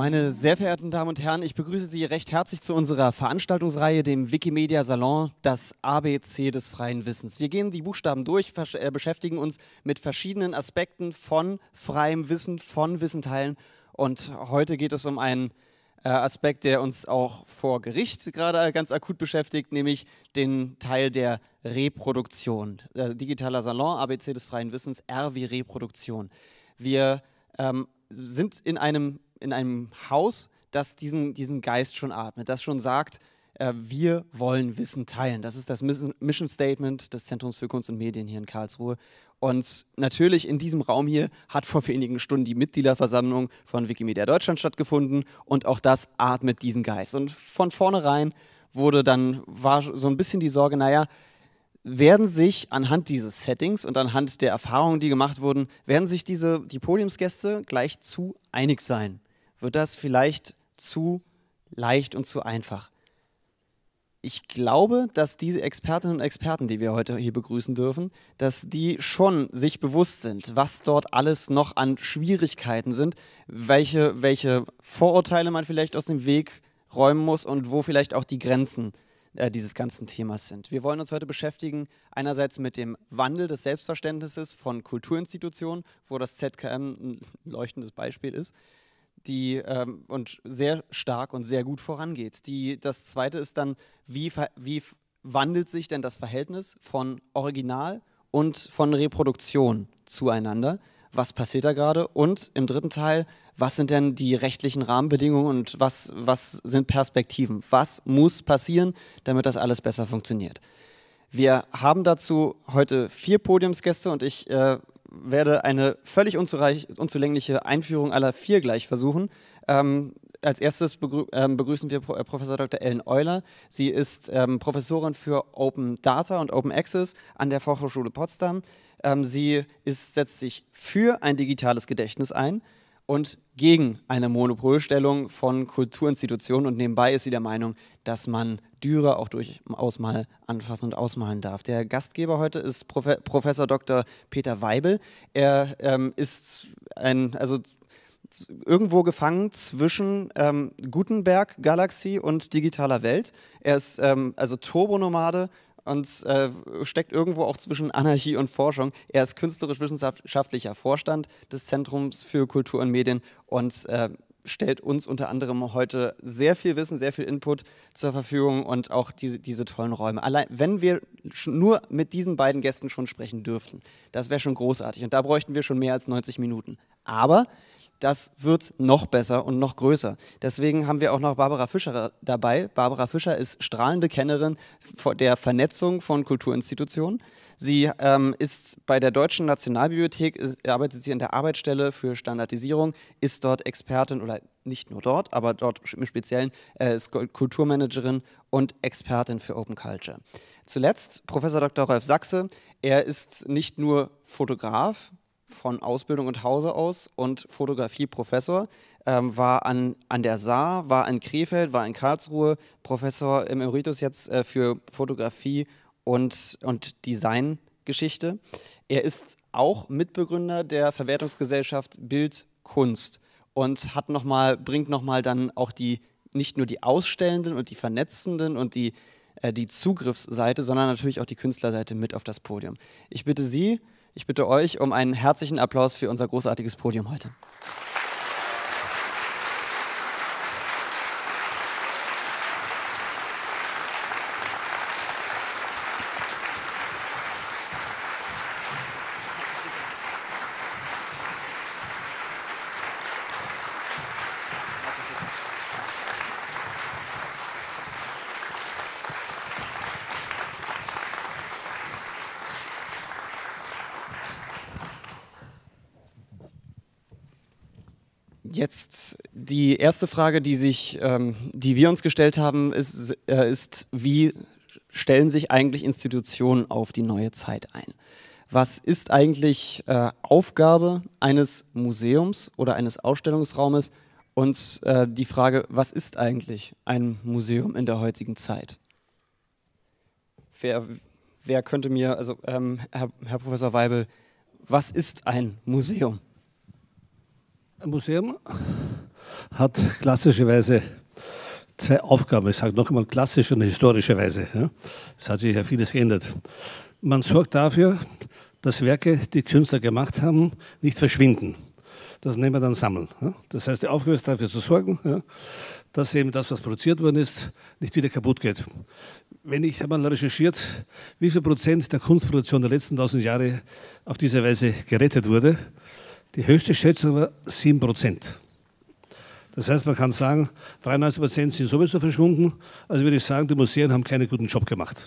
Meine sehr verehrten Damen und Herren, ich begrüße Sie recht herzlich zu unserer Veranstaltungsreihe, dem Wikimedia Salon, das ABC des freien Wissens. Wir gehen die Buchstaben durch, beschäftigen uns mit verschiedenen Aspekten von freiem Wissen, von Wissen teilen. Und heute geht es um einen Aspekt, der uns auch vor Gericht gerade ganz akut beschäftigt, nämlich den Teil der Reproduktion. Digitaler Salon, ABC des freien Wissens, R wie Reproduktion. Wir sind in einem Haus, das diesen Geist schon atmet, das schon sagt, wir wollen Wissen teilen. Das ist das Mission Statement des Zentrums für Kunst und Medien hier in Karlsruhe. Und natürlich in diesem Raum hier hat vor wenigen Stunden die Mitgliederversammlung von Wikimedia Deutschland stattgefunden und auch das atmet diesen Geist. Und von vornherein war so ein bisschen die Sorge, naja, werden sich anhand dieses Settings und anhand der Erfahrungen, die gemacht wurden, werden sich die Podiumsgäste gleich zu einig sein? Wird das vielleicht zu leicht und zu einfach? Ich glaube, dass diese Expertinnen und Experten, die wir heute hier begrüßen dürfen, dass die schon sich bewusst sind, was dort alles noch an Schwierigkeiten sind, welche Vorurteile man vielleicht aus dem Weg räumen muss und wo vielleicht auch die Grenzen dieses ganzen Themas sind. Wir wollen uns heute beschäftigen, einerseits mit dem Wandel des Selbstverständnisses von Kulturinstitutionen, wo das ZKM ein leuchtendes Beispiel ist, und sehr stark und sehr gut vorangeht. Das zweite ist dann, wie wandelt sich denn das Verhältnis von Original und von Reproduktion zueinander? Was passiert da gerade? Und im dritten Teil, was sind denn die rechtlichen Rahmenbedingungen und was sind Perspektiven? Was muss passieren, damit das alles besser funktioniert? Wir haben dazu heute 4 Podiumsgäste und ich werde eine völlig unzulängliche Einführung aller 4 gleich versuchen. Als erstes begrüßen wir Professor Dr. Ellen Euler. Sie ist Professorin für Open Data und Open Access an der Fachhochschule Potsdam. Sie setzt sich für ein digitales Gedächtnis ein und gegen eine Monopolstellung von Kulturinstitutionen. Und nebenbei ist sie der Meinung, dass man Dürer auch durchaus mal anfassen und ausmalen darf. Der Gastgeber heute ist Professor Dr. Peter Weibel. Er ist irgendwo gefangen zwischen Gutenberg-Galaxie und digitaler Welt. Er ist Turbonomade und steckt irgendwo auch zwischen Anarchie und Forschung. Er ist künstlerisch-wissenschaftlicher Vorstand des Zentrums für Kultur und Medien und stellt uns unter anderem heute sehr viel Wissen, sehr viel Input zur Verfügung und auch diese tollen Räume. Allein, wenn wir nur mit diesen beiden Gästen schon sprechen dürften, das wäre schon großartig und da bräuchten wir schon mehr als 90 Minuten. Aber das wird noch besser und noch größer. Deswegen haben wir auch noch Barbara Fischer dabei. Barbara Fischer ist strahlende Kennerin der Vernetzung von Kulturinstitutionen. Sie ist bei der Deutschen Nationalbibliothek, arbeitet sie an der Arbeitsstelle für Standardisierung, ist dort Expertin, oder nicht nur dort, aber dort im Speziellen, ist Kulturmanagerin und Expertin für Open Culture. Zuletzt Professor Dr. Rolf Sachse. Er ist nicht nur Fotograf von Ausbildung und Hause aus und Fotografieprofessor, war an der Saar, war in Krefeld, war in Karlsruhe, Professor Emeritus jetzt für Fotografie und Designgeschichte. Er ist auch Mitbegründer der Verwertungsgesellschaft Bild Kunst und bringt nochmal dann auch nicht nur die Ausstellenden und die Vernetzenden und die Zugriffsseite, sondern natürlich auch die Künstlerseite mit auf das Podium. Ich bitte euch um einen herzlichen Applaus für unser großartiges Podium heute. Jetzt die erste Frage, die wir uns gestellt haben, ist, wie stellen sich eigentlich Institutionen auf die neue Zeit ein? Was ist eigentlich Aufgabe eines Museums oder eines Ausstellungsraumes? Und die Frage, was ist eigentlich ein Museum in der heutigen Zeit? Wer könnte mir, Herr Professor Weibel, was ist ein Museum? Ein Museum hat klassischerweise zwei Aufgaben. Ich sage noch einmal klassische und historische Weise. Ja. Es hat sich ja vieles geändert. Man sorgt dafür, dass Werke, die Künstler gemacht haben, nicht verschwinden. Das nennen wir dann Sammeln. Ja. Das heißt, die Aufgabe ist dafür zu sorgen, ja, dass eben das, was produziert worden ist, nicht wieder kaputt geht. Ich habe mal recherchiert, wie viel Prozent der Kunstproduktion der letzten 1000 Jahre auf diese Weise gerettet wurde. Die höchste Schätzung war 7%. Das heißt, man kann sagen, 93% sind sowieso verschwunden. Also würde ich sagen, die Museen haben keinen guten Job gemacht.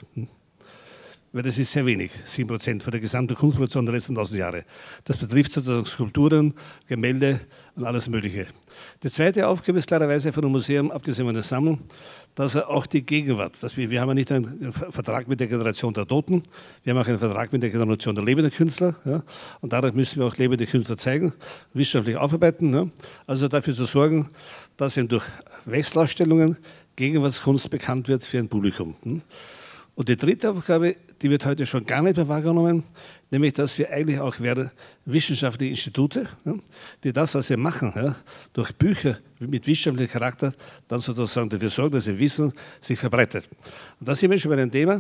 Weil das ist sehr wenig, 7% von der gesamten Kunstproduktion der letzten 1000 Jahre. Das betrifft sozusagen Skulpturen, Gemälde und alles Mögliche. Die zweite Aufgabe ist klarerweise von einem Museum, abgesehen von der Sammlung, dass er auch die Gegenwart, wir haben ja nicht einen Vertrag mit der Generation der Toten, wir haben auch einen Vertrag mit der Generation der lebenden Künstler. Ja, und dadurch müssen wir auch lebende Künstler zeigen, wissenschaftlich aufarbeiten. Ja, also dafür zu sorgen, dass eben durch Wechselausstellungen Gegenwartskunst bekannt wird für ein Publikum. Und die dritte Aufgabe, die wird heute schon gar nicht mehr wahrgenommen, nämlich, dass wir eigentlich auch wissenschaftliche Institute, ja, die das, was sie machen, ja, durch Bücher mit wissenschaftlichem Charakter, dann sozusagen dafür sorgen, dass ihr Wissen sich verbreitet. Und da sind wir schon bei einem Thema,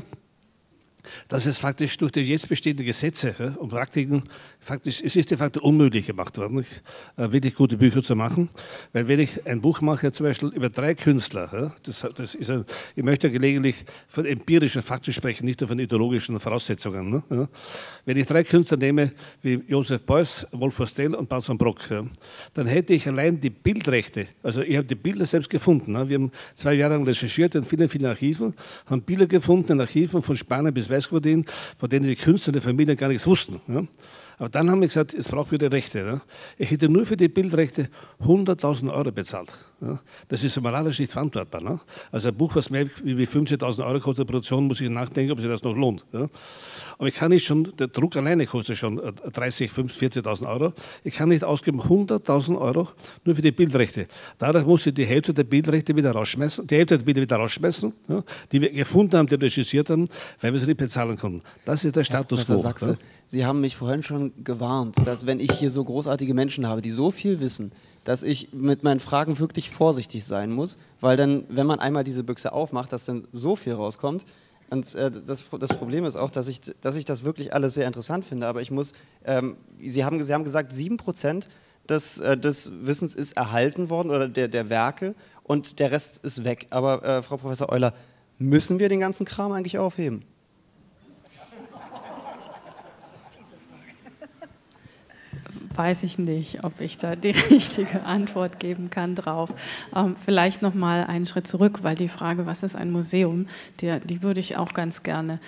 dass es faktisch durch die jetzt bestehenden Gesetze, ja, und Praktiken, es ist de facto unmöglich gemacht worden, wirklich gute Bücher zu machen. Weil wenn ich ein Buch mache, zum Beispiel über 3 Künstler, ja, ich möchte gelegentlich von empirischen Fakten sprechen, nicht nur von ideologischen Voraussetzungen. Ne, ja. Wenn ich 3 Künstler nehme, wie Joseph Beuys, Wolfgang Stell und Balthasar Brock, ja, dann hätte ich allein die Bildrechte, also ich habe die Bilder selbst gefunden. Ne. Wir haben 2 Jahre lang recherchiert in vielen, vielen Archiven, haben Bilder gefunden in Archiven von Spanien bis Weißgardin, von denen die Künstler und die Familien gar nichts wussten. Ja. Aber dann haben wir gesagt, es braucht wieder Rechte. Ja. Ich hätte nur für die Bildrechte 100.000 Euro bezahlt. Ja. Das ist moralisch nicht verantwortbar. Ne. Also ein Buch, was mehr wie 50.000 Euro kostet, Produktion, muss ich nachdenken, ob sich das noch lohnt. Ja. Aber ich kann nicht schon, der Druck alleine kostet schon 30, 50, 40.000 Euro. Ich kann nicht ausgeben 100.000 Euro nur für die Bildrechte. Dadurch muss ich die Hälfte der Bildrechte wieder rausschmeißen, ja, die wir gefunden haben, die recherchiert haben, weil wir sie nicht bezahlen konnten. Das ist der Status quo. Sachse, ja. Sie haben mich vorhin schon gewarnt, dass wenn ich hier so großartige Menschen habe, die so viel wissen, dass ich mit meinen Fragen wirklich vorsichtig sein muss, weil dann, wenn man einmal diese Büchse aufmacht, dass dann so viel rauskommt. Und das Problem ist auch, dass ich das wirklich alles sehr interessant finde, aber ich muss, Sie haben gesagt, 7% des Wissens ist erhalten worden oder der Werke und der Rest ist weg. Aber Frau Professor Euler, müssen wir den ganzen Kram eigentlich aufheben? Weiß ich nicht, ob ich da die richtige Antwort geben kann drauf. Vielleicht noch mal einen Schritt zurück, weil die Frage, was ist ein Museum, die würde ich auch ganz gerne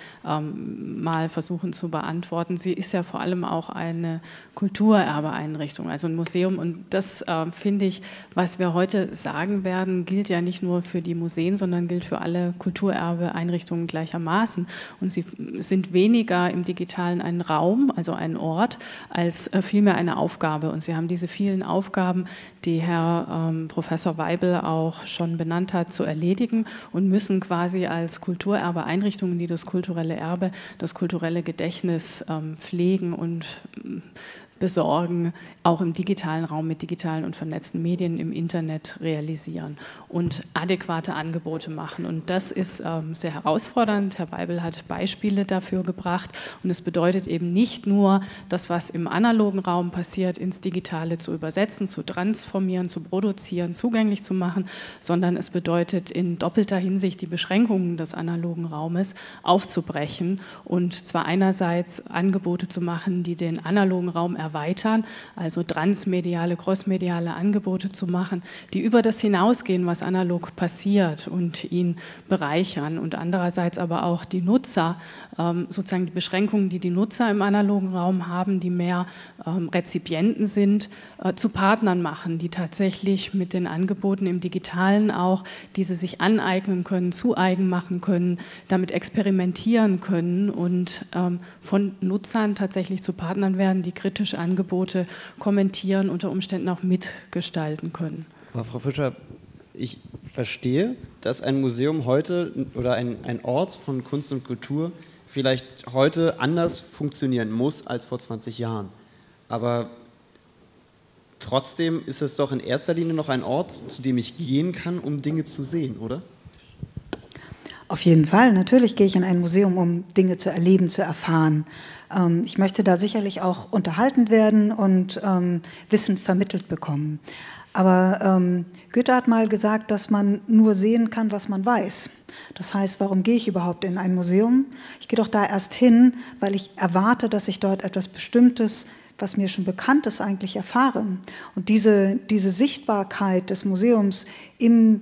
mal versuchen zu beantworten. Sie ist ja vor allem auch eine Kulturerbeeinrichtung, also ein Museum. Und das finde ich, was wir heute sagen werden, gilt ja nicht nur für die Museen, sondern gilt für alle Kulturerbeeinrichtungen gleichermaßen. Und sie sind weniger im Digitalen ein Raum, also ein Ort, als vielmehr eine Aufgabe. Und Sie haben diese vielen Aufgaben, die Herr Professor Weibel auch schon benannt hat, zu erledigen und müssen quasi als Kulturerbeeinrichtungen, die das kulturelle Erbe, das kulturelle Gedächtnis pflegen und besorgen, auch im digitalen Raum mit digitalen und vernetzten Medien im Internet realisieren und adäquate Angebote machen. Und das ist sehr herausfordernd. Herr Weibel hat Beispiele dafür gebracht. Und es bedeutet eben nicht nur, das, was im analogen Raum passiert, ins Digitale zu übersetzen, zu transformieren, zu produzieren, zugänglich zu machen, sondern es bedeutet in doppelter Hinsicht die Beschränkungen des analogen Raumes aufzubrechen und zwar einerseits Angebote zu machen, die den analogen Raum erweitern, also transmediale, crossmediale Angebote zu machen, die über das hinausgehen, was analog passiert und ihn bereichern und andererseits aber auch die Nutzer, sozusagen die Beschränkungen, die die Nutzer im analogen Raum haben, die mehr Rezipienten sind, zu Partnern machen, die tatsächlich mit den Angeboten im Digitalen auch, diese sich aneignen können, zu eigen machen können, damit experimentieren können und von Nutzern tatsächlich zu Partnern werden, die kritische Angebote kommentieren, unter Umständen auch mitgestalten können. Aber Frau Fischer, ich verstehe, dass ein Museum heute oder ein Ort von Kunst und Kultur vielleicht heute anders funktionieren muss als vor 20 Jahren. Aber Trotzdem ist es doch in erster Linie noch ein Ort, zu dem ich gehen kann, um Dinge zu sehen, oder? Auf jeden Fall. Natürlich gehe ich in ein Museum, um Dinge zu erleben, zu erfahren. Ich möchte da sicherlich auch unterhalten werden und Wissen vermittelt bekommen. Aber Goethe hat mal gesagt, dass man nur sehen kann, was man weiß. Das heißt, warum gehe ich überhaupt in ein Museum? Ich gehe doch da erst hin, weil ich erwarte, dass ich dort etwas Bestimmtes, was mir schon bekannt ist, eigentlich erfahre. Und diese Sichtbarkeit des Museums im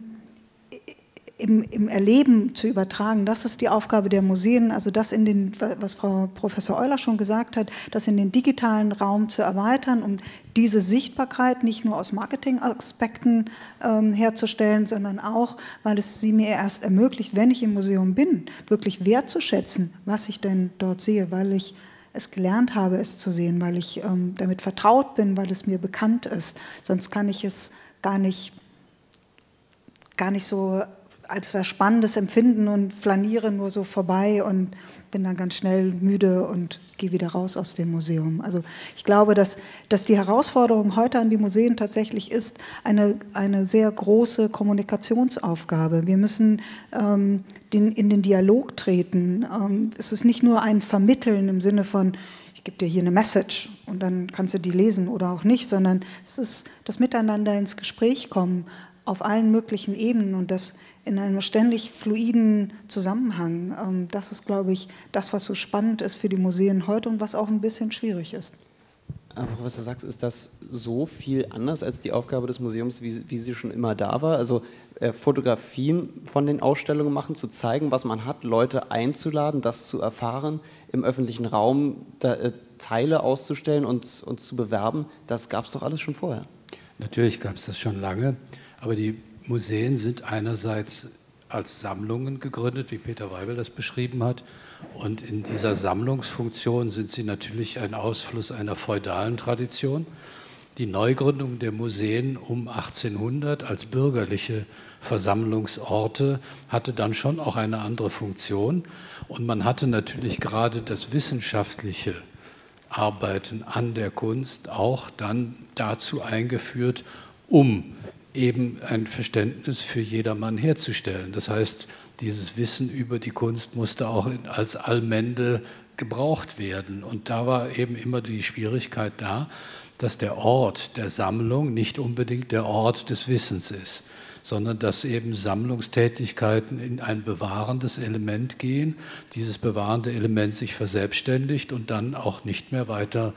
Erleben zu übertragen, das ist die Aufgabe der Museen, also das was Frau Professor Euler schon gesagt hat, das in den digitalen Raum zu erweitern, um diese Sichtbarkeit nicht nur aus Marketingaspekten herzustellen, sondern auch, weil es sie mir erst ermöglicht, wenn ich im Museum bin, wirklich wertzuschätzen, was ich denn dort sehe, weil ich es gelernt habe, es zu sehen, weil ich damit vertraut bin, weil es mir bekannt ist. Sonst kann ich es gar nicht so als was Spannendes empfinden und flaniere nur so vorbei und bin dann ganz schnell müde und gehe wieder raus aus dem Museum. Also ich glaube, dass die Herausforderung heute an die Museen tatsächlich ist, eine sehr große Kommunikationsaufgabe. Wir müssen in den Dialog treten. Es ist nicht nur ein Vermitteln im Sinne von, ich gebe dir hier eine Message und dann kannst du die lesen oder auch nicht, sondern es ist das Miteinander ins Gespräch kommen auf allen möglichen Ebenen und das in einem ständig fluiden Zusammenhang. Das ist, glaube ich, das, was so spannend ist für die Museen heute und was auch ein bisschen schwierig ist. Aber Professor Sachs, ist das so viel anders als die Aufgabe des Museums, wie sie schon immer da war? Also Fotografien von den Ausstellungen machen, zu zeigen, was man hat, Leute einzuladen, das zu erfahren, im öffentlichen Raum Teile auszustellen und zu bewerben, das gab es doch alles schon vorher. Natürlich gab es das schon lange, aber die Museen sind einerseits als Sammlungen gegründet, wie Peter Weibel das beschrieben hat. Und in dieser Sammlungsfunktion sind sie natürlich ein Ausfluss einer feudalen Tradition. Die Neugründung der Museen um 1800 als bürgerliche Versammlungsorte hatte dann schon auch eine andere Funktion. Und man hatte natürlich gerade das wissenschaftliche Arbeiten an der Kunst auch dann dazu eingeführt, um eben ein Verständnis für jedermann herzustellen. Das heißt, dieses Wissen über die Kunst musste auch als Allmende gebraucht werden. Und da war eben immer die Schwierigkeit da, dass der Ort der Sammlung nicht unbedingt der Ort des Wissens ist, sondern dass eben Sammlungstätigkeiten in ein bewahrendes Element gehen, dieses bewahrende Element sich verselbstständigt und dann auch nicht mehr weiter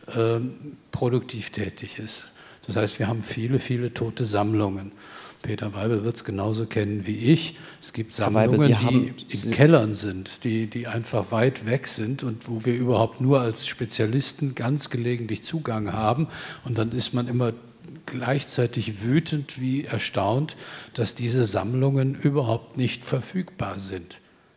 produktiv tätig ist. Das heißt, wir haben viele, viele tote Sammlungen. Peter Weibel wird es genauso kennen wie ich. Es gibt Sammlungen, Weibel, die in Kellern sind, die einfach weit weg sind und wo wir überhaupt nur als Spezialisten ganz gelegentlich Zugang haben. Und dann ist man immer gleichzeitig wütend wie erstaunt, dass diese Sammlungen überhaupt nicht verfügbar sind.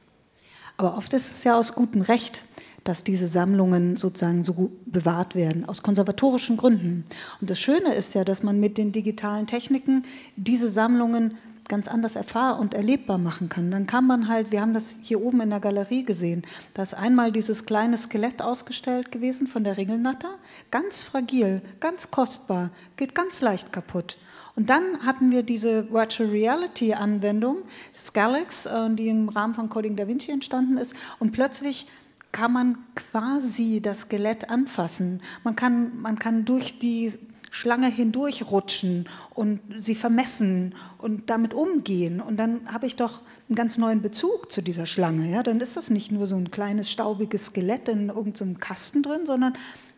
Aber oft ist es ja aus gutem Recht, dass diese Sammlungen sozusagen so bewahrt werden, aus konservatorischen Gründen. Und das Schöne ist ja, dass man mit den digitalen Techniken diese Sammlungen ganz anders erfahrbar und erlebbar machen kann. Dann kann man halt, wir haben das hier oben in der Galerie gesehen, da ist einmal dieses kleine Skelett ausgestellt gewesen von der Ringelnatter, ganz fragil, ganz kostbar, geht ganz leicht kaputt. Und dann hatten wir diese Virtual Reality Anwendung, Scalex, die im Rahmen von Coding Da Vinci entstanden ist, und plötzlich kann man quasi das Skelett anfassen. Man kann durch die Schlange hindurchrutschen und sie vermessen und damit umgehen. Und dann habe ich doch einen ganz neuen Bezug zu dieser Schlange. Ja? Dann ist das nicht nur so ein kleines, staubiges Skelett in irgendeinem Kasten drin, sondern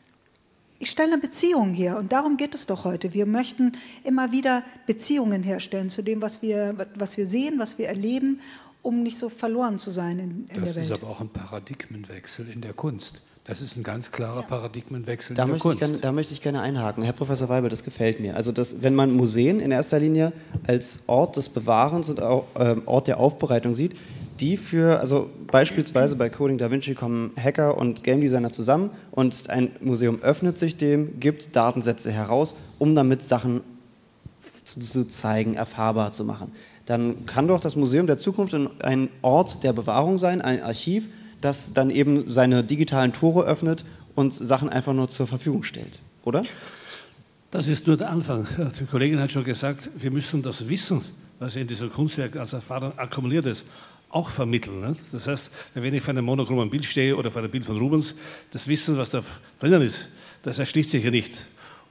ich stelle eine Beziehung her. Und darum geht es doch heute. Wir möchten immer wieder Beziehungen herstellen zu dem, was wir sehen, was wir erleben, um nicht so verloren zu sein in der Welt. Das ist aber auch ein Paradigmenwechsel in der Kunst. Das ist ein ganz klarer Paradigmenwechsel in der Kunst. Da möchte ich gerne einhaken. Herr Professor Weibel, das gefällt mir. Also wenn man Museen in erster Linie als Ort des Bewahrens und auch Ort der Aufbereitung sieht, also beispielsweise bei Coding Da Vinci kommen Hacker und Game Designer zusammen und ein Museum öffnet sich dem, gibt Datensätze heraus, um damit Sachen zu zeigen, erfahrbar zu machen. Dann kann doch das Museum der Zukunft ein Ort der Bewahrung sein, ein Archiv, das dann eben seine digitalen Tore öffnet und Sachen einfach nur zur Verfügung stellt, oder? Das ist nur der Anfang. Die Kollegin hat schon gesagt, wir müssen das Wissen, was in diesem Kunstwerk als Erfahrung akkumuliert ist, auch vermitteln. Ne? Das heißt, wenn ich vor einem monochromen Bild stehe oder vor einem Bild von Rubens, das Wissen, was da drinnen ist, das erschließt sich ja nicht.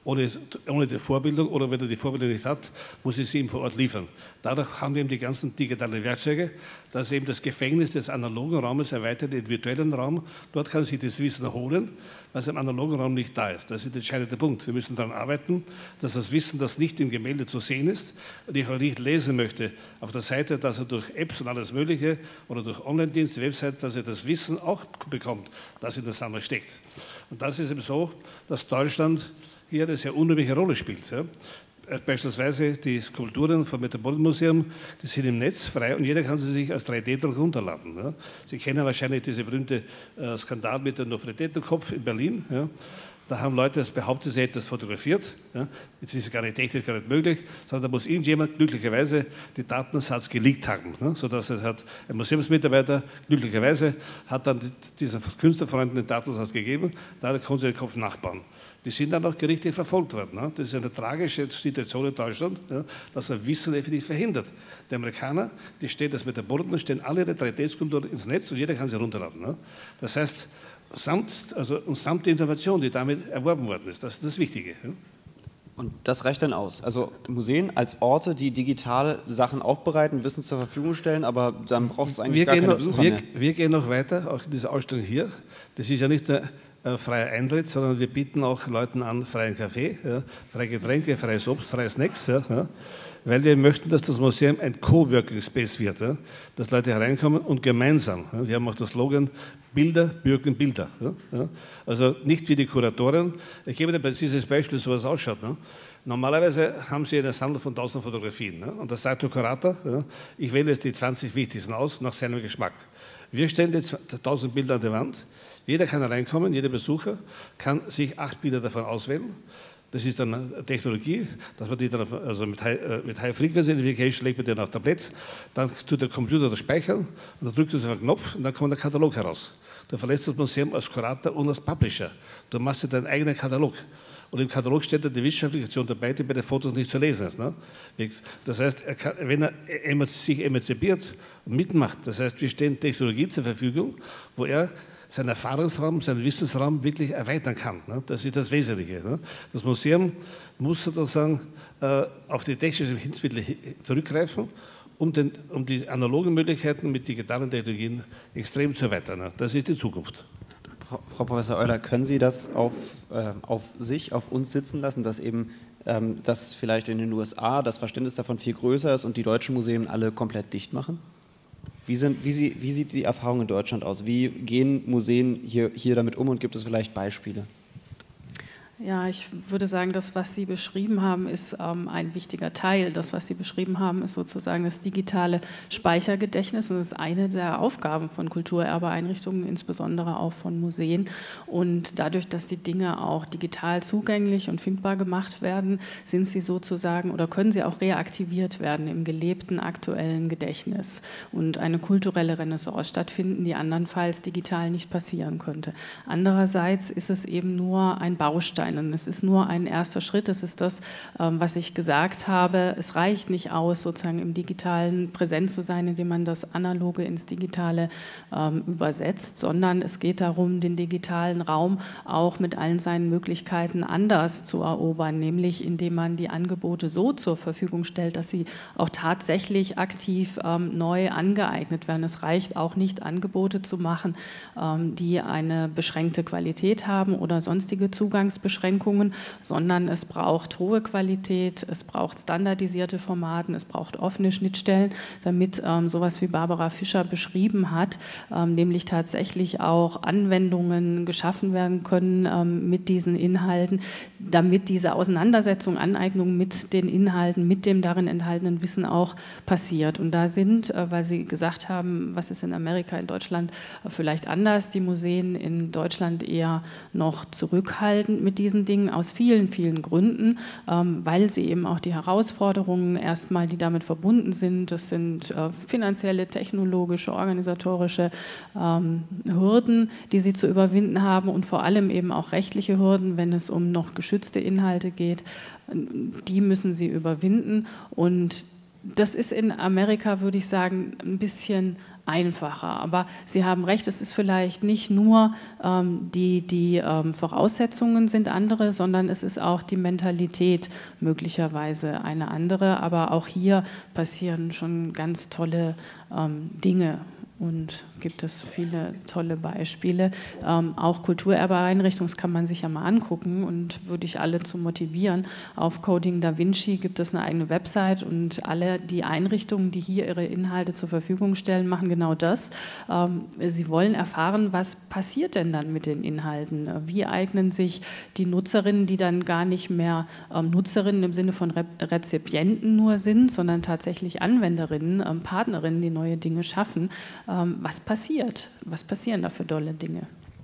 Ohne die Vorbildung oder wenn er die Vorbildung nicht hat, muss ich sie ihm vor Ort liefern. Dadurch haben wir eben die ganzen digitalen Werkzeuge, dass eben das Gefängnis des analogen Raumes erweitert in den virtuellen Raum. Dort kann sich das Wissen holen, was im analogen Raum nicht da ist. Das ist der entscheidende Punkt. Wir müssen daran arbeiten, dass das Wissen, das nicht im Gemälde zu sehen ist und ich auch nicht lesen möchte, auf der Seite, dass er durch Apps und alles Mögliche oder durch Online-Dienste, Website, dass er das Wissen auch bekommt, das in der Sammlung steckt. Und das ist eben so, dass Deutschland hier eine sehr unheimliche Rolle spielt. Ja. Beispielsweise die Skulpturen vom Metropolitan-Museum, die sind im Netz frei und jeder kann sie sich als 3D-Druck runterladen. Ja. Sie kennen wahrscheinlich diesen berühmten Skandal mit dem Nofretete-Kopf in Berlin. Ja. Da haben Leute behauptet, sie hätten das fotografiert. Ja. Jetzt ist es gar nicht technisch gar nicht möglich, sondern da muss irgendjemand glücklicherweise den Datensatz geleakt haben. Ne, sodass es hat ein Museumsmitarbeiter glücklicherweise hat dann diesen Künstlerfreunden den Datensatz gegeben, da konnten sie den Kopf nachbauen. Die sind dann auch gerichtlich verfolgt worden. Ne? Das ist eine tragische Situation in Deutschland, ja, dass man Wissen effektiv verhindert. Die Amerikaner, die stehen das mit der Boden, stellen alle ihre 3D-Skulpturen ins Netz und jeder kann sie runterladen. Ne? Das heißt, samt der Information, die damit erworben worden ist, das ist das Wichtige. Ja? Und das reicht dann aus. Also Museen als Orte, die digital Sachen aufbereiten, Wissen zur Verfügung stellen, aber dann braucht es eigentlich gar keine Besucher mehr. Wir gehen noch weiter, auch in dieser Ausstellung hier. Das ist ja nicht der freier Eintritt, sondern wir bieten auch Leuten an freien Kaffee, ja, freie Getränke, freies Obst, freie Snacks, ja, weil wir möchten, dass das Museum ein Coworking Space wird, ja, dass Leute hereinkommen und gemeinsam, ja, wir haben auch das Slogan, Bilder bürgen Bilder. Ja, also nicht wie die Kuratoren. Ich gebe dir ein präzises Beispiel, so was ausschaut. Ne. Normalerweise haben sie eine Sammlung von 1000 Fotografien. Ne, und da sagt der Kurator, ja, ich wähle jetzt die 20 wichtigsten aus, nach seinem Geschmack. Wir stellen jetzt 1000 Bilder an die Wand. Jeder kann reinkommen, jeder Besucher kann sich 8 Bilder davon auswählen. Das ist dann eine Technologie, dass man die dann mit High Frequency Identification legt man den auf Tabletts, dann tut der Computer das speichern und dann drückt er auf einen Knopf und dann kommt der Katalog heraus. Du verlässt das Museum als Kurator und als Publisher. Du machst dir deinen eigenen Katalog. Und im Katalog steht dann die wissenschaftliche Lektion dabei, die bei den Fotos nicht zu lesen ist. Ne? Das heißt, wenn er sich emanzipiert und mitmacht, das heißt, wir stellen Technologien zur Verfügung, wo er seinen Erfahrungsraum, seinen Wissensraum wirklich erweitern kann. Ne? Das ist das Wesentliche. Ne? Das Museum muss sozusagen auf die technischen Hilfsmittel zurückgreifen, um die analogen Möglichkeiten mit digitalen Technologien extrem zu erweitern. Ne? Das ist die Zukunft. Frau Professor Euler, können Sie das auf uns sitzen lassen, dass eben dass vielleicht in den USA das Verständnis davon viel größer ist und die deutschen Museen alle komplett dicht machen? Wie sieht die Erfahrung in Deutschland aus? Wie gehen Museen hier damit um und gibt es vielleicht Beispiele? Ja, ich würde sagen, das, was Sie beschrieben haben, ist ein wichtiger Teil. Das, was Sie beschrieben haben, ist sozusagen das digitale Speichergedächtnis. Und das ist eine der Aufgaben von Kulturerbeeinrichtungen, insbesondere auch von Museen. Und dadurch, dass die Dinge auch digital zugänglich und findbar gemacht werden, sind sie sozusagen oder können sie auch reaktiviert werden im gelebten aktuellen Gedächtnis und eine kulturelle Renaissance stattfinden, die andernfalls digital nicht passieren könnte. Andererseits ist es eben nur ein Baustein. Und es ist nur ein erster Schritt, es ist das, was ich gesagt habe. Es reicht nicht aus, sozusagen im Digitalen präsent zu sein, indem man das Analoge ins Digitale übersetzt, sondern es geht darum, den digitalen Raum auch mit allen seinen Möglichkeiten anders zu erobern, nämlich indem man die Angebote so zur Verfügung stellt, dass sie auch tatsächlich aktiv neu angeeignet werden. Es reicht auch nicht, Angebote zu machen, die eine beschränkte Qualität haben oder sonstige Zugangsbeschränkungen, sondern es braucht hohe Qualität, es braucht standardisierte Formaten, es braucht offene Schnittstellen, damit sowas wie Barbara Fischer beschrieben hat, nämlich tatsächlich auch Anwendungen geschaffen werden können mit diesen Inhalten, damit diese Auseinandersetzung, Aneignung mit den Inhalten, mit dem darin enthaltenen Wissen auch passiert. Und da sind, weil Sie gesagt haben, was ist in Amerika, in Deutschland vielleicht anders, die Museen in Deutschland eher noch zurückhaltend mit diesen diesen Dingen aus vielen, vielen Gründen, weil sie eben auch die Herausforderungen erstmal, die damit verbunden sind, das sind finanzielle, technologische, organisatorische Hürden, die sie zu überwinden haben und vor allem eben auch rechtliche Hürden, wenn es um noch geschützte Inhalte geht, die müssen sie überwinden. Und das ist in Amerika, würde ich sagen, ein bisschen einfacher. Aber Sie haben recht, es ist vielleicht nicht nur die Voraussetzungen sind andere, sondern es ist auch die Mentalität möglicherweise eine andere. Aber auch hier passieren schon ganz tolle Dinge. Und gibt es viele tolle Beispiele. Auch Kulturerbeeinrichtungen, das kann man sich ja mal angucken und würde ich alle zu motivieren. Auf Coding Da Vinci gibt es eine eigene Website und alle die Einrichtungen, die hier ihre Inhalte zur Verfügung stellen, machen genau das. Sie wollen erfahren, was passiert denn dann mit den Inhalten? Wie eignen sich die Nutzerinnen, die dann gar nicht mehr Nutzerinnen im Sinne von Rezipienten nur sind, sondern tatsächlich Anwenderinnen, Partnerinnen, die neue Dinge schaffen. Was passiert? Was passieren da für dolle Dinge?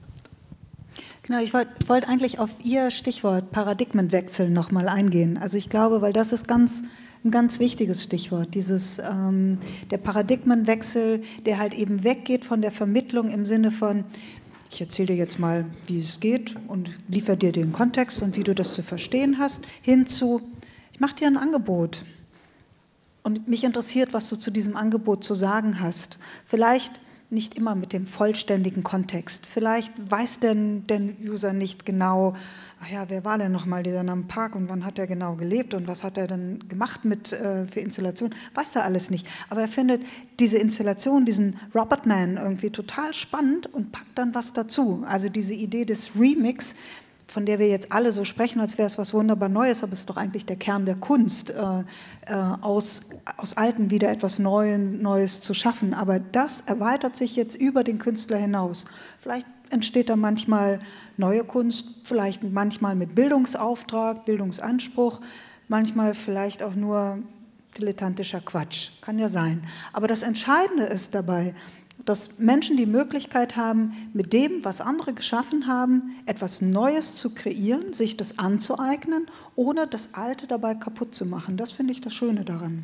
Genau, ich wollte eigentlich auf Ihr Stichwort Paradigmenwechsel nochmal eingehen. Also ich glaube, weil das ist ein ganz wichtiges Stichwort, der Paradigmenwechsel, der halt eben weggeht von der Vermittlung im Sinne von, ich erzähle dir jetzt mal, wie es geht und liefere dir den Kontext und wie du das zu verstehen hast, hin zu, ich mache dir ein Angebot. Und mich interessiert, was du zu diesem Angebot zu sagen hast. Vielleicht nicht immer mit dem vollständigen Kontext. Vielleicht weiß der User nicht genau, ach ja, wer war denn nochmal dieser am Park und wann hat er genau gelebt und was hat er denn gemacht für Installationen. Weiß er alles nicht. Aber er findet diese Installation, diesen Robert Man irgendwie total spannend und packt dann was dazu. Also diese Idee des Remix, von der wir jetzt alle so sprechen, als wäre es was wunderbar Neues, aber es ist doch eigentlich der Kern der Kunst, aus Alten wieder etwas Neues zu schaffen. Aber das erweitert sich jetzt über den Künstler hinaus. Vielleicht entsteht da manchmal neue Kunst, vielleicht manchmal mit Bildungsauftrag, Bildungsanspruch, manchmal vielleicht auch nur dilettantischer Quatsch. Kann ja sein. Aber das Entscheidende ist dabei, dass Menschen die Möglichkeit haben, mit dem, was andere geschaffen haben, etwas Neues zu kreieren, sich das anzueignen, ohne das Alte dabei kaputt zu machen. Das finde ich das Schöne daran.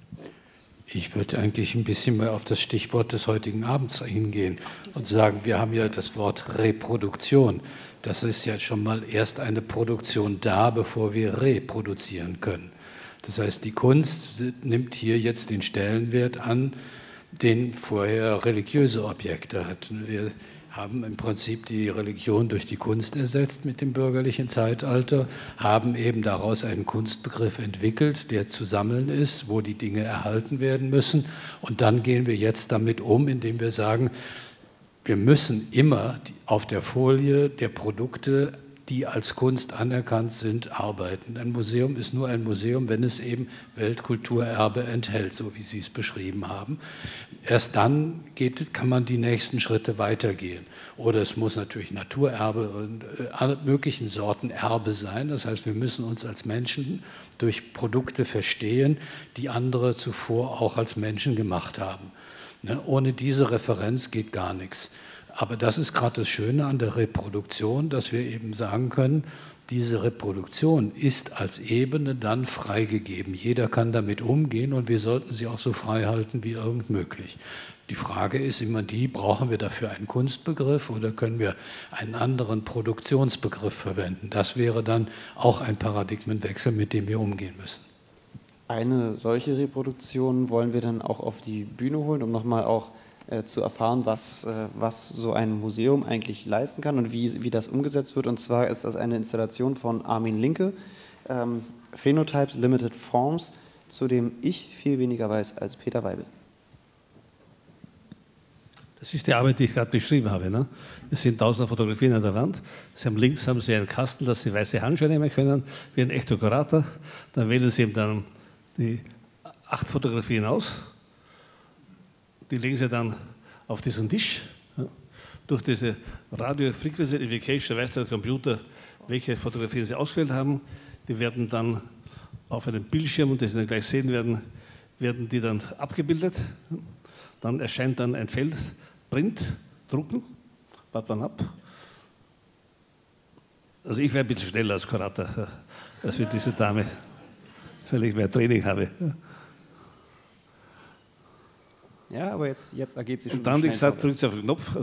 Ich würde eigentlich ein bisschen mehr auf das Stichwort des heutigen Abends hingehen und sagen, wir haben ja das Wort Reproduktion. Das ist ja schon mal erst eine Produktion da, bevor wir reproduzieren können. Das heißt, die Kunst nimmt hier jetzt den Stellenwert an, den vorher religiöse Objekte hatten. Wir haben im Prinzip die Religion durch die Kunst ersetzt mit dem bürgerlichen Zeitalter, haben eben daraus einen Kunstbegriff entwickelt, der zu sammeln ist, wo die Dinge erhalten werden müssen. Und dann gehen wir jetzt damit um, indem wir sagen, wir müssen immer auf der Folie der Produkte, die als Kunst anerkannt sind, arbeiten. Ein Museum ist nur ein Museum, wenn es eben Weltkulturerbe enthält, so wie Sie es beschrieben haben. Erst dann kann man die nächsten Schritte weitergehen. Oder es muss natürlich Naturerbe und alle möglichen Sorten Erbe sein. Das heißt, wir müssen uns als Menschen durch Produkte verstehen, die andere zuvor auch als Menschen gemacht haben. Ohne diese Referenz geht gar nichts. Aber das ist gerade das Schöne an der Reproduktion, dass wir eben sagen können, diese Reproduktion ist als Ebene dann freigegeben. Jeder kann damit umgehen und wir sollten sie auch so frei halten wie irgend möglich. Die Frage ist immer die, brauchen wir dafür einen Kunstbegriff oder können wir einen anderen Produktionsbegriff verwenden? Das wäre dann auch ein Paradigmenwechsel, mit dem wir umgehen müssen. Eine solche Reproduktion wollen wir dann auch auf die Bühne holen, um nochmal auch zu erfahren, was so ein Museum eigentlich leisten kann und wie das umgesetzt wird. Und zwar ist das eine Installation von Armin Linke, Phenotypes Limited Forms, zu dem ich viel weniger weiß als Peter Weibel. Das ist die Arbeit, die ich gerade beschrieben habe. Ne? Es sind 1000 Fotografien an der Wand. Links haben Sie einen Kasten, dass Sie weiße Handschuhe nehmen können, wie ein echter Kurator. Dann wählen Sie eben dann die 8 Fotografien aus. Die legen Sie dann auf diesen Tisch. Ja. Durch diese Radio Frequency Identification weiß der Computer, welche Fotografien Sie ausgewählt haben. Die werden dann auf einem Bildschirm, und das Sie dann gleich sehen werden, werden die dann abgebildet. Dann erscheint dann ein Feld, Print, drucken, wartet man ab. Also ich wäre ein bisschen schneller als Kurator, als für diese Dame, weil ich mehr Training habe. Ja, aber jetzt agiert sie schon. Und dann, wie gesagt, drückt sie auf den Knopf,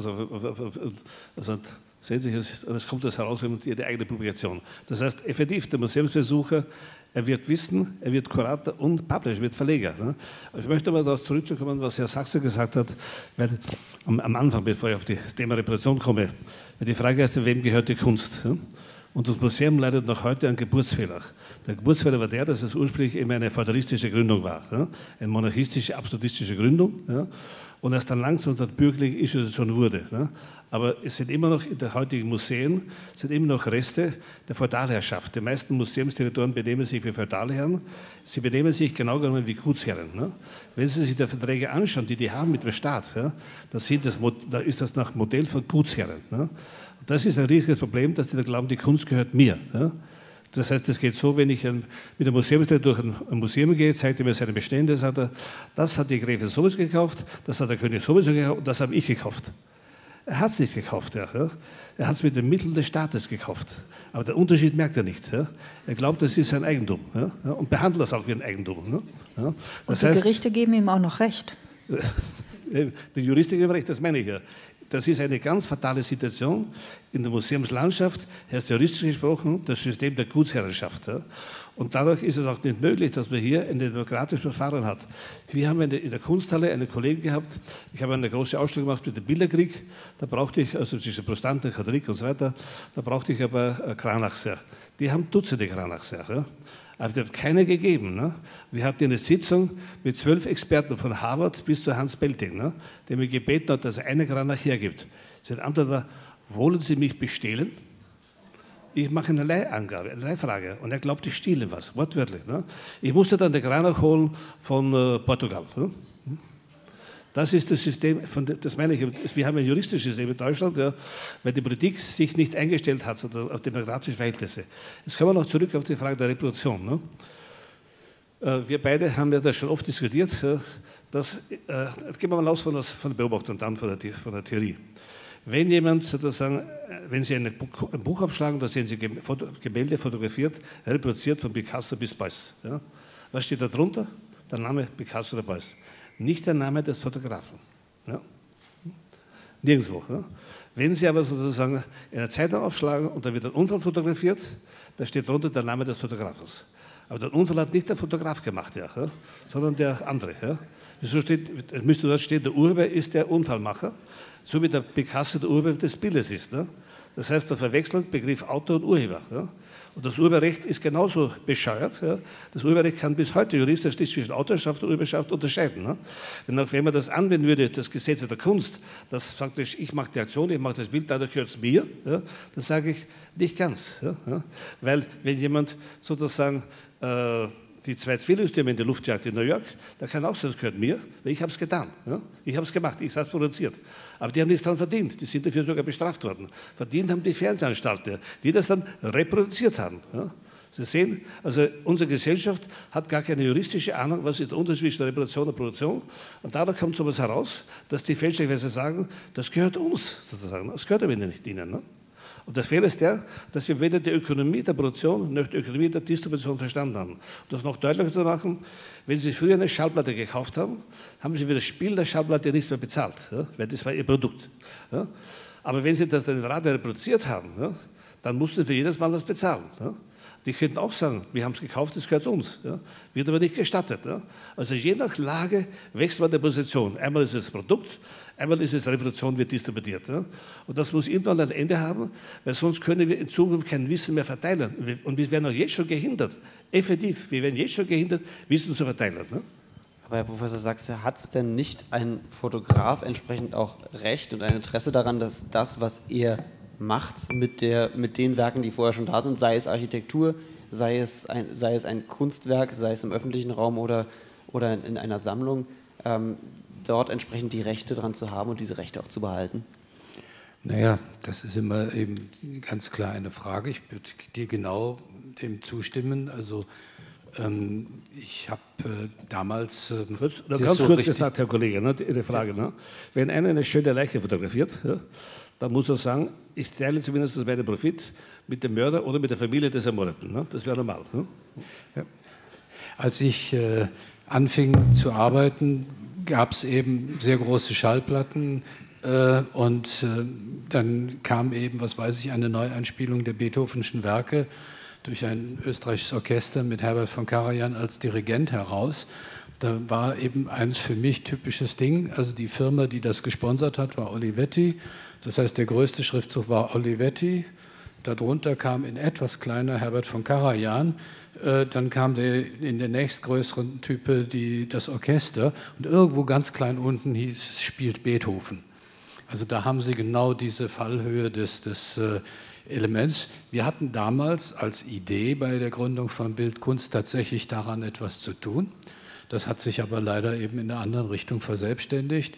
also sehen Sie, es kommt das heraus in Ihre eigene Publikation. Das heißt, effektiv, der Museumsbesucher, er wird wissen, er wird Kurator und Publisher, wird Verleger. Ne? Ich möchte aber darauf zurückzukommen, was Herr Sachse gesagt hat, weil am Anfang, bevor ich auf das Thema Reputation komme, weil die Frage ist, wem gehört die Kunst? Ja? Und das Museum leidet noch heute einen Geburtsfehler. Der Geburtsfehler war der, dass es ursprünglich eben eine feudalistische Gründung war, ja? Eine monarchistische, absolutistische Gründung. Ja? Und erst dann langsam der bürgerliche Institution wurde. Ja? Aber es sind immer noch in den heutigen Museen sind immer noch Reste der Feudalherrschaft. Die meisten Museumsdirektoren benehmen sich wie Feudalherren. Sie benehmen sich genau genommen wie Gutsherren. Ne? Wenn Sie sich die Verträge anschauen, die haben mit dem Staat, ja, da ist das nach Modell von Gutsherren. Ne? Und das ist ein riesiges Problem, dass die da glauben, die Kunst gehört mir. Ja? Das heißt, es geht so, wenn ich mit dem Museumsdirektor durch ein Museum gehe, zeigt er mir seine Bestände, sagt er, das hat die Gräfin sowieso gekauft, das hat der König sowieso gekauft und das habe ich gekauft. Er hat es nicht gekauft, ja. Er hat es mit den Mitteln des Staates gekauft. Aber den Unterschied merkt er nicht. Ja. Er glaubt, das ist sein Eigentum, ja, und behandelt es auch wie ein Eigentum. Ne. Ja. Und die Gerichte geben ihm auch noch recht. Die Juristen geben recht, das meine ich ja. Das ist eine ganz fatale Situation in der Museumslandschaft, erst juristisch gesprochen, das System der Gutsherrschaft. Ja. Und dadurch ist es auch nicht möglich, dass man hier ein demokratisches Verfahren hat. Wir haben in der Kunsthalle eine Kollegin gehabt, ich habe eine große Ausstellung gemacht mit dem Bilderkrieg, da brauchte ich, also zwischen Protestanten, Katholik und so weiter, da brauchte ich aber Kranachs. Ja. Die haben Dutzende Kranachs. Ja. Aber die hat keine gegeben. Ne? Wir hatten eine Sitzung mit 12 Experten von Harvard bis zu Hans Belting, ne? Der mir gebeten hat, dass er eine Kranach hergibt. Seine Antwort war, wollen Sie mich bestehlen? Ich mache eine Leihangabe, eine Leihfrage. Und er glaubt, ich stehle was, wortwörtlich. Ne? Ich musste dann den Kranach holen von Portugal. Ne? Das ist das System, das meine ich, wir haben ein juristisches System in Deutschland, ja, weil die Politik sich nicht eingestellt hat auf demokratische Verhältnisse. Jetzt kommen wir noch zurück auf die Frage der Reproduktion. Ne? Wir beide haben ja das schon oft diskutiert, dass, gehen wir mal aus von der Beobachtung und dann von der Theorie. Wenn jemand sozusagen, wenn Sie ein Buch aufschlagen, da sehen Sie Gemälde fotografiert, reproduziert von Picasso bis Beuys. Ja? Was steht da drunter? Der Name Picasso oder Beuys. Nicht der Name des Fotografen. Ja? Nirgendwo. Ja? Wenn Sie aber sozusagen eine Zeitung aufschlagen und da wird ein Unfall fotografiert, da steht drunter der Name des Fotografen. Aber den Unfall hat nicht der Fotograf gemacht, ja, sondern der andere. Ja? So müsste dort stehen, der Urheber ist der Unfallmacher, so wie der Picasso der Urheber des Bildes ist. Ne? Das heißt, er verwechselt Begriff Autor und Urheber. Ja? Und das Urheberrecht ist genauso bescheuert. Ja? Das Urheberrecht kann bis heute juristisch nicht zwischen Autorschaft und Urheberschaft unterscheiden. Ne? Wenn man das anwenden würde, das Gesetz der Kunst, das sagt, ich mache die Aktion, ich mache das Bild, dadurch gehört es mir, ja? Das sage ich nicht ganz. Ja? Weil wenn jemand sozusagen die 2 Zwillingstürme in der Luft jagt in New York, da kann auch sagen, das gehört mir, weil ich habe es getan. Ja? Ich habe es gemacht, ich habe es produziert. Aber die haben nichts daran verdient, die sind dafür sogar bestraft worden. Verdient haben die Fernsehanstalten, die das dann reproduziert haben. Ja? Sie sehen, also unsere Gesellschaft hat gar keine juristische Ahnung, was ist der Unterschied zwischen Reproduktion und Produktion. Und dadurch kommt so etwas heraus, dass die fälschlicherweise sagen, das gehört uns, sozusagen. Das gehört aber nicht ihnen. Ne? Und der Fehler ist der, dass wir weder die Ökonomie der Produktion noch die Ökonomie der Distribution verstanden haben. Um das noch deutlicher zu machen, wenn Sie früher eine Schallplatte gekauft haben, haben Sie für das Spiel der Schallplatte nichts mehr bezahlt, ja, weil das war Ihr Produkt. Ja. Aber wenn Sie das dann im Radio reproduziert haben, ja, dann mussten Sie für jedes Mal was bezahlen. Ja. Die könnten auch sagen, wir haben es gekauft, das gehört uns. Ja. Wird aber nicht gestattet. Ja. Also je nach Lage wächst man der Position. Einmal ist es das Produkt, einmal ist es Reproduktion, wird distributiert. Ja. Und das muss irgendwann ein Ende haben, weil sonst können wir in Zukunft kein Wissen mehr verteilen. Und wir werden auch jetzt schon gehindert, effektiv, wir werden jetzt schon gehindert, Wissen zu verteilen. Ne. Aber Herr Professor Sachse, hat es denn nicht ein Fotograf entsprechend auch Recht und ein Interesse daran, dass das, was er macht mit den Werken, die vorher schon da sind, sei es Architektur, sei es ein Kunstwerk, sei es im öffentlichen Raum oder in einer Sammlung, dort entsprechend die Rechte dran zu haben und diese Rechte auch zu behalten? Naja, das ist immer eben ganz klar eine Frage. Ich würde dir genau dem zustimmen. Also ich habe damals... ganz kurz gesagt, Herr Kollege, ne, Ihre Frage. Ne? Wenn einer eine schöne Leiche fotografiert, ja, dann muss er sagen, ich teile zumindest meinen Profit mit dem Mörder oder mit der Familie des Ermordeten. Ne? Das wäre normal. Ne? Ja. Als ich anfing zu arbeiten, gab es eben sehr große Schallplatten und dann kam eben, was weiß ich, eine Neueinspielung der Beethovenschen Werke durch ein österreichisches Orchester mit Herbert von Karajan als Dirigent heraus. Da war eben eins für mich typisches Ding, also die Firma, die das gesponsert hat, war Olivetti. Das heißt, der größte Schriftzug war Olivetti. Darunter kam in etwas kleiner Herbert von Karajan. Dann kam in der nächstgrößeren Type das Orchester. Und irgendwo ganz klein unten hieß es, spielt Beethoven. Also da haben Sie genau diese Fallhöhe des Elements. Wir hatten damals als Idee bei der Gründung von Bildkunst tatsächlich daran etwas zu tun. Das hat sich aber leider eben in einer anderen Richtung verselbstständigt.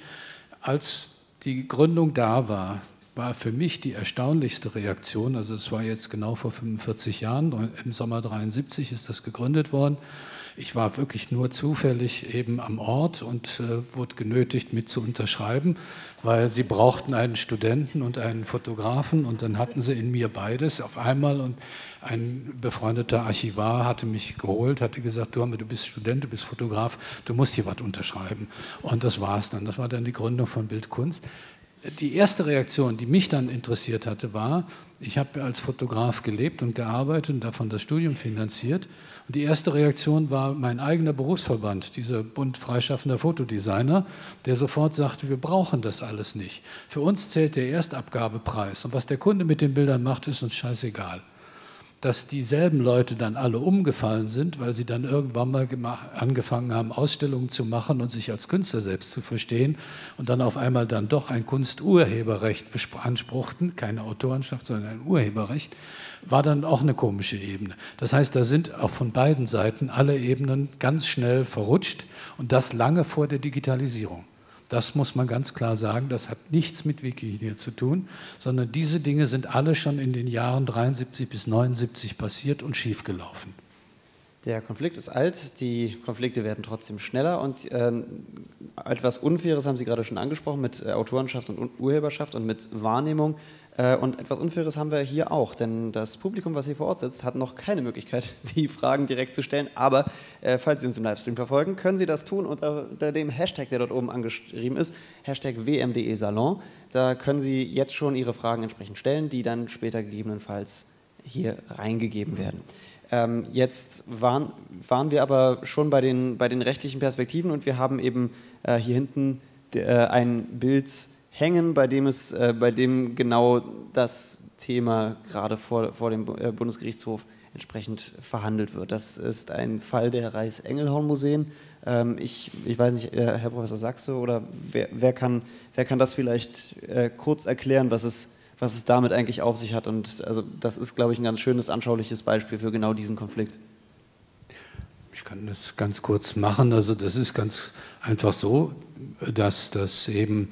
Als die Gründung da war für mich die erstaunlichste Reaktion, also es war jetzt genau vor 45 Jahren, im Sommer 73 ist das gegründet worden. Ich war wirklich nur zufällig eben am Ort und wurde genötigt, mit zu unterschreiben, weil sie brauchten einen Studenten und einen Fotografen und dann hatten sie in mir beides auf einmal und ein befreundeter Archivar hatte mich geholt, hatte gesagt, du bist Student, du bist Fotograf, du musst hier was unterschreiben. Und das war es dann. Das war dann die Gründung von Bildkunst. Die erste Reaktion, die mich dann interessiert hatte, war, ich habe als Fotograf gelebt und gearbeitet und davon das Studium finanziert. Und die erste Reaktion war mein eigener Berufsverband, dieser Bund freischaffender Fotodesigner, der sofort sagte, wir brauchen das alles nicht. Für uns zählt der Erstabgabepreis und was der Kunde mit den Bildern macht, ist uns scheißegal. Dass dieselben Leute dann alle umgefallen sind, weil sie dann irgendwann mal angefangen haben, Ausstellungen zu machen und sich als Künstler selbst zu verstehen und dann auf einmal dann doch ein Kunsturheberrecht beanspruchten, keine Autorenschaft, sondern ein Urheberrecht, war dann auch eine komische Ebene. Das heißt, da sind auch von beiden Seiten alle Ebenen ganz schnell verrutscht und das lange vor der Digitalisierung. Das muss man ganz klar sagen, das hat nichts mit Wikimedia zu tun, sondern diese Dinge sind alle schon in den Jahren 73 bis 79 passiert und schiefgelaufen. Der Konflikt ist alt, die Konflikte werden trotzdem schneller und etwas Unfaires haben Sie gerade schon angesprochen mit Autorenschaft und Urheberschaft und mit Wahrnehmung. Und etwas Unfaires haben wir hier auch, denn das Publikum, was hier vor Ort sitzt, hat noch keine Möglichkeit, die Fragen direkt zu stellen. Aber falls Sie uns im Livestream verfolgen, können Sie das tun unter dem Hashtag, der dort oben angeschrieben ist, Hashtag WMDE-Salon. Da können Sie jetzt schon Ihre Fragen entsprechend stellen, die dann später gegebenenfalls hier reingegeben werden. Jetzt waren wir aber schon bei den rechtlichen Perspektiven und wir haben eben hier hinten ein Bild hängen, bei dem genau das Thema gerade vor dem Bundesgerichtshof entsprechend verhandelt wird. Das ist ein Fall der Reichs-Engelhorn-Museen. Ich weiß nicht, Herr Professor Sachse oder wer kann das vielleicht kurz erklären, was es damit eigentlich auf sich hat. Und also das ist, glaube ich, ein ganz schönes, anschauliches Beispiel für genau diesen Konflikt. Ich kann das ganz kurz machen. Also das ist ganz einfach so, dass das eben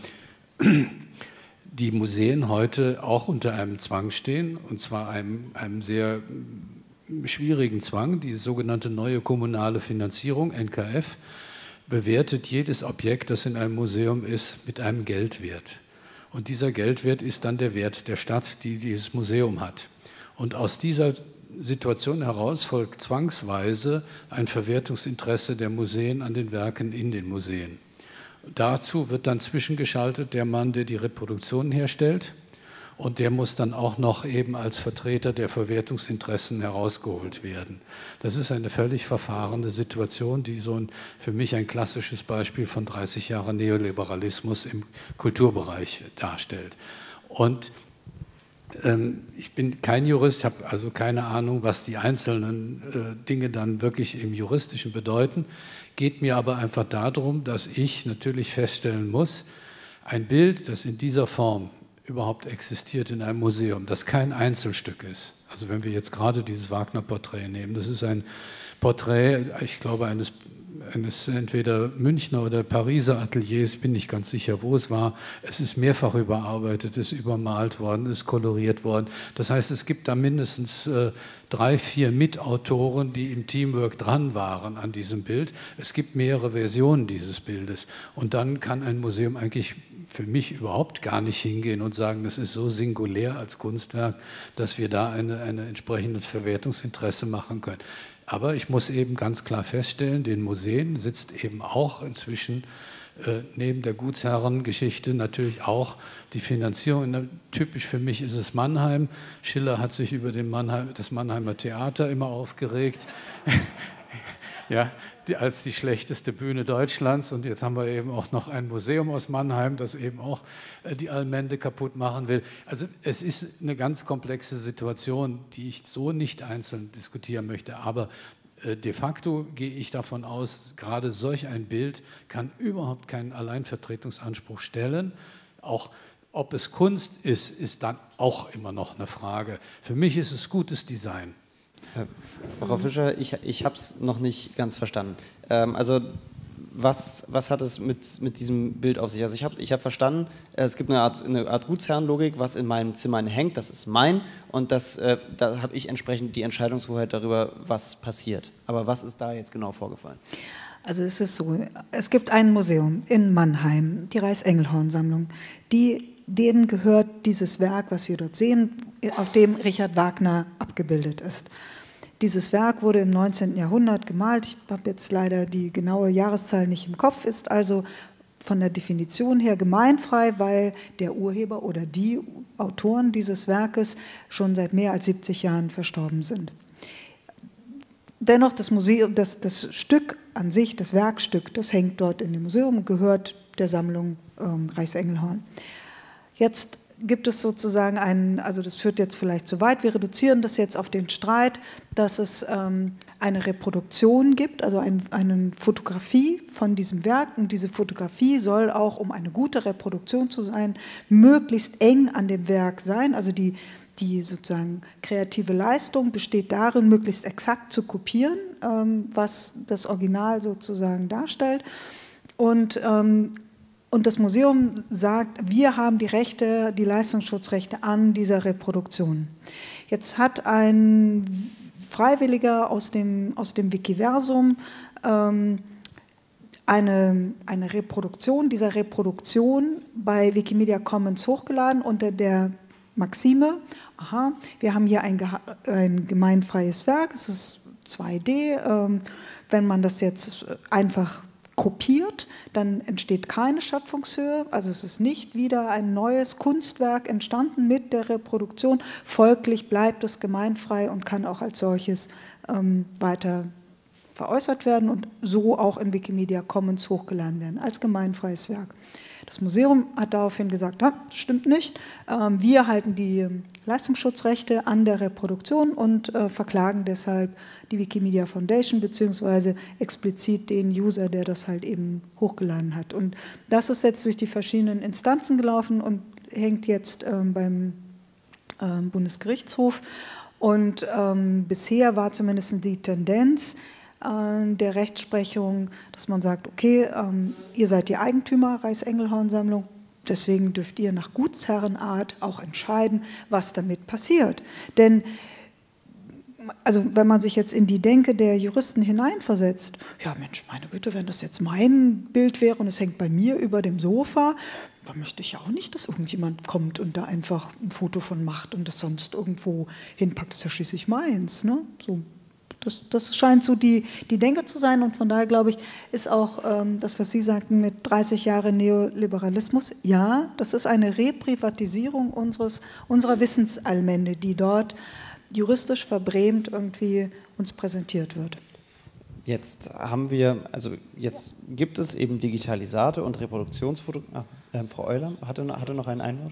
die Museen heute auch unter einem Zwang stehen, und zwar einem sehr schwierigen Zwang. Die sogenannte neue kommunale Finanzierung, NKF, bewertet jedes Objekt, das in einem Museum ist, mit einem Geldwert. Und dieser Geldwert ist dann der Wert der Stadt, die dieses Museum hat. Und aus dieser Situation heraus folgt zwangsweise ein Verwertungsinteresse der Museen an den Werken in den Museen. Dazu wird dann zwischengeschaltet der Mann, der die Reproduktionen herstellt, und der muss dann auch noch eben als Vertreter der Verwertungsinteressen herausgeholt werden. Das ist eine völlig verfahrene Situation, die für mich ein klassisches Beispiel von 30 Jahren Neoliberalismus im Kulturbereich darstellt. Und ich bin kein Jurist, habe also keine Ahnung, was die einzelnen Dinge dann wirklich im Juristischen bedeuten. Geht mir aber einfach darum, dass ich natürlich feststellen muss, ein Bild, das in dieser Form überhaupt existiert in einem Museum, das kein Einzelstück ist. Also wenn wir jetzt gerade dieses Wagner-Porträt nehmen, das ist ein Porträt, ich glaube, eines entweder Münchner oder Pariser Ateliers, ich bin nicht ganz sicher, wo es war. Es ist mehrfach überarbeitet, ist übermalt worden, ist koloriert worden. Das heißt, es gibt da mindestens 3, 4 Mitautoren, die im Teamwork dran waren an diesem Bild. Es gibt mehrere Versionen dieses Bildes. Und dann kann ein Museum eigentlich für mich überhaupt gar nicht hingehen und sagen, das ist so singulär als Kunstwerk, dass wir da eine entsprechendes Verwertungsinteresse machen können. Aber ich muss eben ganz klar feststellen, den Museen sitzt eben auch inzwischen neben der Gutsherrengeschichte natürlich auch die Finanzierung. Typisch für mich ist es Mannheim. Schiller hat sich über das Mannheimer Theater immer aufgeregt. Ja, als die schlechteste Bühne Deutschlands, und jetzt haben wir eben auch noch ein Museum aus Mannheim, das eben auch die Allmende kaputt machen will. Also es ist eine ganz komplexe Situation, die ich so nicht einzeln diskutieren möchte, aber de facto gehe ich davon aus, gerade solch ein Bild kann überhaupt keinen Alleinvertretungsanspruch stellen. Auch ob es Kunst ist, ist dann auch immer noch eine Frage. Für mich ist es gutes Design. Frau Fischer, ich habe es noch nicht ganz verstanden. Also was hat es mit diesem Bild auf sich? Also ich hab verstanden, es gibt eine Art Gutsherrenlogik, was in meinem Zimmer hängt, das ist mein, und da habe ich entsprechend die Entscheidungshoheit darüber, was passiert. Aber was ist da jetzt genau vorgefallen? Also es ist so, es gibt ein Museum in Mannheim, die Reichs-Engelhorn-Sammlung, denen gehört dieses Werk, was wir dort sehen, auf dem Richard Wagner abgebildet ist. Dieses Werk wurde im 19. Jahrhundert gemalt. Ich habe jetzt leider die genaue Jahreszahl nicht im Kopf, ist also von der Definition her gemeinfrei, weil der Urheber oder die Autoren dieses Werkes schon seit mehr als 70 Jahren verstorben sind. Dennoch, das Museum, das Stück an sich, das Werkstück, das hängt dort in dem Museum und gehört der Sammlung Reichs-Engelhorn. Jetzt gibt es sozusagen also das führt jetzt vielleicht zu weit, wir reduzieren das jetzt auf den Streit, dass es eine Reproduktion gibt, also eine Fotografie von diesem Werk, und diese Fotografie soll auch, um eine gute Reproduktion zu sein, möglichst eng an dem Werk sein, also die sozusagen kreative Leistung besteht darin, möglichst exakt zu kopieren, was das Original sozusagen darstellt. Und das Museum sagt, wir haben die Rechte, die Leistungsschutzrechte an dieser Reproduktion. Jetzt hat ein Freiwilliger aus dem Wikiversum eine Reproduktion dieser Reproduktion bei Wikimedia Commons hochgeladen unter der Maxime, aha, wir haben hier ein gemeinfreies Werk, es ist 2D, wenn man das jetzt einfach kopiert, dann entsteht keine Schöpfungshöhe, also es ist nicht wieder ein neues Kunstwerk entstanden mit der Reproduktion, folglich bleibt es gemeinfrei und kann auch als solches weiter veräußert werden und so auch in Wikimedia Commons hochgeladen werden, als gemeinfreies Werk. Das Museum hat daraufhin gesagt, stimmt nicht, wir halten die Leistungsschutzrechte an der Reproduktion und verklagen deshalb die Wikimedia Foundation beziehungsweise explizit den User, der das halt eben hochgeladen hat. Und das ist jetzt durch die verschiedenen Instanzen gelaufen und hängt jetzt beim Bundesgerichtshof. Und bisher war zumindest die Tendenz der Rechtsprechung, dass man sagt, okay, ihr seid die Eigentümer Reichs-Engelhorn-Sammlung, deswegen dürft ihr nach Gutsherrenart auch entscheiden, was damit passiert. Denn also wenn man sich jetzt in die Denke der Juristen hineinversetzt, ja Mensch, meine Güte, wenn das jetzt mein Bild wäre und es hängt bei mir über dem Sofa, da möchte ich ja auch nicht, dass irgendjemand kommt und da einfach ein Foto von macht und das sonst irgendwo hinpackt, das ist ja schließlich meins, ne? So. Das scheint so die Denke zu sein und von daher glaube ich, ist auch das, was Sie sagten mit 30 Jahre Neoliberalismus, ja, das ist eine Reprivatisierung unserer Wissensallmende, die dort juristisch verbrämt irgendwie uns präsentiert wird. Jetzt jetzt gibt es eben Digitalisate und Reproduktionsfoto. Frau Euler hatte noch einen Einwand?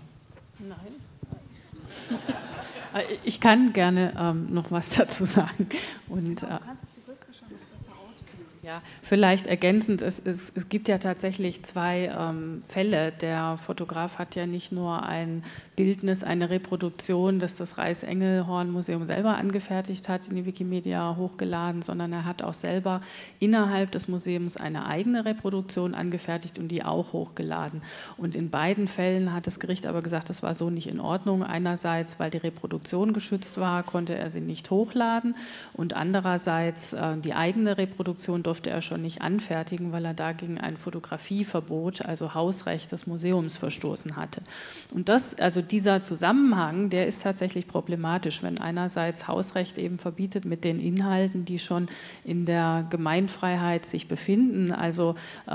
Nein. Ich kann gerne noch was dazu sagen. Und, du kannst es juristisch noch besser ausführen. Ja, vielleicht ergänzend, es gibt ja tatsächlich zwei Fälle. Der Fotograf hat ja nicht nur ein Bildnis, eine Reproduktion, das das Reichs-Engelhorn-Museum selber angefertigt hat, in die Wikimedia hochgeladen, sondern er hat auch selber innerhalb des Museums eine eigene Reproduktion angefertigt und die auch hochgeladen. Und in beiden Fällen hat das Gericht aber gesagt, das war so nicht in Ordnung. Einerseits, weil die Reproduktion geschützt war, konnte er sie nicht hochladen, und andererseits die eigene Reproduktion durfte er schon nicht anfertigen, weil er dagegen ein Fotografieverbot, also Hausrecht des Museums, verstoßen hatte. Und also dieser Zusammenhang, der ist tatsächlich problematisch, wenn einerseits Hausrecht eben verbietet mit den Inhalten, die schon in der Gemeinfreiheit sich befinden, also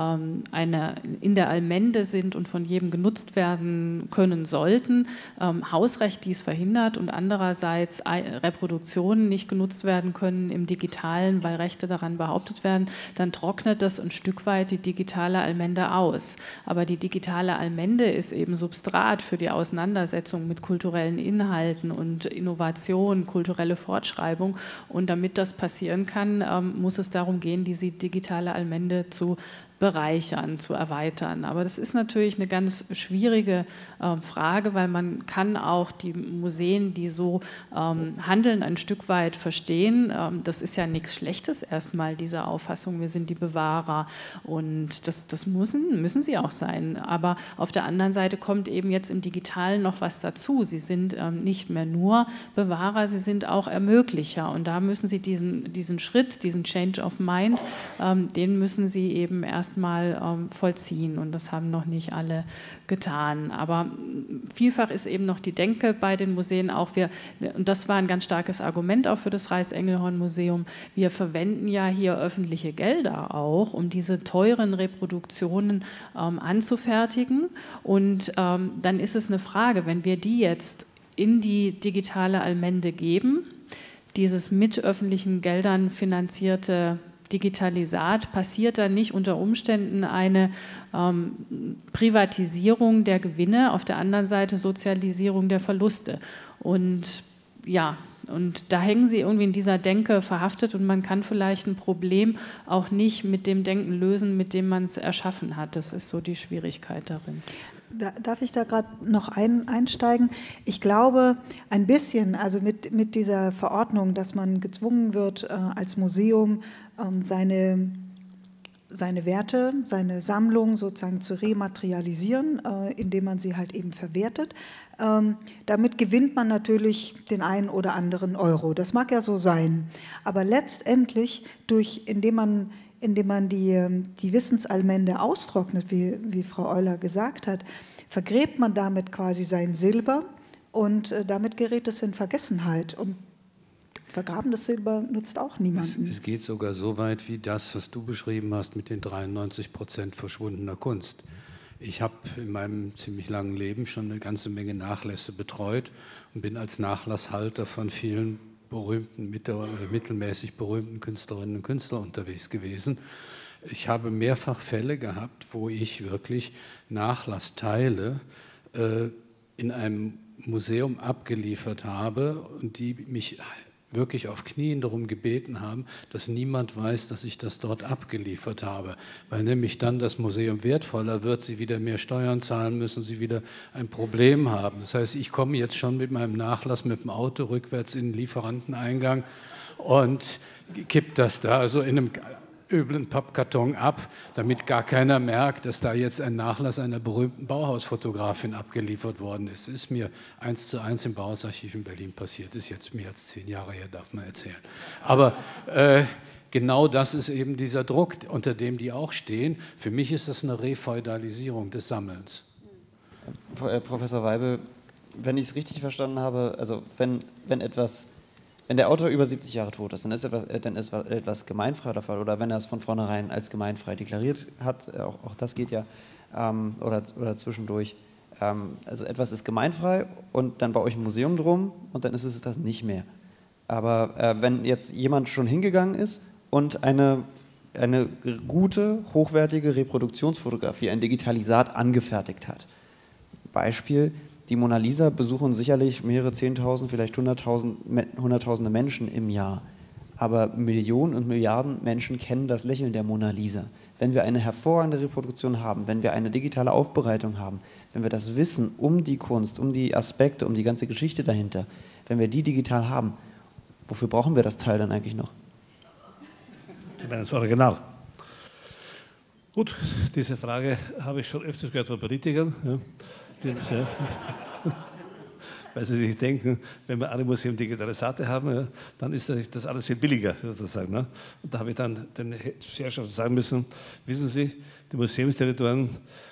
in der Allmende sind und von jedem genutzt werden können sollten, Hausrecht dies verhindert, und andererseits Reproduktionen nicht genutzt werden können im Digitalen, weil Rechte daran behauptet werden, dann trocknet das ein Stück weit die digitale Allmende aus. Aber die digitale Allmende ist eben Substrat für die Auseinandersetzung mit kulturellen Inhalten und Innovation, kulturelle Fortschreibung. Und damit das passieren kann, muss es darum gehen, diese digitale Allmende zu bereichern, zu erweitern. Aber das ist natürlich eine ganz schwierige Frage, weil man kann auch die Museen, die so handeln, ein Stück weit verstehen. Das ist ja nichts Schlechtes erstmal, diese Auffassung, wir sind die Bewahrer, und das müssen sie auch sein. Aber auf der anderen Seite kommt eben jetzt im Digitalen noch was dazu. Sie sind nicht mehr nur Bewahrer, sie sind auch Ermöglicher, und da müssen sie diesen Schritt, diesen Change of Mind, den müssen sie eben erstmal vollziehen, und das haben noch nicht alle getan. Aber vielfach ist eben noch die Denke bei den Museen auch, und das war ein ganz starkes Argument auch für das Reichs-Engelhorn-Museum, wir verwenden ja hier öffentliche Gelder auch, um diese teuren Reproduktionen anzufertigen, und dann ist es eine Frage, wenn wir die jetzt in die digitale Allmende geben, dieses mit öffentlichen Geldern finanzierte Digitalisat, passiert da nicht unter Umständen eine Privatisierung der Gewinne, auf der anderen Seite Sozialisierung der Verluste? Und ja, und da hängen sie irgendwie in dieser Denke verhaftet, und man kann vielleicht ein Problem auch nicht mit dem Denken lösen, mit dem man es erschaffen hat. Das ist so die Schwierigkeit darin. Darf ich da gerade noch einsteigen? Ich glaube, ein bisschen, also mit dieser Verordnung, dass man gezwungen wird, als Museum seine Werte, seine Sammlung sozusagen zu rematerialisieren, indem man sie halt eben verwertet. Damit gewinnt man natürlich den einen oder anderen Euro. Das mag ja so sein. Aber letztendlich, indem man die Wissensallmende austrocknet, wie Frau Euler gesagt hat, vergräbt man damit quasi sein Silber, und damit gerät es in Vergessenheit. Und vergrabenes Silber nutzt auch niemanden. Es geht sogar so weit wie das, was du beschrieben hast mit den 93% verschwundener Kunst. Ich habe in meinem ziemlich langen Leben schon eine ganze Menge Nachlässe betreut und bin als Nachlasshalter von vielen berühmten, mittelmäßig berühmten Künstlerinnen und Künstlern unterwegs gewesen. Ich habe mehrfach Fälle gehabt, wo ich wirklich Nachlassteile in einem Museum abgeliefert habe und die mich wirklich auf Knien darum gebeten haben, dass niemand weiß, dass ich das dort abgeliefert habe, weil nämlich dann das Museum wertvoller wird, sie wieder mehr Steuern zahlen müssen, sie wieder ein Problem haben. Das heißt, ich komme jetzt schon mit meinem Nachlass mit dem Auto rückwärts in den Lieferanteneingang und kipp das da also in einem üblen Pappkarton ab, damit gar keiner merkt, dass da jetzt ein Nachlass einer berühmten Bauhausfotografin abgeliefert worden ist. Das ist mir 1:1 im Bauhausarchiv in Berlin passiert, ist jetzt mehr als 10 Jahre her, darf man erzählen. Aber genau das ist eben dieser Druck, unter dem die auch stehen. Für mich ist das eine Refeudalisierung des Sammelns. Professor Weibel, wenn ich es richtig verstanden habe, also wenn der Autor über 70 Jahre tot ist, dann ist etwas gemeinfrei der Fall, oder wenn er es von vornherein als gemeinfrei deklariert hat, auch das geht ja, oder zwischendurch. Also etwas ist gemeinfrei und dann baue ich ein Museum drum und dann ist es das nicht mehr. Aber wenn jetzt jemand schon hingegangen ist und eine gute, hochwertige Reproduktionsfotografie, ein Digitalisat angefertigt hat, Beispiel: Die Mona Lisa besuchen sicherlich mehrere 10.000, vielleicht Hunderttausende Menschen im Jahr. aber Millionen und Milliarden Menschen kennen das Lächeln der Mona Lisa. Wenn wir eine hervorragende Reproduktion haben, wenn wir eine digitale Aufbereitung haben, wenn wir das Wissen um die Kunst, um die Aspekte, um die ganze Geschichte dahinter, wenn wir die digital haben, wofür brauchen wir das Teil dann eigentlich noch? Ich meine, das Original. Gut, diese Frage habe ich schon öfters gehört von Politikern. Ja. Weil sie sich denken, wenn wir alle Museen Digitalisate haben, ja, dann ist das alles viel billiger, sozusagen. Ne? Und da habe ich dann den Herrschaften sagen müssen, wissen Sie, die Museumsdirektoren,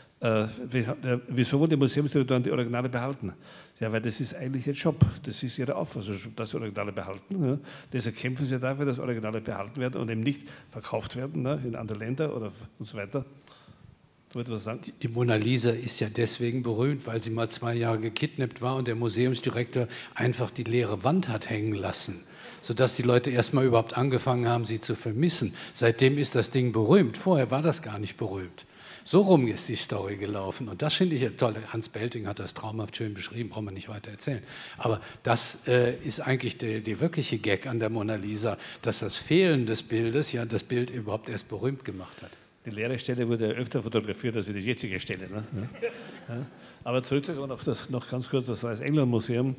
wieso wollen die Museumsdirektoren die Originale behalten? Ja, weil das ist eigentlich ihr Job, das ist ihre Auffassung, dass sie Originale behalten. Ja. Deshalb kämpfen sie dafür, dass Originale behalten werden und eben nicht verkauft werden, ne, in andere Länder oder und so weiter. Was sagen? Die Mona Lisa ist ja deswegen berühmt, weil sie mal 2 Jahre gekidnappt war und der Museumsdirektor einfach die leere Wand hat hängen lassen, sodass die Leute erst mal überhaupt angefangen haben, sie zu vermissen. Seitdem ist das Ding berühmt. Vorher war das gar nicht berühmt. So rum ist die Story gelaufen und das finde ich ja toll. Hans Belting hat das traumhaft schön beschrieben, brauchen wir nicht weiter erzählen. Aber das ist eigentlich der wirkliche Gag an der Mona Lisa, dass das Fehlen des Bildes ja das Bild überhaupt erst berühmt gemacht hat. Die leere Stelle wurde öfter fotografiert als die jetzige Stelle. Ne? Ja. Aber zurückzukommen auf das noch ganz kurz, das England-Museum.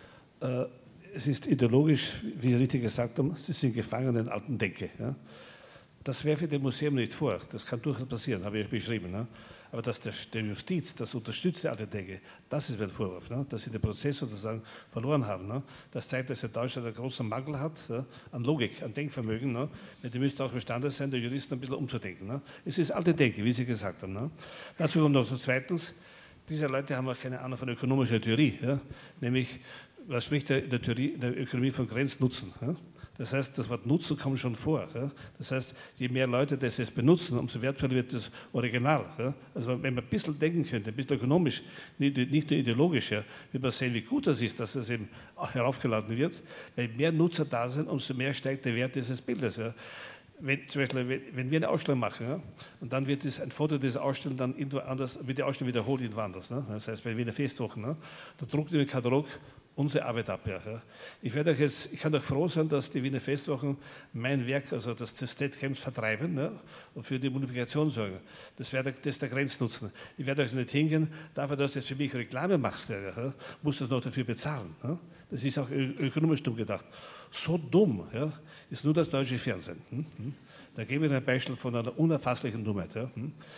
Es ist ideologisch, wie Sie richtig gesagt haben, Sie sind gefangen in der alten Denke. Ja? Das werfe ich dem Museum nicht vor, das kann durchaus passieren, habe ich beschrieben. Ne? Aber dass der Justiz das unterstützt, die alte Denke, das ist mein Vorwurf, ne? Dass sie den Prozess sozusagen verloren haben. Ne? Das zeigt, dass Deutschland einen großen Mangel hat, ja? An Logik, an Denkvermögen. Ne? Die müssten auch imstande sein, der Juristen ein bisschen umzudenken. Ne? Es ist alte Denke, wie Sie gesagt haben. Ne? Dazu kommt noch so zweitens, diese Leute haben auch keine Ahnung von ökonomischer Theorie. Ja? Nämlich, was spricht in der Theorie, in der Ökonomie von Grenznutzen? Ja? Das heißt, das Wort Nutzen kommt schon vor. Ja? Das heißt, je mehr Leute das jetzt benutzen, umso wertvoller wird das Original. Ja? Also wenn man ein bisschen denken könnte, ein bisschen ökonomisch, nicht nur ideologisch, ja, wird man sehen, wie gut das ist, dass das eben heraufgeladen wird. Weil mehr Nutzer da sind, umso mehr steigt der Wert dieses Bildes. Ja? Zum Beispiel, wenn wir eine Ausstellung machen, ja, und dann wird ein Foto dieser Ausstellung dann irgendwo anders, wird die Ausstellung wiederholt irgendwo anders. Ne? Das heißt, bei Wiener Festwochen, ne? Da druckt ihr den Katalog unsere Arbeit ab. Ja. Ich kann doch froh sein, dass die Wiener Festwochen mein Werk, also das State Camps vertreiben, ne, und für die Multiplikation sorgen. Das ist der Grenznutzen. Ich werde euch nicht hingehen, dafür, dass du jetzt für mich Reklame machst, ja, musst du das noch dafür bezahlen. Ja. Das ist auch ökonomisch dumm gedacht. So dumm, ja, ist nur das deutsche Fernsehen. Da gebe ich ein Beispiel von einer unerfasslichen Dummheit. Ja.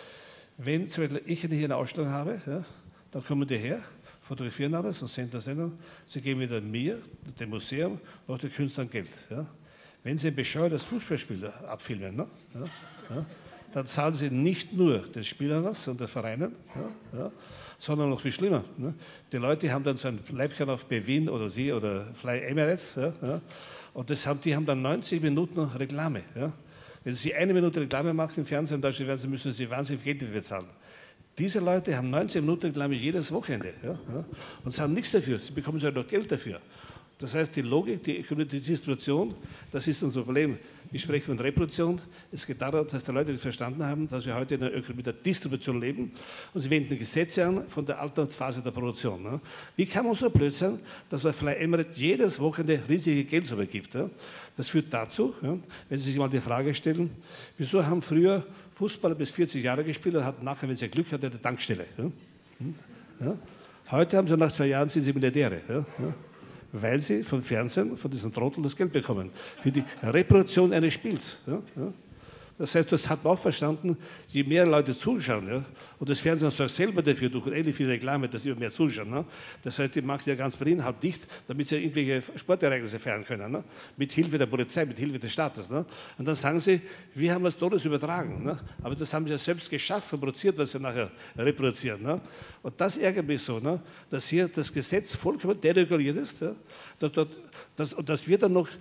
Wenn zum Beispiel ich hier eine Ausstellung habe, ja, dann kommen die her, fotografieren alles und senden das Sendung. Sie geben wieder mir, dem Museum, auch den Künstlern Geld. Ja. Wenn Sie ein bescheuertes Fußballspiel abfilmen, ne, ja, dann zahlen Sie nicht nur den Spielern was und den Vereinen, ja, sondern noch viel schlimmer. Ne. Die Leute haben dann so ein Leibchen auf Bewin oder Sie oder Fly Emirates, ja, und die haben dann 90 Minuten Reklame. Ja. Wenn Sie 1 Minute Reklame machen im Fernsehen, im deutschen Fernsehen, müssen Sie wahnsinnig viel Geld bezahlen. Diese Leute haben 19 Minuten, glaube ich, jedes Wochenende, ja, und sie haben nichts dafür, sie bekommen sogar noch Geld dafür. Das heißt, die Logik, die Distribution, das ist unser Problem. Ich spreche von Reproduktion. Es geht darum, dass die Leute verstanden haben, dass wir heute in einer Ökonomie der Distribution leben und sie wenden Gesetze an von der alten Phase der Produktion. Ne? Wie kann man so blöd sein, dass man Fly Emirates jedes Wochenende riesige Geldsumme gibt? Ja? Das führt dazu, ja, wenn Sie sich mal die Frage stellen, wieso haben früher Fußballer bis 40 Jahre gespielt und hatten nachher, wenn sie Glück hatten, eine Tankstelle? Ja? Ja? Heute haben sie nach 2 Jahren sind sie Milliardäre. Ja? Ja? Weil sie vom Fernsehen, von diesen Trotteln das Geld bekommen. Für die Reproduktion eines Spiels. Ja, ja. Das heißt, das hat man auch verstanden, je mehr Leute zuschauen, ja, und das Fernsehen sorgt selber dafür, durch ähnlich viel Reklame, dass immer mehr zuschauen. Ne? Das heißt, die macht ja ganz Berlin halb dicht, damit sie irgendwelche Sportereignisse feiern können, ne? Mit Hilfe der Polizei, mit Hilfe des Staates. Ne? Und dann sagen sie, wir haben was Tolles übertragen. Ne? Aber das haben sie ja selbst geschafft und produziert, was sie nachher reproduzieren. Ne? Und das ärgert mich so, ne? Dass hier das Gesetz vollkommen dereguliert ist, ja? Dass wir dann noch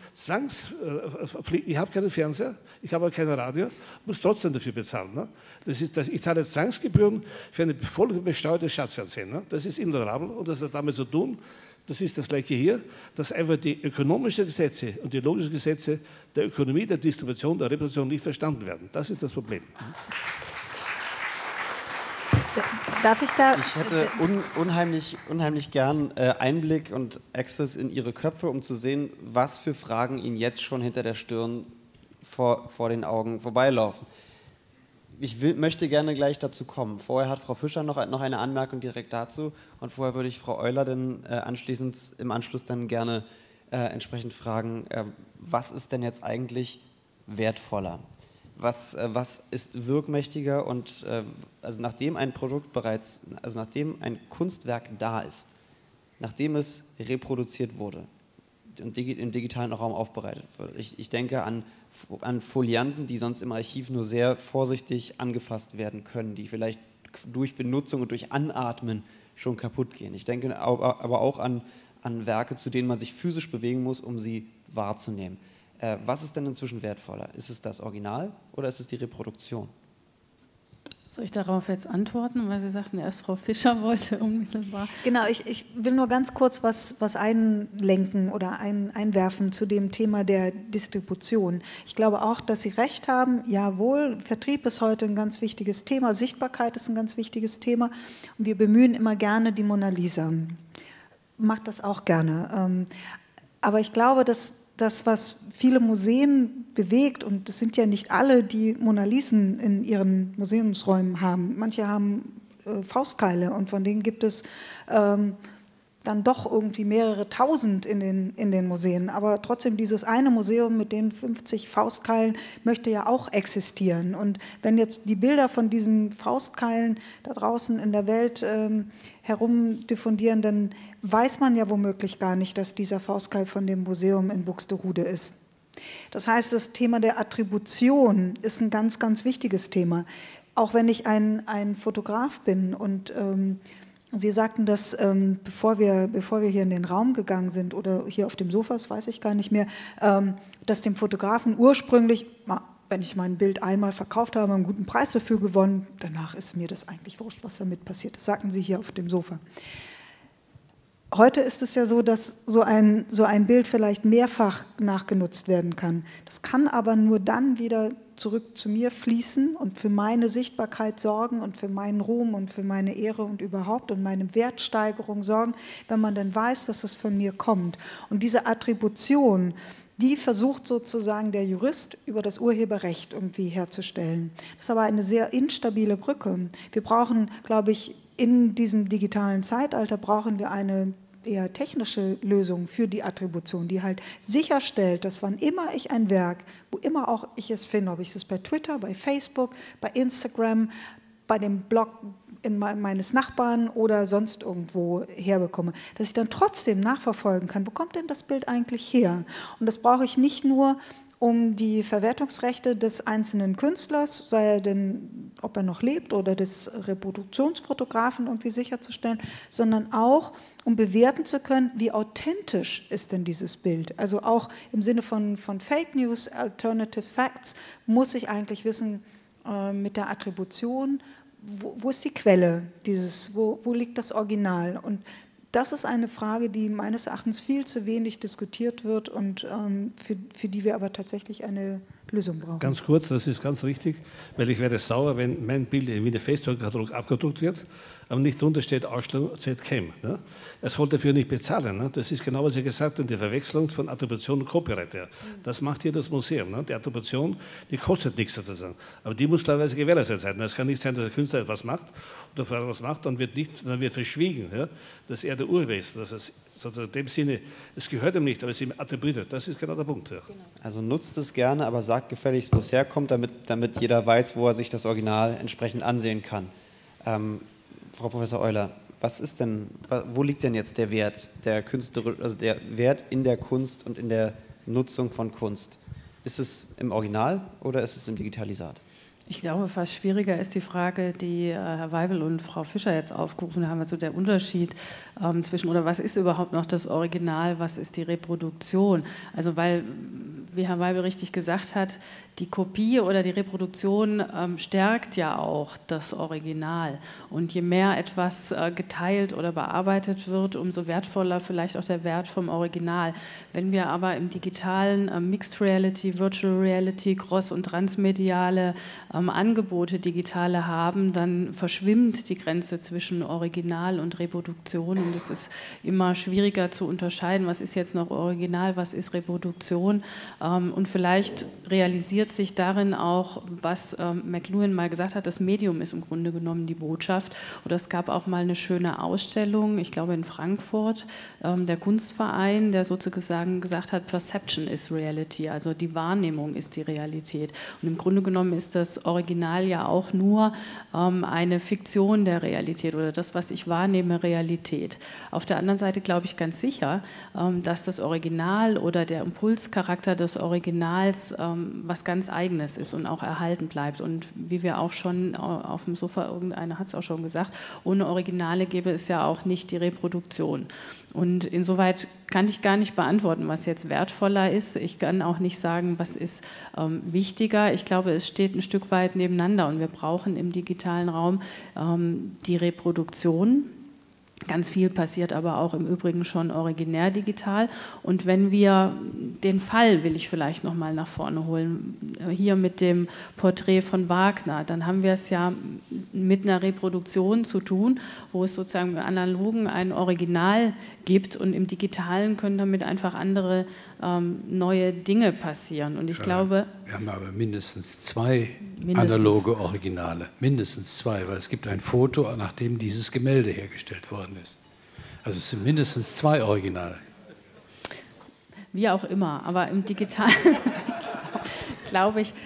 ich habe keinen Fernseher, ich habe auch kein Radio, muss trotzdem dafür bezahlen. Ne? Ich zahle Zwangsgebühren für ein voll besteuertes Staatsfernsehen. Ne? Das ist intolerabel und das hat damit zu tun, das ist das Gleiche hier, dass einfach die ökonomischen Gesetze und die logischen Gesetze der Ökonomie, der Distribution, der Reproduktion nicht verstanden werden. Das ist das Problem. Darf ich da? Ich hätte unheimlich gern Einblick und Access in Ihre Köpfe, um zu sehen, was für Fragen Ihnen jetzt schon hinter der Stirn vor den Augen vorbeilaufen. Ich möchte gerne gleich dazu kommen. Vorher hat Frau Fischer noch eine Anmerkung direkt dazu und vorher würde ich Frau Euler dann im Anschluss dann gerne entsprechend fragen, was ist denn jetzt eigentlich wertvoller? Was ist wirkmächtiger und also nachdem ein Produkt nachdem ein Kunstwerk da ist, nachdem es reproduziert wurde und im digitalen Raum aufbereitet wird. Ich denke an Folianten, die sonst im Archiv nur sehr vorsichtig angefasst werden können, die vielleicht durch Benutzung und durch Anatmen schon kaputt gehen. Ich denke aber auch an Werke, zu denen man sich physisch bewegen muss, um sie wahrzunehmen. Was ist denn inzwischen wertvoller? Ist es das Original oder ist es die Reproduktion? Soll ich darauf jetzt antworten, weil Sie sagten, erst Frau Fischer wollte unmittelbar. Genau, ich will nur ganz kurz was einlenken oder einwerfen zu dem Thema der Distribution. Ich glaube auch, dass Sie recht haben. Jawohl, Vertrieb ist heute ein ganz wichtiges Thema, Sichtbarkeit ist ein ganz wichtiges Thema und wir bemühen immer gerne die Mona Lisa. Macht das auch gerne. Aber ich glaube, dass das, was viele Museen bewegt, und es sind ja nicht alle, die Mona Lisen in ihren Museumsräumen haben. Manche haben Faustkeile und von denen gibt es dann doch irgendwie mehrere tausend in den Museen. Aber trotzdem, dieses eine Museum mit den 50 Faustkeilen möchte ja auch existieren. Und wenn jetzt die Bilder von diesen Faustkeilen da draußen in der Welt herumdiffundieren, dann weiß man ja womöglich gar nicht, dass dieser Faustkeil von dem Museum in Buxtehude ist. Das heißt, das Thema der Attribution ist ein ganz, ganz wichtiges Thema. Auch wenn ich ein Fotograf bin und Sie sagten, dass bevor wir hier in den Raum gegangen sind oder hier auf dem Sofa, das weiß ich gar nicht mehr, dass dem Fotografen ursprünglich, wenn ich mein Bild einmal verkauft habe, einen guten Preis dafür gewonnen, danach ist mir das eigentlich wurscht, was damit passiert. Das sagten Sie hier auf dem Sofa. Heute ist es ja so, dass so ein Bild vielleicht mehrfach nachgenutzt werden kann. Das kann aber nur dann wieder zurück zu mir fließen und für meine Sichtbarkeit sorgen und für meinen Ruhm und für meine Ehre und überhaupt und meine Wertsteigerung sorgen, wenn man dann weiß, dass es von mir kommt. Und diese Attribution, die versucht sozusagen der Jurist über das Urheberrecht irgendwie herzustellen. Das ist aber eine sehr instabile Brücke. Wir brauchen, glaube ich, in diesem digitalen Zeitalter brauchen wir eine eher technische Lösung für die Attribution, die halt sicherstellt, dass wann immer ich ein Werk, wo immer auch ich es finde, ob ich es bei Twitter, bei Facebook, bei Instagram, bei dem Blog meines Nachbarn oder sonst irgendwo herbekomme, dass ich dann trotzdem nachverfolgen kann, wo kommt denn das Bild eigentlich her? Und das brauche ich nicht nur, um die Verwertungsrechte des einzelnen Künstlers, sei er denn, ob er noch lebt, oder des Reproduktionsfotografen irgendwie sicherzustellen, sondern auch, um bewerten zu können, wie authentisch ist denn dieses Bild. Also auch im Sinne von Fake News, Alternative Facts, muss ich eigentlich wissen, mit der Attribution, wo ist die Quelle dieses, wo liegt das Original? Und das ist eine Frage, die meines Erachtens viel zu wenig diskutiert wird und für die wir aber tatsächlich eine Lösung brauchen. Ganz kurz, das ist ganz richtig, weil ich werde sauer, wenn mein Bild in der Facebook-Katalog abgedruckt wird, aber nicht drunter steht Ausstellung ZChem. Ne? Er soll dafür nicht bezahlen. Ne? Das ist genau, was ihr gesagt habt, die Verwechslung von Attribution und Copyright. Ja. Das macht hier das Museum. Ne? Die Attribution, die kostet nichts sozusagen. Aber die muss teilweise gewährleistet sein. Es kann nicht sein, dass der Künstler etwas macht oder vorher etwas macht, dann wird verschwiegen, ja? Dass er der Urheber ist. Dass es sozusagen in dem Sinne, es gehört ihm nicht, aber es ist ihm attribuiert. Das ist genau der Punkt. Ja. Also nutzt es gerne, aber sagt gefälligst, wo es herkommt, damit jeder weiß, wo er sich das Original entsprechend ansehen kann. Frau Professor Euler, wo liegt denn jetzt der Wert der also der Wert in der Kunst und in der Nutzung von Kunst? Ist es im Original oder ist es im Digitalisat? Ich glaube, fast schwieriger ist die Frage, die Herr Weibel und Frau Fischer jetzt aufgerufen haben, also der Unterschied zwischen, oder was ist überhaupt noch das Original, was ist die Reproduktion? Also weil wie Herr Weibel richtig gesagt hat, die Kopie oder die Reproduktion stärkt ja auch das Original. Und je mehr etwas geteilt oder bearbeitet wird, umso wertvoller vielleicht auch der Wert vom Original. Wenn wir aber im digitalen Mixed Reality, Virtual Reality, cross- und transmediale Angebote, digitale haben, dann verschwimmt die Grenze zwischen Original und Reproduktion. Und es ist immer schwieriger zu unterscheiden, was ist jetzt noch Original, was ist Reproduktion. Und vielleicht realisiert sich darin auch, was McLuhan mal gesagt hat, das Medium ist im Grunde genommen die Botschaft. Oder es gab auch mal eine schöne Ausstellung, ich glaube in Frankfurt, der Kunstverein, der sozusagen gesagt hat, Perception is Reality, also die Wahrnehmung ist die Realität. Und im Grunde genommen ist das Original ja auch nur eine Fiktion der Realität oder das, was ich wahrnehme, Realität. Auf der anderen Seite glaube ich ganz sicher, dass das Original oder der Impulscharakter des Originals was ganz Eigenes ist und auch erhalten bleibt. Und wie wir auch schon auf dem Sofa, irgendeiner hat es auch schon gesagt, ohne Originale gäbe es ja auch nicht die Reproduktion. Und insoweit kann ich gar nicht beantworten, was jetzt wertvoller ist. Ich kann auch nicht sagen, was ist wichtiger. Ich glaube, es steht ein Stück weit nebeneinander und wir brauchen im digitalen Raum die Reproduktion. Ganz viel passiert aber auch im Übrigen schon originär digital. Und wenn wir den Fall, will ich vielleicht noch mal nach vorne holen, hier mit dem Porträt von Wagner, dann haben wir es ja mit einer Reproduktion zu tun, wo es sozusagen im Analogen ein Original gibt und im Digitalen können damit einfach andere neue Dinge passieren. Und ich glaube... Wir haben aber mindestens zwei analoge Originale, mindestens zwei, weil es gibt ein Foto, nachdem dieses Gemälde hergestellt worden ist. Also es sind mindestens zwei Originale. Wie auch immer, aber im Digitalen glaube ich,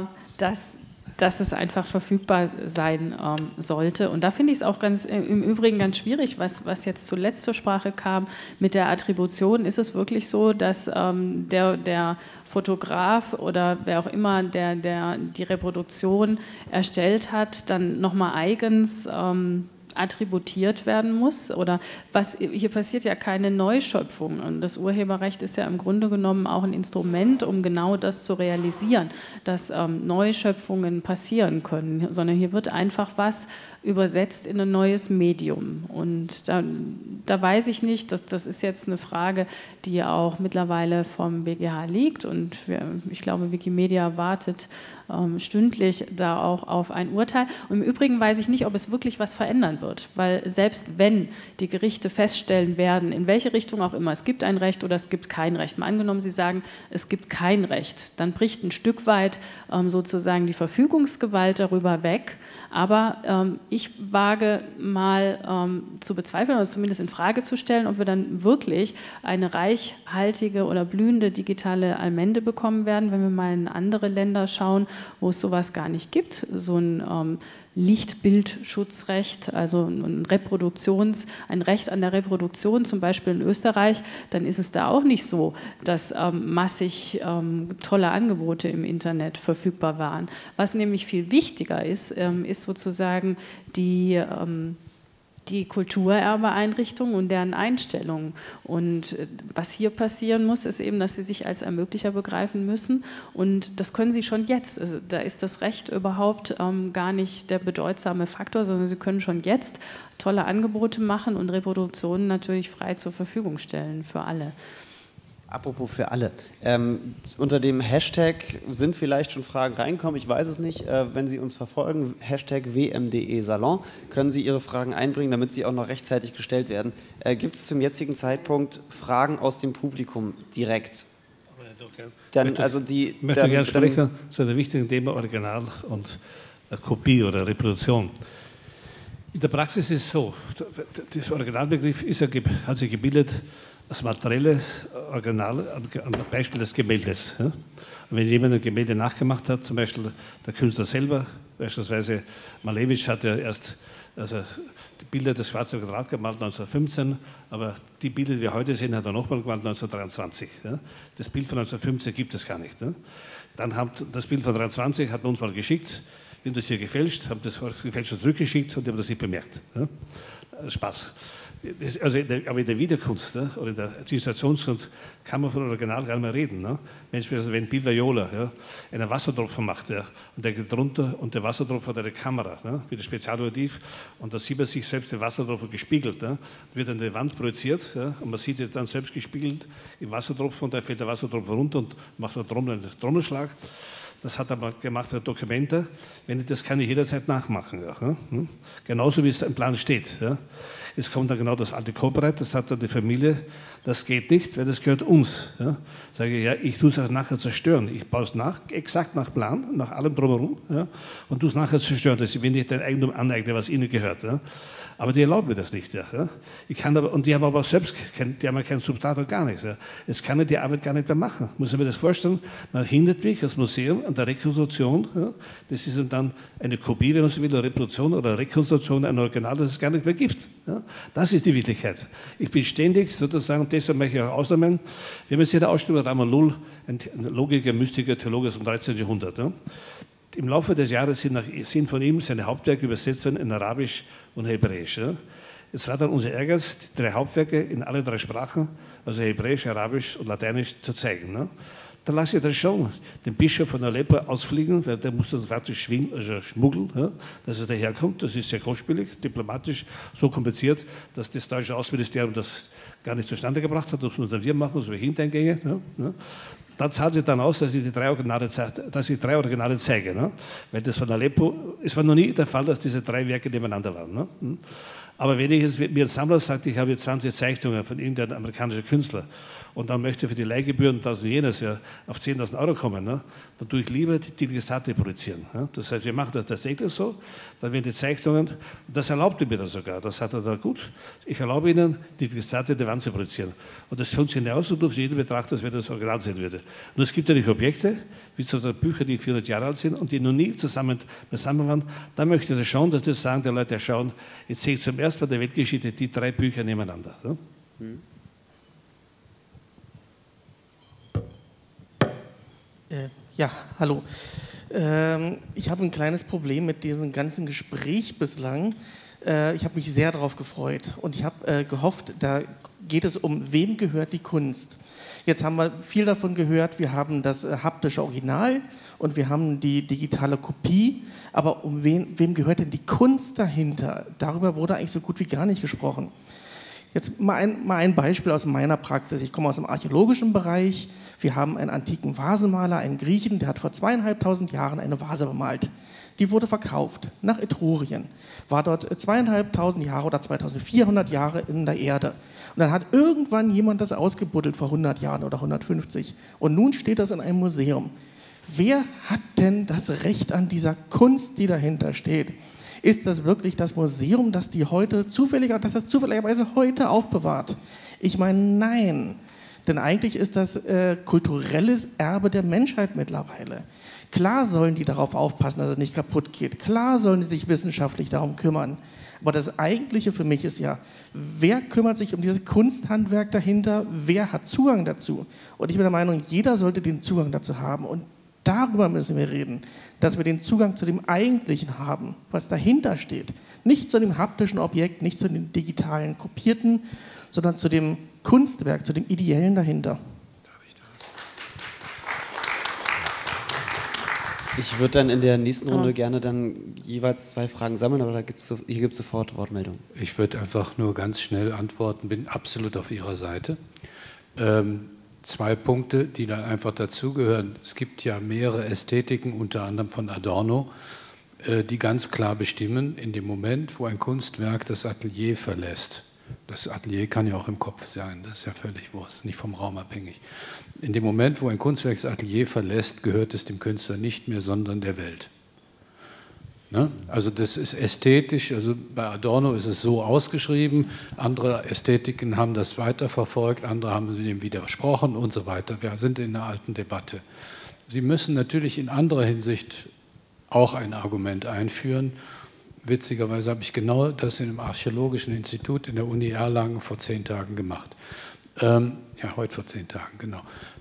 dass es einfach verfügbar sein sollte. Und da finde ich es auch im Übrigen ganz schwierig, was jetzt zuletzt zur Sprache kam mit der Attribution. Ist es wirklich so, dass der Fotograf oder wer auch immer, der die Reproduktion erstellt hat, dann nochmal eigens attributiert werden muss? Oder hier passiert ja keine Neuschöpfung und das Urheberrecht ist ja im Grunde genommen auch ein Instrument, um genau das zu realisieren, dass Neuschöpfungen passieren können, sondern hier wird einfach was übersetzt in ein neues Medium und da weiß ich nicht, das ist jetzt eine Frage, die auch mittlerweile vom BGH liegt und ich glaube, Wikimedia wartet stündlich da auch auf ein Urteil. Und im Übrigen weiß ich nicht, ob es wirklich was verändern wird, weil selbst wenn die Gerichte feststellen werden, in welche Richtung auch immer, es gibt ein Recht oder es gibt kein Recht. Mal angenommen, Sie sagen, es gibt kein Recht, dann bricht ein Stück weit sozusagen die Verfügungsgewalt darüber weg. Aber ich wage mal zu bezweifeln oder zumindest in Frage zu stellen, ob wir dann wirklich eine reichhaltige oder blühende digitale Allmende bekommen werden, wenn wir mal in andere Länder schauen, wo es sowas gar nicht gibt. So ein Lichtbildschutzrecht, also ein Recht an der Reproduktion, zum Beispiel in Österreich, dann ist es da auch nicht so, dass massig tolle Angebote im Internet verfügbar waren. Was nämlich viel wichtiger ist, ist sozusagen die Kulturerbeeinrichtungen und deren Einstellungen. Und was hier passieren muss, ist eben, dass sie sich als Ermöglicher begreifen müssen. Und das können sie schon jetzt. Also da ist das Recht überhaupt gar nicht der bedeutsame Faktor, sondern sie können schon jetzt tolle Angebote machen und Reproduktionen natürlich frei zur Verfügung stellen für alle. Apropos für alle. Unter dem Hashtag sind vielleicht schon Fragen reinkommen, ich weiß es nicht. Wenn Sie uns verfolgen, Hashtag WMDE Salon, können Sie Ihre Fragen einbringen, damit sie auch noch rechtzeitig gestellt werden. Gibt es zum jetzigen Zeitpunkt Fragen aus dem Publikum direkt? Ich möchte gerne sprechen zu einem wichtigen Thema Original und Kopie oder Reproduktion. In der Praxis ist es so, der Originalbegriff hat sich gebildet als materielles Original am Beispiel des Gemäldes. Ja? Wenn jemand ein Gemälde nachgemacht hat, zum Beispiel der Künstler selber, beispielsweise Malevich hat ja erst die Bilder des Schwarzen Quadrat gemalt 1915, aber die Bilder, die wir heute sehen, hat er nochmal gemalt 1923. Ja? Das Bild von 1915 gibt es gar nicht. Ja? Dann das Bild von 1923 hat man uns mal geschickt, wir haben das hier gefälscht, haben das gefälscht zurückgeschickt und haben das nicht bemerkt. Ja? Spaß. Aber in der Videokunst, ne, oder in der Installationskunst kann man von Original gar nicht mehr reden. Ne? Wenn Bill Viola, ja, einen Wasserdropfen macht, ja, und der geht runter und der Wasserdropfen hat eine Kamera, ne, wie das Spezialauditiv, und da sieht man sich selbst den Wasserdropfen gespiegelt, ne, wird an die Wand projiziert, ja, und man sieht es dann selbst gespiegelt im Wasserdropfen, und da fällt der Wasserdropfen runter und macht einen Trommelschlag. Das hat er mal gemacht bei Dokumenta. Das kann ich jederzeit nachmachen. Ja. Genauso wie es im Plan steht. Ja. Es kommt dann genau das alte Copyright, das hat dann die Familie, das geht nicht, weil das gehört uns. Ja. Sage ich, ja, ich tue es auch nachher zerstören. Ich baue es exakt nach Plan, nach allem drumherum, ja, und tue es nachher zerstören, dass ich mir nicht dein Eigentum aneigne, was ihnen gehört. Ja. Aber die erlauben mir das nicht. Ja. Ich kann aber, und die haben aber auch selbst die haben kein Substrat und gar nichts. Ja. Es kann die Arbeit gar nicht mehr machen. Muss ich mir das vorstellen? Man hindert mich als Museum an der Rekonstruktion. Ja. Das ist dann eine Kopie, wenn man so will, eine Reproduktion oder Rekonstruktion, ein Original, das es gar nicht mehr gibt. Ja. Das ist die Wirklichkeit. Ich bin ständig sozusagen, und deshalb möchte ich auch ausnehmen, wir haben jetzt hier eine Ausstellung Ramon Lull, ein Logiker, Mystiker, Theologe aus dem 13. Jahrhundert. Ja. Im Laufe des Jahres sind von ihm seine Hauptwerke übersetzt worden in Arabisch und Hebräisch. Ja. Es war dann unser Ehrgeiz, die 3 Hauptwerke in alle 3 Sprachen, also Hebräisch, Arabisch und Lateinisch, zu zeigen. Ne. Da lasse ich dann schon den Bischof von Aleppo ausfliegen, weil der muss das praktisch schmuggeln, ja, dass es daherkommt. Das ist sehr kostspielig, diplomatisch so kompliziert, dass das deutsche Außenministerium das gar nicht zustande gebracht hat. Das müssen dann wir machen, so wie Hintereingänge. Ja. Da zahlt sich dann aus, dass ich die 3 Originale zeige. Ne? Weil das von Aleppo, es war noch nie der Fall, dass diese 3 Werke nebeneinander waren. Ne? Aber wenn ich jetzt mir als Sammler sage, ich habe hier 20 Zeichnungen von irgendeinem amerikanischen Künstler und dann möchte für die Leihgebühren 1000 jenes ja auf 10.000 Euro kommen, ne? Dann tue ich lieber die Gestate produzieren. Ne? Das heißt, wir machen das tatsächlich so, dann werden die Zeichnungen, das erlaubte mir dann sogar, das hat er da gut, ich erlaube Ihnen, die Gestate der Wand zu produzieren. Und das funktioniert auch so, dass jeder betrachtet, als wenn das Original sein würde. Und es gibt natürlich Objekte, wie sozusagen Bücher, die 400 Jahre alt sind und die noch nie zusammen waren. Da möchte ich schon, dass das sagen, die Leute schauen, jetzt sehe ich zum ersten Mal der Weltgeschichte die 3 Bücher nebeneinander. Ne? Ja, hallo. Ich habe ein kleines Problem mit diesem ganzen Gespräch bislang. Ich habe mich sehr darauf gefreut und ich habe gehofft, da geht es um, wem gehört die Kunst. Jetzt haben wir viel davon gehört, wir haben das haptische Original und wir haben die digitale Kopie, aber um wem gehört denn die Kunst dahinter? Darüber wurde eigentlich so gut wie gar nicht gesprochen. Jetzt mal ein Beispiel aus meiner Praxis. Ich komme aus dem archäologischen Bereich. Wir haben einen antiken Vasenmaler, einen Griechen, der hat vor 2500 Jahren eine Vase bemalt. Die wurde verkauft nach Etrurien, war dort 2500 Jahre oder 2400 Jahre in der Erde. Und dann hat irgendwann jemand das ausgebuddelt vor 100 Jahren oder 150. Und nun steht das in einem Museum. Wer hat denn das Recht an dieser Kunst, die dahinter steht? Ist das wirklich das Museum, das das zufälligerweise heute aufbewahrt? Ich meine, nein. Denn eigentlich ist das kulturelles Erbe der Menschheit mittlerweile. Klar sollen die darauf aufpassen, dass es nicht kaputt geht. Klar sollen die sich wissenschaftlich darum kümmern. Aber das Eigentliche für mich ist ja, wer kümmert sich um dieses Kunsthandwerk dahinter? Wer hat Zugang dazu? Und ich bin der Meinung, jeder sollte den Zugang dazu haben. Und darüber müssen wir reden, dass wir den Zugang zu dem Eigentlichen haben, was dahinter steht. Nicht zu dem haptischen Objekt, nicht zu dem digitalen Kopierten, sondern zu dem Kunstwerk, zu dem Ideellen dahinter. Ich würde dann in der nächsten Runde gerne dann jeweils 2 Fragen sammeln, aber hier gibt es sofort Wortmeldung. Ich würde einfach nur ganz schnell antworten, bin absolut auf Ihrer Seite. 2 Punkte, die da einfach dazugehören. Es gibt ja mehrere Ästhetiken, unter anderem von Adorno, die ganz klar bestimmen, in dem Moment, wo ein Kunstwerk das Atelier verlässt. Das Atelier kann ja auch im Kopf sein, das ist ja völlig wurscht, nicht vom Raum abhängig. In dem Moment, wo ein Kunstwerk das Atelier verlässt, gehört es dem Künstler nicht mehr, sondern der Welt. Ne? Also das ist ästhetisch, also bei Adorno ist es so ausgeschrieben, andere Ästhetiken haben das weiterverfolgt, andere haben dem widersprochen und so weiter. Wir sind in einer alten Debatte. Sie müssen natürlich in anderer Hinsicht auch ein Argument einführen. Witzigerweise habe ich genau das in einem archäologischen Institut in der Uni Erlangen vor 10 Tagen gemacht. Ja, heute vor 10 Tagen, genau.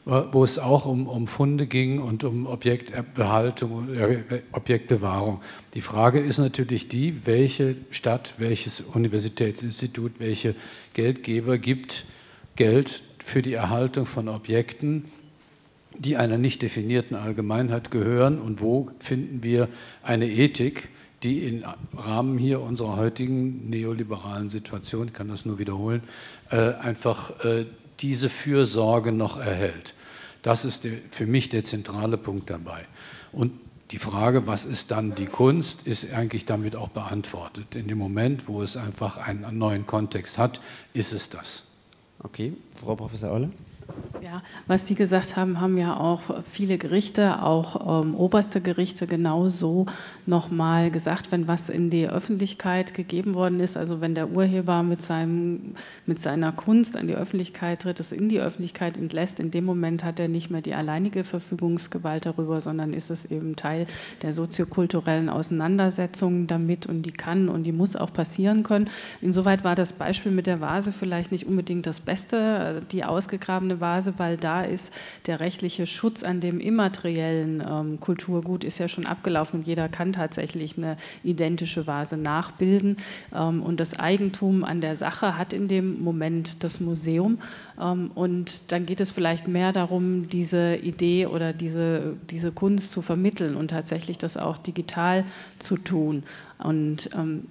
wo es auch um Funde ging und um Objektbehaltung und Objektbewahrung. Die Frage ist natürlich die, welche Stadt, welches Universitätsinstitut, welche Geldgeber gibt Geld für die Erhaltung von Objekten, die einer nicht definierten Allgemeinheit gehören, und wo finden wir eine Ethik, die im Rahmen hier unserer heutigen neoliberalen Situation, ich kann das nur wiederholen, einfach diese Fürsorge noch erhält. Das ist für mich der zentrale Punkt dabei. Und die Frage, was ist dann die Kunst, ist eigentlich damit auch beantwortet. In dem Moment, wo es einfach einen neuen Kontext hat, ist es das. Okay, Frau Professor Olle? Ja, was Sie gesagt haben, haben ja auch viele Gerichte, auch oberste Gerichte genauso nochmal gesagt, wenn was in die Öffentlichkeit gegeben worden ist, also wenn der Urheber mit seiner Kunst an die Öffentlichkeit tritt, es in die Öffentlichkeit entlässt, in dem Moment hat er nicht mehr die alleinige Verfügungsgewalt darüber, sondern ist es eben Teil der soziokulturellen Auseinandersetzung damit, und die kann und die muss auch passieren können. Insoweit war das Beispiel mit der Vase vielleicht nicht unbedingt das Beste, die ausgegrabene Vase, weil da ist der rechtliche Schutz an dem immateriellen Kulturgut ist ja schon abgelaufen und jeder kann tatsächlich eine identische Vase nachbilden, und das Eigentum an der Sache hat in dem Moment das Museum, und dann geht es vielleicht mehr darum, diese Idee oder diese Kunst zu vermitteln und tatsächlich das auch digital zu tun. Und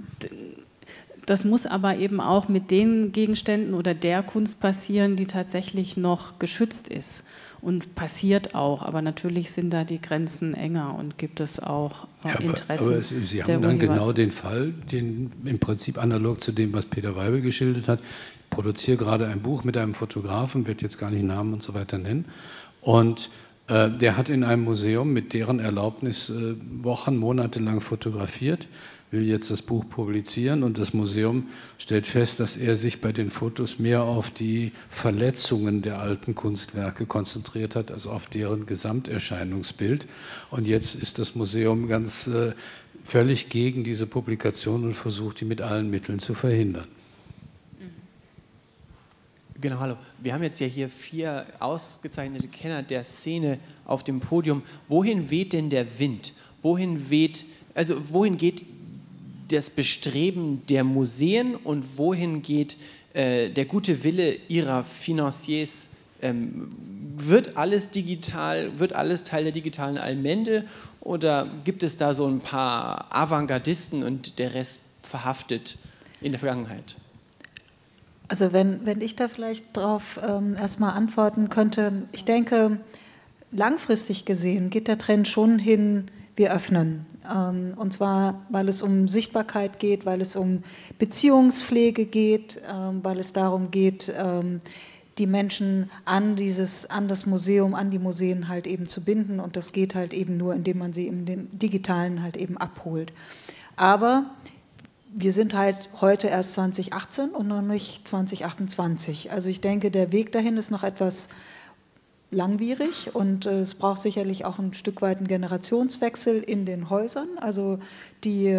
das muss aber eben auch mit den Gegenständen oder der Kunst passieren, die tatsächlich noch geschützt ist. Und passiert auch, aber natürlich sind da die Grenzen enger und gibt es auch Interessen. Aber Sie haben dann genau den Fall, den im Prinzip analog zu dem, was Peter Weibel geschildert hat. Ich produziere gerade ein Buch mit einem Fotografen, wird jetzt gar nicht Namen und so weiter nennen. Und der hat in einem Museum mit deren Erlaubnis Wochen, Monate lang fotografiert, will jetzt das Buch publizieren, und das Museum stellt fest, dass er sich bei den Fotos mehr auf die Verletzungen der alten Kunstwerke konzentriert hat, als auf deren Gesamterscheinungsbild. Und jetzt ist das Museum ganz völlig gegen diese Publikation und versucht, die mit allen Mitteln zu verhindern. Genau, hallo. Wir haben jetzt ja hier 4 ausgezeichnete Kenner der Szene auf dem Podium. Wohin weht denn der Wind? Wohin geht das Bestreben der Museen und wohin geht der gute Wille ihrer Financiers? Wird alles digital, wird alles Teil der digitalen Allmende, oder gibt es da so ein paar Avantgardisten und der Rest verhaftet in der Vergangenheit? Also wenn ich da vielleicht darauf erstmal antworten könnte, ich denke, langfristig gesehen geht der Trend schon hin, wir öffnen. Und zwar, weil es um Sichtbarkeit geht, weil es um Beziehungspflege geht, weil es darum geht, die Menschen an das Museum, an die Museen halt eben zu binden. Und das geht halt eben nur, indem man sie in dem Digitalen halt eben abholt. Aber wir sind halt heute erst 2018 und noch nicht 2028. Also ich denke, der Weg dahin ist noch etwas langwierig und es braucht sicherlich auch ein Stück weit einen Generationswechsel in den Häusern. Also die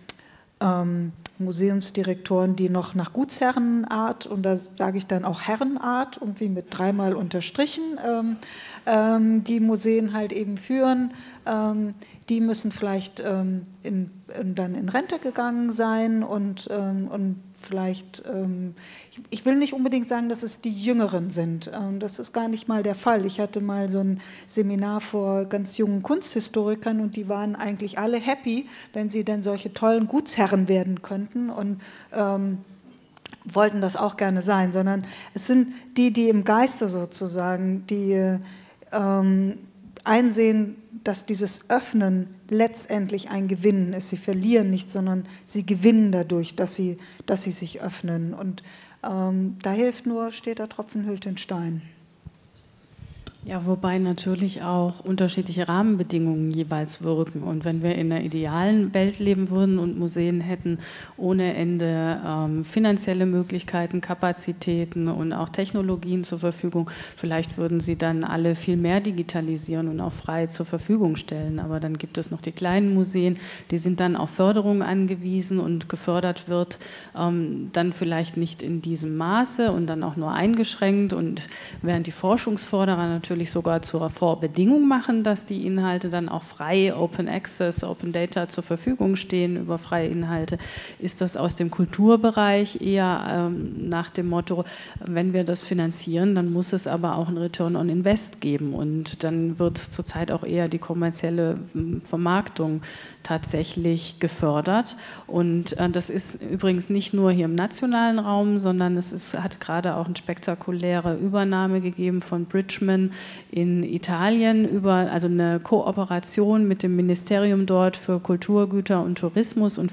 Museumsdirektoren, die noch nach Gutsherrenart, und da sage ich dann auch Herrenart, irgendwie mit 3-mal unterstrichen, die Museen halt eben führen, die müssen vielleicht dann in Rente gegangen sein und vielleicht, ich will nicht unbedingt sagen, dass es die Jüngeren sind, das ist gar nicht mal der Fall. Ich hatte mal so ein Seminar vor ganz jungen Kunsthistorikern und die waren eigentlich alle happy, wenn sie denn solche tollen Gutsherren werden könnten und wollten das auch gerne sein, sondern es sind die im Geiste sozusagen, die einsehen, dass dieses Öffnen letztendlich ein Gewinnen ist. Sie verlieren nicht, sondern sie gewinnen dadurch, dass sie sich öffnen. Und da hilft nur, steter Tropfen hüllt den Stein. Ja, wobei natürlich auch unterschiedliche Rahmenbedingungen jeweils wirken. Und wenn wir in einer idealen Welt leben würden und Museen hätten ohne Ende finanzielle Möglichkeiten, Kapazitäten und auch Technologien zur Verfügung, vielleicht würden sie dann alle viel mehr digitalisieren und auch frei zur Verfügung stellen. Aber dann gibt es noch die kleinen Museen, die sind dann auf Förderung angewiesen und gefördert wird dann vielleicht nicht in diesem Maße und dann auch nur eingeschränkt. Und während die Forschungsförderer natürlich natürlich sogar zur Vorbedingung machen, dass die Inhalte dann auch frei, Open Access, Open Data zur Verfügung stehen über freie Inhalte, ist das aus dem Kulturbereich eher nach dem Motto, wenn wir das finanzieren, dann muss es aber auch einen Return on Invest geben und dann wird zurzeit auch eher die kommerzielle Vermarktung tatsächlich gefördert. Und das ist übrigens nicht nur hier im nationalen Raum, sondern hat gerade auch eine spektakuläre Übernahme gegeben von Bridgman in Italien, also eine Kooperation mit dem Ministerium dort für Kulturgüter und Tourismus und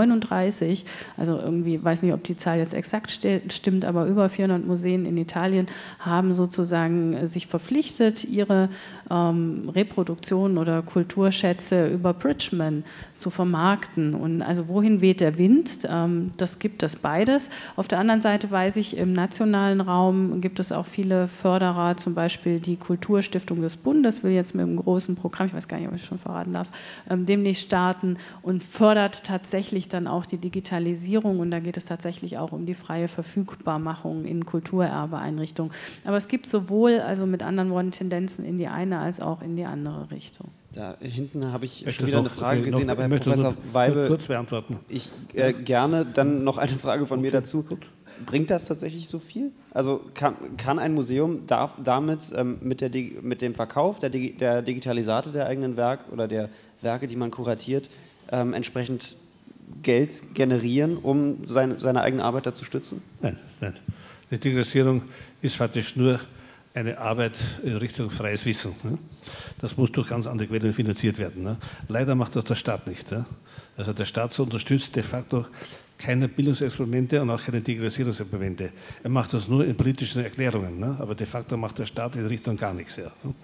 439, also irgendwie, weiß nicht, ob die Zahl jetzt exakt stimmt, aber über 400 Museen in Italien haben sozusagen sich verpflichtet, ihre Reproduktionen oder Kulturschätze über Bridgman zu vermarkten. Und also wohin weht der Wind? Das gibt es beides. Auf der anderen Seite weiß ich, im nationalen Raum gibt es auch viele Förderer, zum Beispiel die Kulturstiftung des Bundes will jetzt mit einem großen Programm, ich weiß gar nicht, ob ich es schon verraten darf, demnächst starten und fördert tatsächlich dann auch die Digitalisierung und da geht es tatsächlich auch um die freie Verfügbarmachung in Kulturerbeeinrichtungen. Aber es gibt sowohl, also mit anderen Worten, Tendenzen in die eine als auch in die andere Richtung. Da hinten habe ich schon wieder eine Frage gesehen, aber Herr Professor Weibel, kurz beantworten. Ich gerne dann noch eine Frage von mir dazu. Bringt das tatsächlich so viel? Also kann ein Museum damit mit dem Verkauf der Digitalisate der eigenen Werke oder der Werke, die man kuratiert, entsprechend Geld generieren, um seine eigene Arbeit dazu stützen? Nein. Die Digitalisierung ist faktisch nur eine Arbeit in Richtung freies Wissen. Das muss durch ganz andere Quellen finanziert werden. Leider macht das der Staat nicht. Also der Staat unterstützt de facto keine Bildungsexperimente und auch keine Digitalisierungsexperimente. Er macht das nur in politischen Erklärungen, aber de facto macht der Staat in Richtung gar nichts.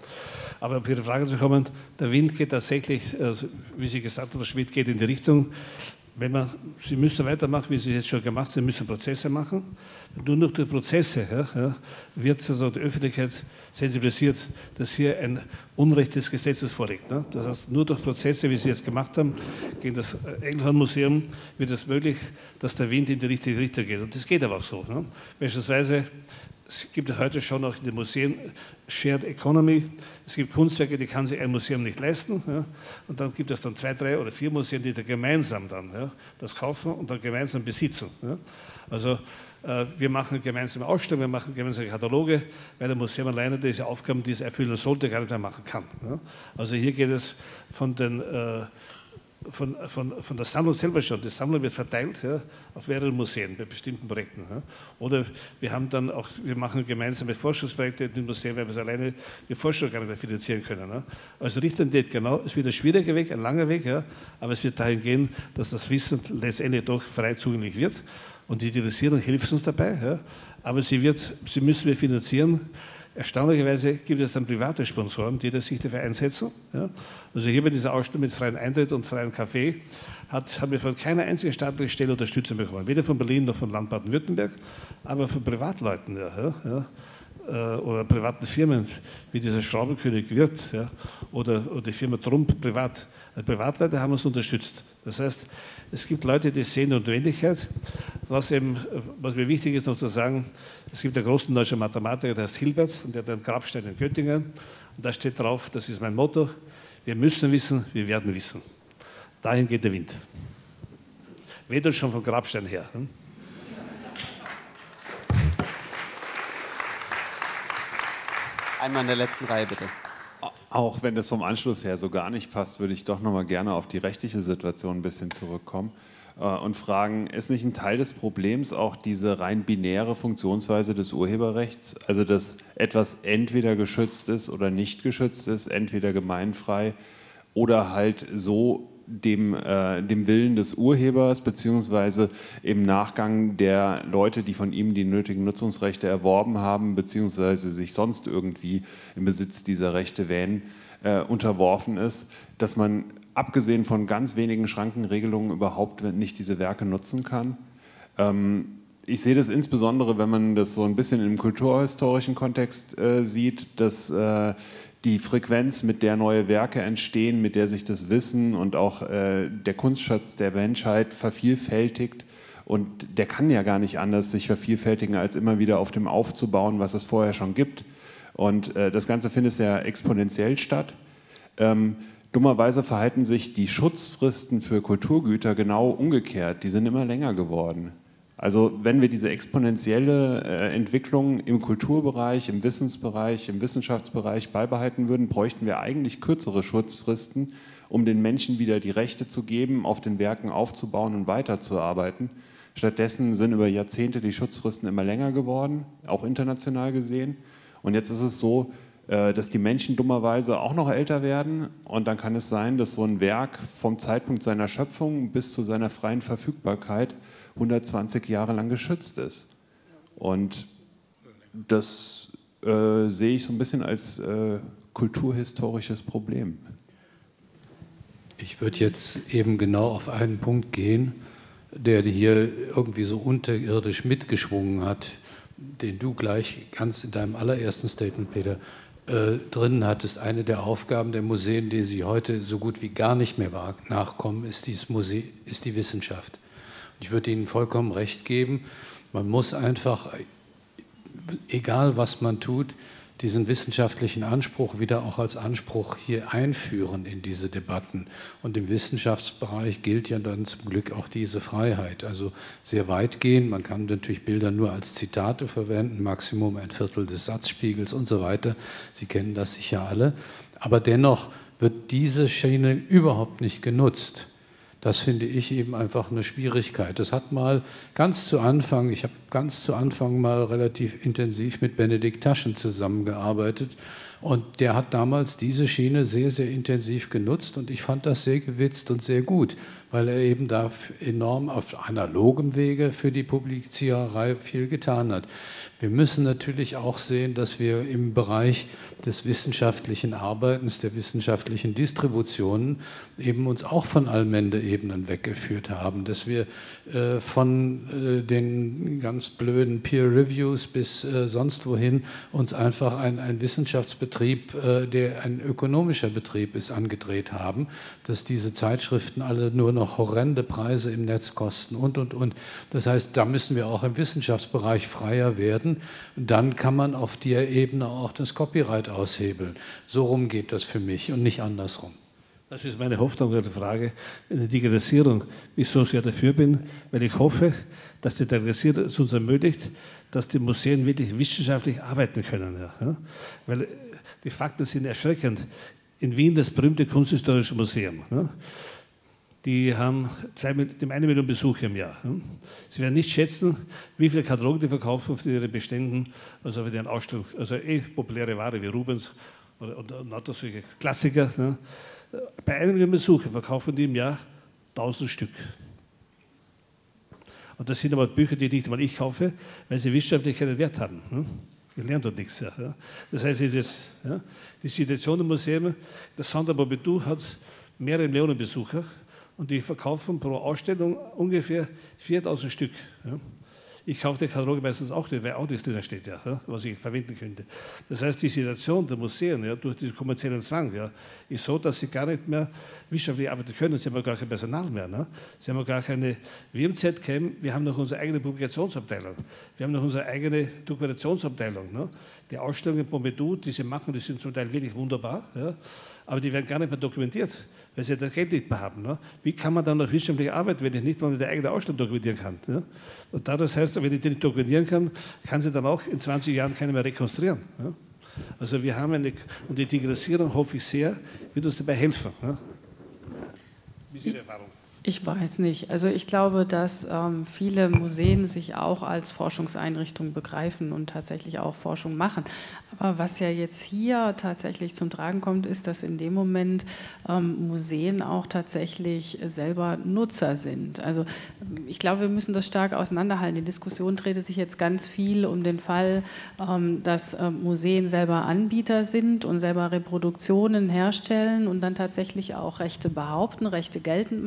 Aber um Ihre Frage zu kommen, der Wind geht tatsächlich, wie Sie gesagt haben, Schmidt geht in die Richtung, Sie müssen weitermachen, wie Sie es jetzt schon gemacht haben, Sie müssen Prozesse machen. Nur durch die Prozesse wird also die Öffentlichkeit sensibilisiert, dass hier ein Unrecht des Gesetzes vorliegt. Das heißt, nur durch Prozesse, wie Sie es gemacht haben, gegen das Engelhorn-Museum wird es möglich, dass der Wind in die richtige Richtung geht. Und das geht aber auch so. Beispielsweise, es gibt heute schon auch in den Museen Shared Economy. Es gibt Kunstwerke, die kann sich ein Museum nicht leisten. Und dann gibt es dann 2, 3 oder 4 Museen, die da gemeinsam dann das kaufen und dann gemeinsam besitzen. Also wir machen gemeinsame Ausstellungen, wir machen gemeinsame Kataloge, weil der Museum alleine diese Aufgaben, die es erfüllen sollte, gar nicht mehr machen kann. Also hier geht es von der Sammlung selber schon. Die Sammlung wird verteilt auf mehrere Museen bei bestimmten Projekten. Oder wir machen gemeinsame Forschungsprojekte in den Museen, weil wir alleine die Forschung gar nicht mehr finanzieren können. Also Richtung geht genau, es wird ein schwieriger Weg, ein langer Weg, aber es wird dahin gehen, dass das Wissen letztendlich doch frei zugänglich wird. Und die Digitalisierung hilft uns dabei, aber sie müssen wir finanzieren. Erstaunlicherweise gibt es dann private Sponsoren, die sich dafür einsetzen. Also hier bei dieser Ausstellung mit freiem Eintritt und freiem Café haben wir von keiner einzigen staatlichen Stelle Unterstützung bekommen. Weder von Berlin noch von Land Baden-Württemberg, aber von Privatleuten oder privaten Firmen, wie dieser Schraubenkönig Wirth oder die Firma Trump privat. Privatleute haben uns unterstützt. Das heißt, es gibt Leute, die sehen die Notwendigkeit. Was mir wichtig ist noch zu sagen, es gibt einen großen deutschen Mathematiker, der heißt Hilbert, und der hat einen Grabstein in Göttingen. Und da steht drauf, das ist mein Motto, wir müssen wissen, wir werden wissen. Dahin geht der Wind. Weht uns schon vom Grabstein her. Einmal in der letzten Reihe, bitte. Auch wenn das vom Anschluss her so gar nicht passt, würde ich doch noch mal gerne auf die rechtliche Situation ein bisschen zurückkommen und fragen, ist nicht ein Teil des Problems auch diese rein binäre Funktionsweise des Urheberrechts, also dass etwas entweder geschützt ist oder nicht geschützt ist, entweder gemeinfrei oder halt so dem Willen des Urhebers beziehungsweise im Nachgang der Leute, die von ihm die nötigen Nutzungsrechte erworben haben beziehungsweise sich sonst irgendwie im Besitz dieser Rechte wähnen, unterworfen ist, dass man abgesehen von ganz wenigen Schrankenregelungen überhaupt nicht diese Werke nutzen kann. Ich sehe das insbesondere, wenn man das so ein bisschen im kulturhistorischen Kontext sieht, dass die Frequenz, mit der neue Werke entstehen, mit der sich das Wissen und auch der Kunstschatz der Menschheit vervielfältigt. Und der kann ja gar nicht anders sich vervielfältigen, als immer wieder auf dem aufzubauen, was es vorher schon gibt. Und das Ganze findet ja exponentiell statt. Dummerweise verhalten sich die Schutzfristen für Kulturgüter genau umgekehrt. Die sind immer länger geworden. Also wenn wir diese exponentielle Entwicklung im Kulturbereich, im Wissensbereich, im Wissenschaftsbereich beibehalten würden, bräuchten wir eigentlich kürzere Schutzfristen, um den Menschen wieder die Rechte zu geben, auf den Werken aufzubauen und weiterzuarbeiten. Stattdessen sind über Jahrzehnte die Schutzfristen immer länger geworden, auch international gesehen. Und jetzt ist es so, dass die Menschen dummerweise auch noch älter werden und dann kann es sein, dass so ein Werk vom Zeitpunkt seiner Schöpfung bis zu seiner freien Verfügbarkeit 120 Jahre lang geschützt ist. Und das sehe ich so ein bisschen als kulturhistorisches Problem. Ich würde jetzt eben genau auf einen Punkt gehen, der hier irgendwie so unterirdisch mitgeschwungen hat, den du gleich ganz in deinem allerersten Statement, Peter, drin hattest. Eine der Aufgaben der Museen, die sie heute so gut wie gar nicht mehr nachkommen, ist die Wissenschaft. Und ich würde Ihnen vollkommen recht geben, man muss einfach, egal was man tut, diesen wissenschaftlichen Anspruch wieder auch als Anspruch hier einführen in diese Debatten. Und im Wissenschaftsbereich gilt ja dann zum Glück auch diese Freiheit. Also sehr weitgehend, man kann natürlich Bilder nur als Zitate verwenden, Maximum 1/4 des Satzspiegels und so weiter. Sie kennen das sicher alle. Aber dennoch wird diese Schiene überhaupt nicht genutzt. Das finde ich eben einfach eine Schwierigkeit. Das hat mal ganz zu Anfang, ich habe ganz zu Anfang mal relativ intensiv mit Benedikt Taschen zusammengearbeitet und der hat damals diese Schiene sehr, sehr intensiv genutzt und ich fand das sehr gewitzt und sehr gut, weil er eben da enorm auf analogem Wege für die Publiziererei viel getan hat. Wir müssen natürlich auch sehen, dass wir im Bereich des wissenschaftlichen Arbeitens, der wissenschaftlichen Distributionen eben uns auch von Allmende-Ebenen weggeführt haben, dass wir von den ganz blöden Peer-Reviews bis sonst wohin uns einfach ein Wissenschaftsbetrieb, der ein ökonomischer Betrieb ist, angedreht haben, dass diese Zeitschriften alle nur noch horrende Preise im Netz kosten und. Das heißt, da müssen wir auch im Wissenschaftsbereich freier werden. Dann kann man auf der Ebene auch das Copyright aushebeln. So rum geht das für mich und nicht andersrum. Das ist meine Hoffnung oder Frage, eine Digitalisierung. Wieso ich sehr dafür bin, weil ich hoffe, dass die Digitalisierung es uns ermöglicht, dass die Museen wirklich wissenschaftlich arbeiten können. Ja? Weil die Fakten sind erschreckend. In Wien das berühmte Kunsthistorische Museum. Ja? Die haben 1 Million Besucher im Jahr. Sie werden nicht schätzen, wie viele Kataloge die verkaufen für ihre Beständen, also für deren Ausstellung, also populäre Ware wie Rubens oder solche Klassiker. Ne? Bei 1 Million Besucher verkaufen die im Jahr 1000 Stück. Und das sind aber Bücher, die nicht einmal ich kaufe, weil sie wissenschaftlich keinen Wert haben. Ne? Wir lernen dort nichts. Ja? Das heißt, die Situation im Museum, das Centre Pompidou hat mehrere Millionen Besucher. Und die verkaufen pro Ausstellung ungefähr 4000 Stück. Ja. Ich kaufe die Kataloge meistens auch nicht, weil auch nichts drin steht, ja, was ich verwenden könnte. Das heißt, die Situation der Museen durch diesen kommerziellen Zwang ist so, dass sie gar nicht mehr wissenschaftlich arbeiten können. Sie haben gar kein Personal mehr. Ne? Sie haben gar keine, wir im ZKM, wir haben noch unsere eigene Publikationsabteilung. Wir haben noch unsere eigene Dokumentationsabteilung. Ne? Die Ausstellungen in Pompidou, die sie machen, die sind zum Teil wirklich wunderbar, ja? Aber die werden gar nicht mehr dokumentiert, weil sie das Geld nicht mehr haben. Ne? Wie kann man dann noch wissenschaftlich arbeiten, wenn ich nicht mal mit der eigenen Ausstellung dokumentieren kann? Ne? Und das heißt, wenn ich die nicht dokumentieren kann, kann sie dann auch in 20 Jahren keine mehr rekonstruieren. Ne? Also wir haben und die Digitalisierung, hoffe ich sehr, wird uns dabei helfen. Ne? Wie ist Ihre Erfahrung? Ich weiß nicht. Also ich glaube, dass viele Museen sich auch als Forschungseinrichtung begreifen und tatsächlich auch Forschung machen. Aber was ja jetzt hier tatsächlich zum Tragen kommt, ist, dass in dem Moment Museen auch tatsächlich selber Nutzer sind. Also ich glaube, wir müssen das stark auseinanderhalten. Die Diskussion dreht sich jetzt ganz viel um den Fall, dass Museen selber Anbieter sind und selber Reproduktionen herstellen und dann tatsächlich auch Rechte behaupten, Rechte geltend machen.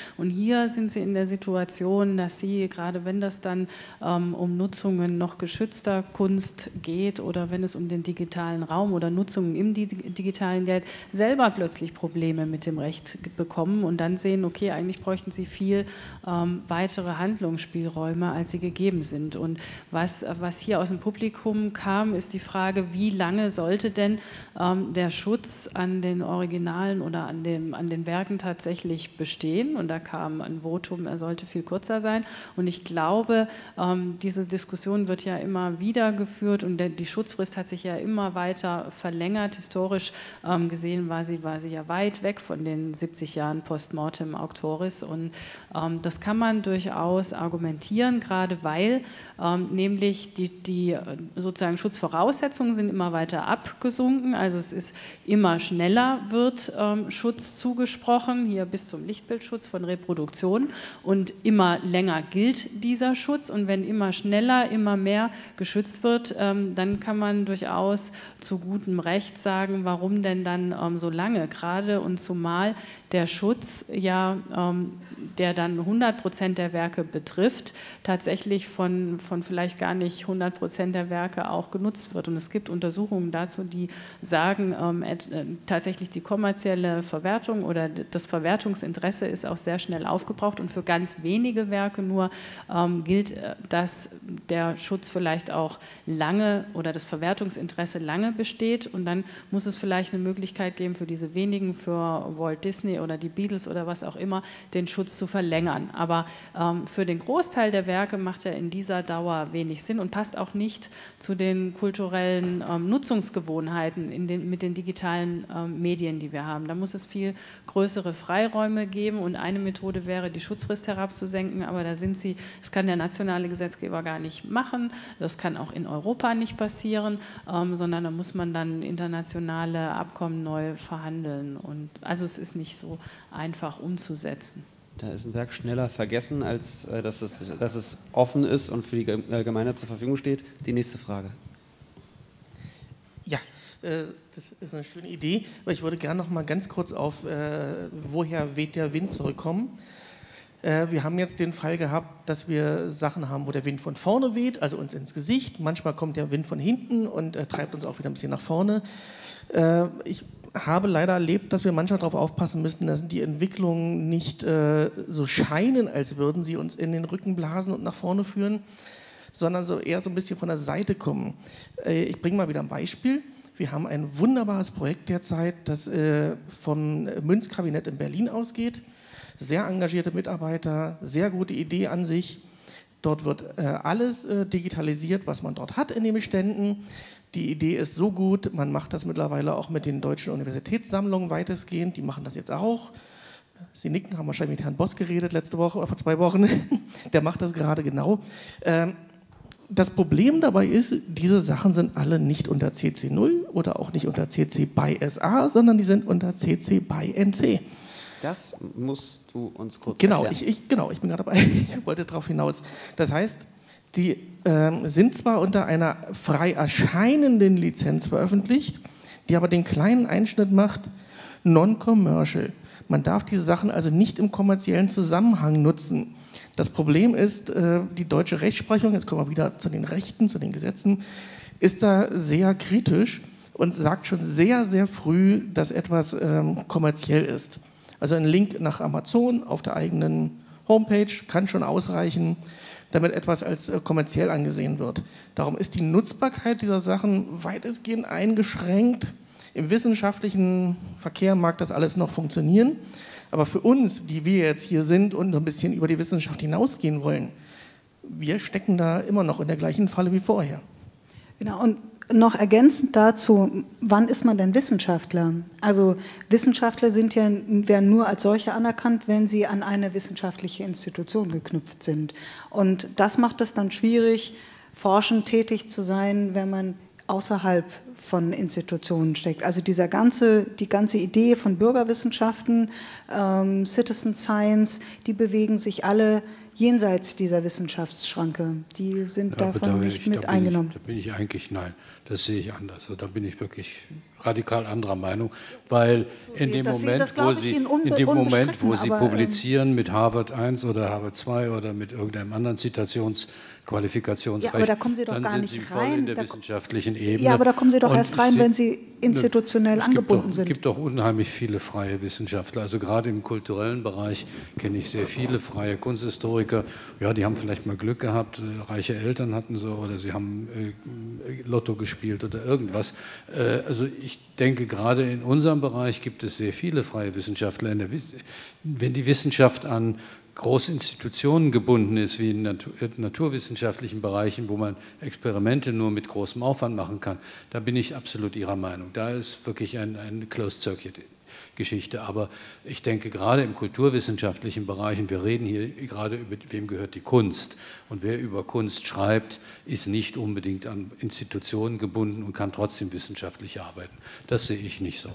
Und hier sind Sie in der Situation, dass Sie, gerade wenn das dann um Nutzungen noch geschützter Kunst geht oder wenn es um den digitalen Raum oder Nutzungen im digitalen geht, selber plötzlich Probleme mit dem Recht bekommen und dann sehen, okay, eigentlich bräuchten Sie viel weitere Handlungsspielräume, als sie gegeben sind. Und was hier aus dem Publikum kam, ist die Frage, wie lange sollte denn der Schutz an den Originalen oder an den Werken tatsächlich bestehen? Und da kam ein Votum, er sollte viel kürzer sein. Und ich glaube, diese Diskussion wird ja immer wieder geführt und die Schutzfrist hat sich ja immer weiter verlängert. Historisch gesehen war sie ja weit weg von den 70 Jahren Postmortem Auctoris. Und das kann man durchaus argumentieren, gerade weil nämlich die sozusagen Schutzvoraussetzungen sind immer weiter abgesunken, also es ist immer schneller wird Schutz zugesprochen, hier bis zum Lichtbildschutz von Reproduktion und immer länger gilt dieser Schutz und wenn immer schneller, immer mehr geschützt wird, dann kann man durchaus zu gutem Recht sagen, warum denn dann so lange, gerade und zumal der Schutz ja, der dann 100% der Werke betrifft, tatsächlich von vielleicht gar nicht 100% der Werke auch genutzt wird. Und es gibt Untersuchungen dazu, die sagen, tatsächlich die kommerzielle Verwertung oder das Verwertungsinteresse ist auch sehr schnell aufgebraucht und für ganz wenige Werke nur gilt, dass der Schutz vielleicht auch lange oder das Verwertungsinteresse lange besteht und dann muss es vielleicht eine Möglichkeit geben für diese wenigen, für Walt Disney oder die Beatles oder was auch immer, den Schutz zu verlängern. Aber für den Großteil der Werke macht er in dieser Dauer wenig Sinn und passt auch nicht zu den kulturellen Nutzungsgewohnheiten mit den digitalen Medien, die wir haben. Da muss es viel größere Freiräume geben und eine Methode wäre, die Schutzfrist herabzusenken, aber da sind sie, das kann der nationale Gesetzgeber gar nicht machen, das kann auch in Europa nicht passieren, sondern da muss man dann internationale Abkommen neu verhandeln und also es ist nicht so einfach umzusetzen. Da ist ein Werk schneller vergessen, als dass es offen ist und für die Gemeinde zur Verfügung steht. Die nächste Frage. Ja, das ist eine schöne Idee, aber ich würde gerne noch mal ganz kurz auf woher weht der Wind zurückkommen. Wir haben jetzt den Fall gehabt, dass wir Sachen haben, wo der Wind von vorne weht, also uns ins Gesicht. Manchmal kommt der Wind von hinten und treibt uns auch wieder ein bisschen nach vorne. Ich habe leider erlebt, dass wir manchmal darauf aufpassen müssen, dass die Entwicklungen nicht so scheinen, als würden sie uns in den Rücken blasen und nach vorne führen, sondern so eher so ein bisschen von der Seite kommen. Ich bringe mal wieder ein Beispiel. Wir haben ein wunderbares Projekt derzeit, das vom Münzkabinett in Berlin ausgeht. Sehr engagierte Mitarbeiter, sehr gute Idee an sich. Dort wird alles digitalisiert, was man dort hat in den Beständen. Die Idee ist so gut, man macht das mittlerweile auch mit den deutschen Universitätssammlungen weitestgehend, die machen das jetzt auch. Sie nicken, haben wahrscheinlich mit Herrn Boss geredet letzte Woche oder vor 2 Wochen, der macht das gerade genau. Das Problem dabei ist, diese Sachen sind alle nicht unter CC 0 oder auch nicht unter CC BY SA, sondern die sind unter CC BY NC. Das musst du uns kurz erklären. Genau, ich bin gerade dabei, ich wollte darauf hinaus. Das heißt, die sind zwar unter einer frei erscheinenden Lizenz veröffentlicht, die aber den kleinen Einschnitt macht, non-commercial. Man darf diese Sachen also nicht im kommerziellen Zusammenhang nutzen. Das Problem ist, die deutsche Rechtsprechung, jetzt kommen wir wieder zu den Rechten, zu den Gesetzen, ist da sehr kritisch und sagt schon sehr, sehr früh, dass etwas kommerziell ist. Also ein Link nach Amazon auf der eigenen Homepage kann schon ausreichen, damit etwas als kommerziell angesehen wird. Darum ist die Nutzbarkeit dieser Sachen weitestgehend eingeschränkt. Im wissenschaftlichen Verkehr mag das alles noch funktionieren, aber für uns, die wir jetzt hier sind und ein bisschen über die Wissenschaft hinausgehen wollen, wir stecken da immer noch in der gleichen Falle wie vorher. Genau, und noch ergänzend dazu, wann ist man denn Wissenschaftler? Also Wissenschaftler werden nur als solche anerkannt, wenn sie an eine wissenschaftliche Institution geknüpft sind. Und das macht es dann schwierig, forschend tätig zu sein, wenn man außerhalb von Institutionen steckt. Also die ganze Idee von Bürgerwissenschaften, Citizen Science, die bewegen sich alle jenseits dieser Wissenschaftsschranke. Die sind davon nicht mit eingenommen. Da bin ich eigentlich, nein, das sehe ich anders. Also da bin ich wirklich radikal anderer Meinung, weil in dem Moment, wo Sie publizieren mit Harvard 1 oder Harvard 2 oder mit irgendeinem anderen Qualifikationsrecht, ja, aber da kommen Sie doch dann gar sind nicht Sie voll rein. in der wissenschaftlichen Ebene. Ja, aber da kommen Sie doch erst rein, wenn Sie institutionell angebunden sind. Es gibt doch unheimlich viele freie Wissenschaftler. Also gerade im kulturellen Bereich kenne ich sehr viele freie Kunsthistoriker. Ja, die haben vielleicht mal Glück gehabt, reiche Eltern hatten so, oder sie haben Lotto gespielt oder irgendwas. Also ich denke, gerade in unserem Bereich gibt es sehr viele freie Wissenschaftler. Wenn die Wissenschaft an Großinstitutionen gebunden ist, wie in naturwissenschaftlichen Bereichen, wo man Experimente nur mit großem Aufwand machen kann, da bin ich absolut Ihrer Meinung. Da ist wirklich eine Closed-Circuit-Geschichte. Aber ich denke, gerade im kulturwissenschaftlichen Bereich, und wir reden hier gerade über, wem gehört die Kunst, und wer über Kunst schreibt, ist nicht unbedingt an Institutionen gebunden und kann trotzdem wissenschaftlich arbeiten. Das sehe ich nicht so.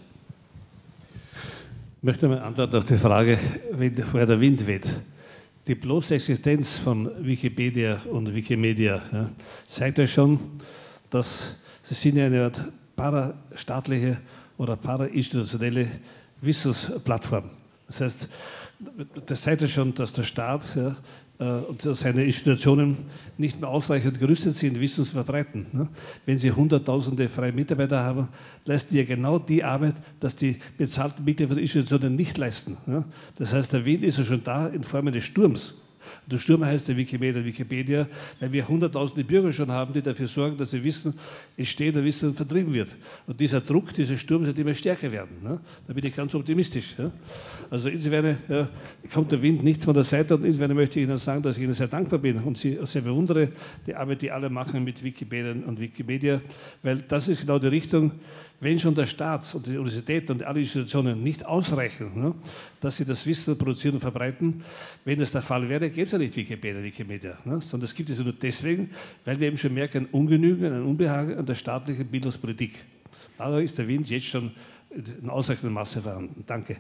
Ich möchte mal antworten auf die Frage, woher der Wind weht. Die bloße Existenz von Wikipedia und Wikimedia zeigt ja schon, dass sie sind ja eine Art parastaatliche oder parainstitutionelle Wissensplattform. Das heißt, das zeigt ja schon, dass der Staat und seine Institutionen nicht mehr ausreichend gerüstet sind, Wissen zu verbreiten. Wenn Sie hunderttausende freie Mitarbeiter haben, leisten die ja genau die Arbeit, dass die bezahlten Mitglieder der Institutionen nicht leisten. Das heißt, der Wind ist ja schon da in Form eines Sturms. Der Sturm heißt der Wikipedia, weil wir hunderttausende Bürger schon haben, die dafür sorgen, dass sie Wissen entsteht und Wissen vertrieben wird. Und dieser Druck, dieser Sturm wird immer stärker werden. Da bin ich ganz optimistisch. Also insofern kommt der Wind nicht von der Seite, und insofern möchte ich Ihnen sagen, dass ich Ihnen sehr dankbar bin und Sie sehr bewundere, die Arbeit, die alle machen mit Wikipedia und Wikimedia, weil das ist genau die Richtung. Wenn schon der Staat und die Universität und alle Institutionen nicht ausreichen, dass sie das Wissen produzieren und verbreiten, wenn das der Fall wäre, gäbe es ja nicht Wikimedia, sondern es gibt es nur deswegen, weil wir eben schon merken, ein Ungenügen, ein Unbehagen an der staatlichen Bildungspolitik. Dadurch ist der Wind jetzt schon in ausreichendem Maße vorhanden. Danke.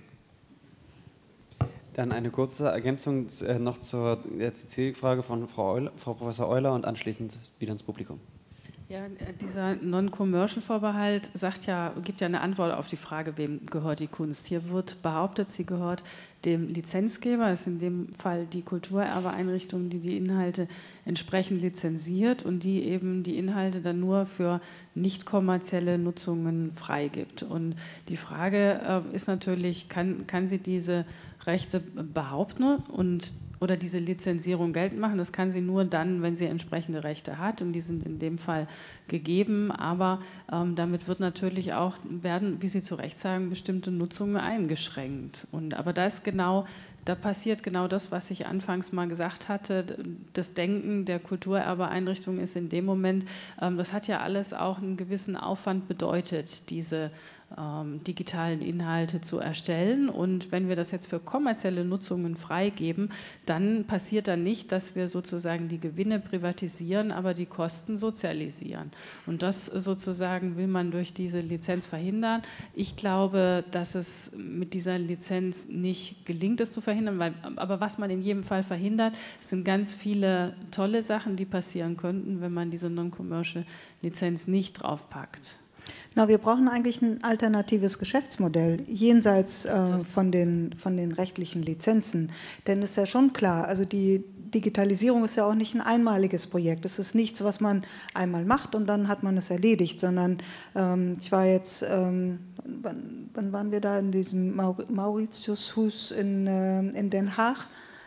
Dann eine kurze Ergänzung noch zur Zielfrage von Frau Professor Euler und anschließend wieder ins Publikum. Ja, dieser Non-Commercial-Vorbehalt gibt ja eine Antwort auf die Frage, wem gehört die Kunst. Hier wird behauptet, sie gehört dem Lizenzgeber, das ist in dem Fall die Kulturerbeeinrichtung, die die Inhalte entsprechend lizenziert und die eben die Inhalte dann nur für nicht kommerzielle Nutzungen freigibt. Und die Frage ist natürlich, kann sie diese Rechte behaupten oder diese Lizenzierung geltend machen. Das kann sie nur dann, wenn sie entsprechende Rechte hat, und die sind in dem Fall gegeben, aber damit wird natürlich auch, werden, wie Sie zu Recht sagen, bestimmte Nutzungen eingeschränkt. Aber da passiert genau das, was ich anfangs mal gesagt hatte. Das Denken der Kulturerbeeinrichtung ist in dem Moment, das hat ja alles auch einen gewissen Aufwand bedeutet, diese digitalen Inhalte zu erstellen. Und wenn wir das jetzt für kommerzielle Nutzungen freigeben, dann passiert dann nicht, dass wir sozusagen die Gewinne privatisieren, aber die Kosten sozialisieren. Und das sozusagen will man durch diese Lizenz verhindern. Ich glaube, dass es mit dieser Lizenz nicht gelingt, es zu verhindern, aber was man in jedem Fall verhindert, sind ganz viele tolle Sachen, die passieren könnten, wenn man diese Non-Commercial-Lizenz nicht draufpackt. Na, wir brauchen eigentlich ein alternatives Geschäftsmodell, jenseits von den rechtlichen Lizenzen. Denn es ist ja schon klar, also die Digitalisierung ist ja auch nicht ein einmaliges Projekt. Es ist nichts, was man einmal macht und dann hat man es erledigt, sondern ich war jetzt, wann waren wir da, in diesem Mauritiushus in Den Haag,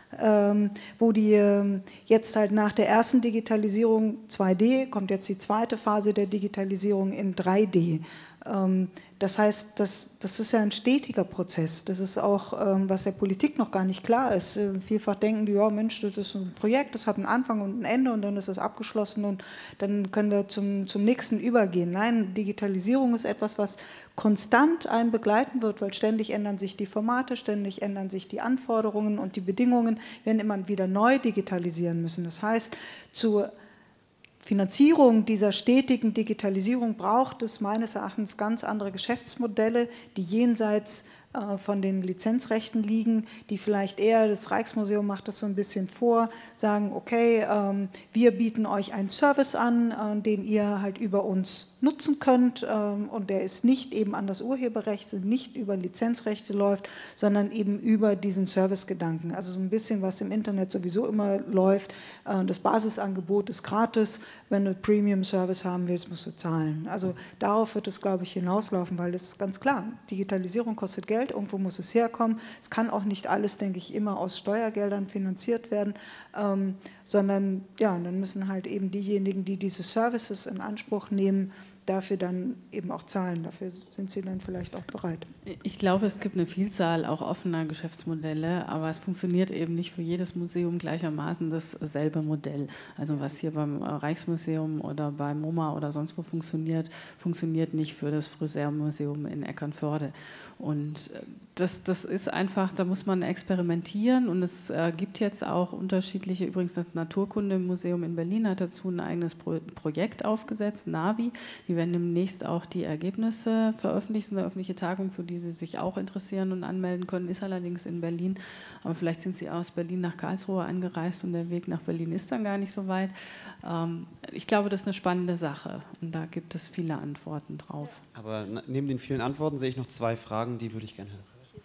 wo die jetzt halt nach der ersten Digitalisierung 2D, kommt jetzt die zweite Phase der Digitalisierung in 3D. Das heißt, das ist ja ein stetiger Prozess. Das ist auch, was der Politik noch gar nicht klar ist. Vielfach denken die, ja Mensch, das ist ein Projekt, das hat einen Anfang und ein Ende und dann ist es abgeschlossen und dann können wir zum nächsten übergehen. Nein, Digitalisierung ist etwas, was konstant einen begleiten wird, weil ständig ändern sich die Formate, ständig ändern sich die Anforderungen und die Bedingungen, wir werden immer wieder neu digitalisieren müssen. Das heißt, zur Finanzierung dieser stetigen Digitalisierung braucht es meines Erachtens ganz andere Geschäftsmodelle, die jenseits von den Lizenzrechten liegen, die vielleicht eher, das Rijksmuseum macht das so ein bisschen vor, sagen, okay, wir bieten euch einen Service an, den ihr halt über uns nutzen könnt und der ist nicht eben an das Urheberrecht, nicht über Lizenzrechte läuft, sondern eben über diesen Servicegedanken. Also so ein bisschen, was im Internet sowieso immer läuft, das Basisangebot ist gratis, wenn du Premium-Service haben willst, musst du zahlen. Also darauf wird es, glaube ich, hinauslaufen, weil das ist ganz klar, Digitalisierung kostet Geld, irgendwo muss es herkommen. Es kann auch nicht alles, denke ich, immer aus Steuergeldern finanziert werden, sondern ja, dann müssen halt eben diejenigen, die diese Services in Anspruch nehmen, dafür dann eben auch zahlen. Dafür sind sie dann vielleicht auch bereit. Ich glaube, es gibt eine Vielzahl auch offener Geschäftsmodelle, aber es funktioniert eben nicht für jedes Museum gleichermaßen dasselbe Modell. Also was hier beim Rijksmuseum oder beim MoMA oder sonst wo funktioniert, funktioniert nicht für das Friseurmuseum in Eckernförde. Und das ist einfach, da muss man experimentieren und es gibt jetzt auch unterschiedliche, übrigens das Naturkundemuseum in Berlin hat dazu ein eigenes Projekt aufgesetzt, NAVI, die werden demnächst auch die Ergebnisse veröffentlichen, eine öffentliche Tagung, für die Sie sich auch interessieren und anmelden können, ist allerdings in Berlin, aber vielleicht sind Sie aus Berlin nach Karlsruhe angereist und der Weg nach Berlin ist dann gar nicht so weit. Ich glaube, das ist eine spannende Sache und da gibt es viele Antworten drauf. Aber neben den vielen Antworten sehe ich noch 2 Fragen, die würde ich gerne hören.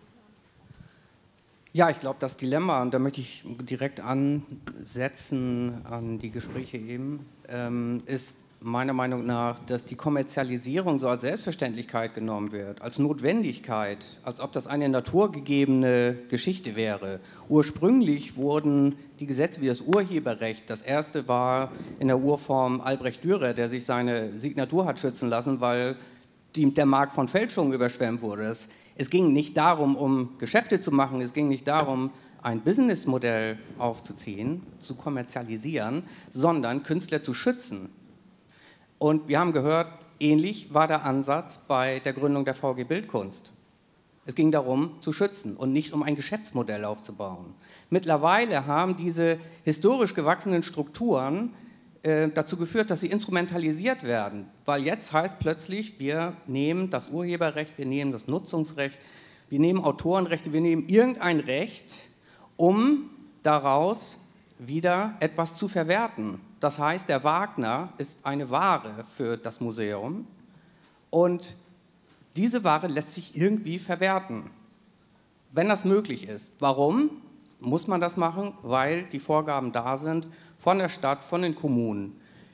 Ja, ich glaube, das Dilemma, und da möchte ich direkt ansetzen an die Gespräche eben, ist meiner Meinung nach, dass die Kommerzialisierung so als Selbstverständlichkeit genommen wird, als Notwendigkeit, als ob das eine naturgegebene Geschichte wäre. Ursprünglich wurden die Gesetze wie das Urheberrecht, das erste war in der Urform Albrecht Dürer, der sich seine Signatur hat schützen lassen, weil der Markt von Fälschungen überschwemmt wurde. Es ging nicht darum, um Geschäfte zu machen, es ging nicht darum, ein Businessmodell aufzuziehen, zu kommerzialisieren, sondern Künstler zu schützen. Und wir haben gehört, ähnlich war der Ansatz bei der Gründung der VG Bildkunst. Es ging darum, zu schützen und nicht um ein Geschäftsmodell aufzubauen. Mittlerweile haben diese historisch gewachsenen Strukturen dazu geführt, dass sie instrumentalisiert werden, weil jetzt heißt plötzlich, wir nehmen das Urheberrecht, wir nehmen das Nutzungsrecht, wir nehmen Autorenrechte, wir nehmen irgendein Recht, um daraus wieder etwas zu verwerten. Das heißt, der Wagner ist eine Ware für das Museum und diese Ware lässt sich irgendwie verwerten, wenn das möglich ist. Warum muss man das machen? Weil die Vorgaben da sind von der Stadt, von den Kommunen.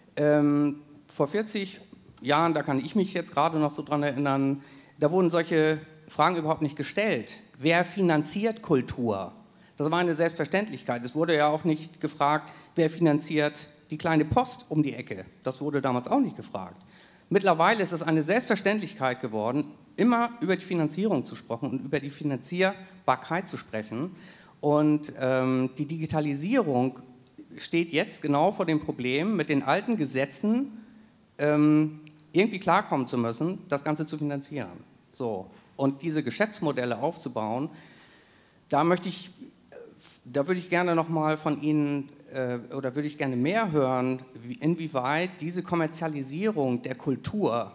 Vor 40 Jahren, da kann ich mich jetzt gerade noch so dran erinnern, da wurden solche Fragen überhaupt nicht gestellt. Wer finanziert Kultur? Das war eine Selbstverständlichkeit. Es wurde ja auch nicht gefragt, wer finanziert die kleine Post um die Ecke. Das wurde damals auch nicht gefragt. Mittlerweile ist es eine Selbstverständlichkeit geworden, immer über die Finanzierung zu sprechen und über die Finanzierbarkeit zu sprechen. Und die Digitalisierung steht jetzt genau vor dem Problem, mit den alten Gesetzen irgendwie klarkommen zu müssen, das Ganze zu finanzieren. So. Und diese Geschäftsmodelle aufzubauen, da würde ich gerne noch mal von Ihnen oder würde ich gerne mehr hören, inwieweit diese Kommerzialisierung der Kultur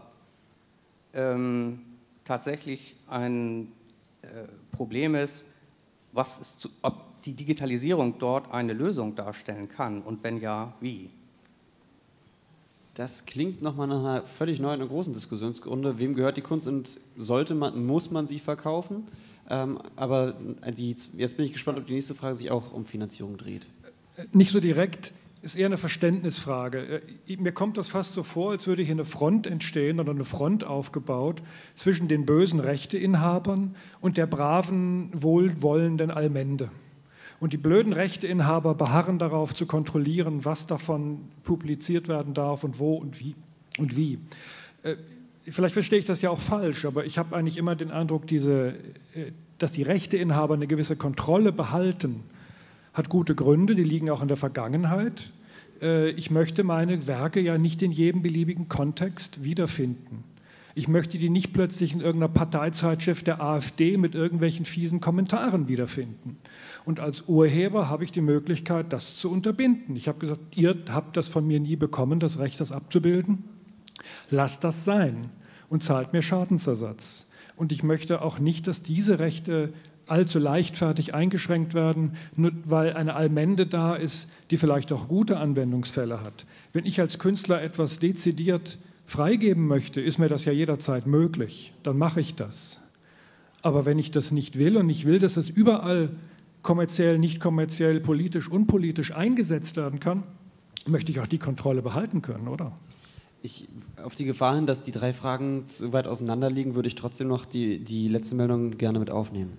tatsächlich ein Problem ist, ob die Digitalisierung dort eine Lösung darstellen kann und wenn ja, wie? Das klingt nochmal nach einer völlig neuen und großen Diskussionsrunde. Wem gehört die Kunst und muss man sie verkaufen? Aber jetzt bin ich gespannt, ob die nächste Frage sich auch um Finanzierung dreht. Nicht so direkt, ist eher eine Verständnisfrage. Mir kommt das fast so vor, als würde hier eine Front entstehen oder eine Front aufgebaut zwischen den bösen Rechteinhabern und der braven, wohlwollenden Allmende. Und die blöden Rechteinhaber beharren darauf zu kontrollieren, was davon publiziert werden darf und wo und wie. Vielleicht verstehe ich das ja auch falsch, aber ich habe eigentlich immer den Eindruck, dass die Rechteinhaber eine gewisse Kontrolle behalten, hat gute Gründe, die liegen auch in der Vergangenheit. Ich möchte meine Werke ja nicht in jedem beliebigen Kontext wiederfinden. Ich möchte die nicht plötzlich in irgendeiner Parteizeitschrift der AfD mit irgendwelchen fiesen Kommentaren wiederfinden. Und als Urheber habe ich die Möglichkeit, das zu unterbinden. Ich habe gesagt, ihr habt das von mir nie bekommen, das Recht, das abzubilden. Lasst das sein und zahlt mir Schadensersatz. Und ich möchte auch nicht, dass diese Rechte allzu leichtfertig eingeschränkt werden, nur weil eine Allmende da ist, die vielleicht auch gute Anwendungsfälle hat. Wenn ich als Künstler etwas dezidiert freigeben möchte, ist mir das ja jederzeit möglich, dann mache ich das. Aber wenn ich das nicht will und ich will, dass das überall kommerziell, nicht kommerziell, politisch, unpolitisch eingesetzt werden kann, möchte ich auch die Kontrolle behalten können, oder? Auf die Gefahr hin, dass die 3 Fragen zu weit auseinander liegen, würde ich trotzdem noch die letzte Meldung gerne mit aufnehmen.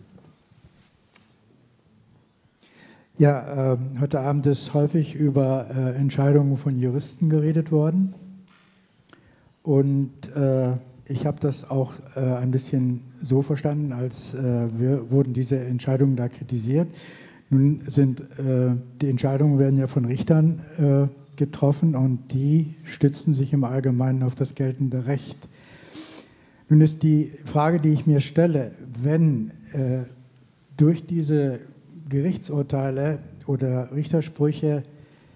Ja, heute Abend ist häufig über Entscheidungen von Juristen geredet worden. Und ich habe das auch ein bisschen so verstanden, als wurden diese Entscheidungen da kritisiert. Nun sind die Entscheidungen werden ja von Richtern getroffen und die stützen sich im Allgemeinen auf das geltende Recht. Nun ist die Frage, die ich mir stelle, wenn durch diese Gerichtsurteile oder Richtersprüche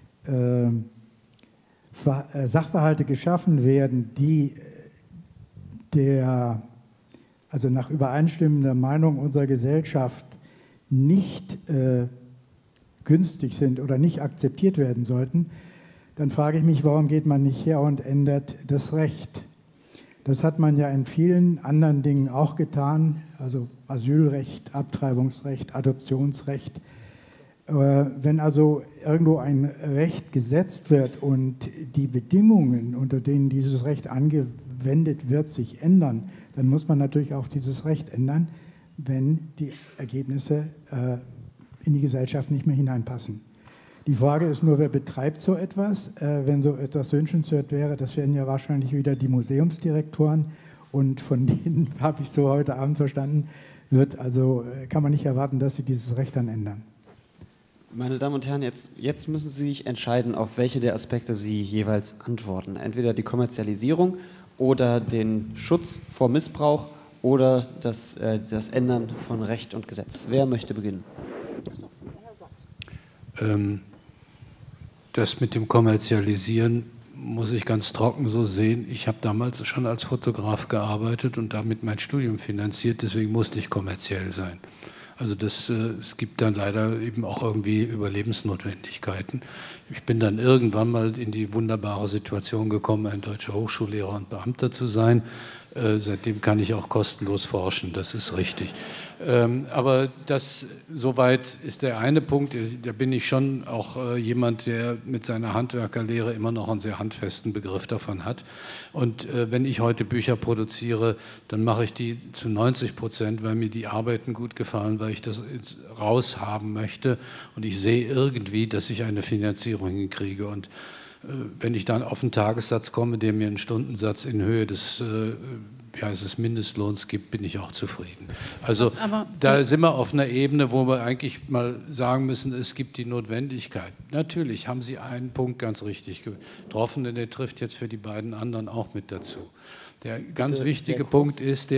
Sachverhalte geschaffen werden, die also nach übereinstimmender Meinung unserer Gesellschaft nicht günstig sind oder nicht akzeptiert werden sollten, dann frage ich mich, warum geht man nicht her und ändert das Recht? Das hat man ja in vielen anderen Dingen auch getan, also Asylrecht, Abtreibungsrecht, Adoptionsrecht. Wenn also irgendwo ein Recht gesetzt wird und die Bedingungen, unter denen dieses Recht angewendet wird, sich ändern, dann muss man natürlich auch dieses Recht ändern, wenn die Ergebnisse in die Gesellschaft nicht mehr hineinpassen. Die Frage ist nur, wer betreibt so etwas? Wenn so etwas wünschenswert wäre, das wären ja wahrscheinlich wieder die Museumsdirektoren und von denen, habe ich so heute Abend verstanden, kann man nicht erwarten, dass sie dieses Recht dann ändern. Meine Damen und Herren, jetzt müssen Sie sich entscheiden, auf welche der Aspekte Sie jeweils antworten. Entweder die Kommerzialisierung oder den Schutz vor Missbrauch oder das Ändern von Recht und Gesetz. Wer möchte beginnen? Das mit dem Kommerzialisieren muss ich ganz trocken so sehen. Ich habe damals schon als Fotograf gearbeitet und damit mein Studium finanziert, deswegen musste ich kommerziell sein. Also es gibt dann leider eben auch irgendwie Überlebensnotwendigkeiten. Ich bin dann irgendwann mal in die wunderbare Situation gekommen, ein deutscher Hochschullehrer und Beamter zu sein. Seitdem kann ich auch kostenlos forschen, das ist richtig. Aber soweit ist der eine Punkt, da bin ich schon auch jemand, der mit seiner Handwerkerlehre immer noch einen sehr handfesten Begriff davon hat. Und wenn ich heute Bücher produziere, dann mache ich die zu 90%, weil mir die Arbeiten gut gefallen, weil ich das raushaben möchte und ich sehe irgendwie, dass ich eine Finanzierung hinkriege. Und wenn ich dann auf einen Tagessatz komme, der mir einen Stundensatz in Höhe des Mindestlohns gibt, bin ich auch zufrieden. Also da sind wir auf einer Ebene, wo wir eigentlich mal sagen müssen, es gibt die Notwendigkeit. Natürlich haben Sie einen Punkt ganz richtig getroffen, denn der trifft jetzt für die beiden anderen auch mit dazu. Der ganz wichtige Punkt ist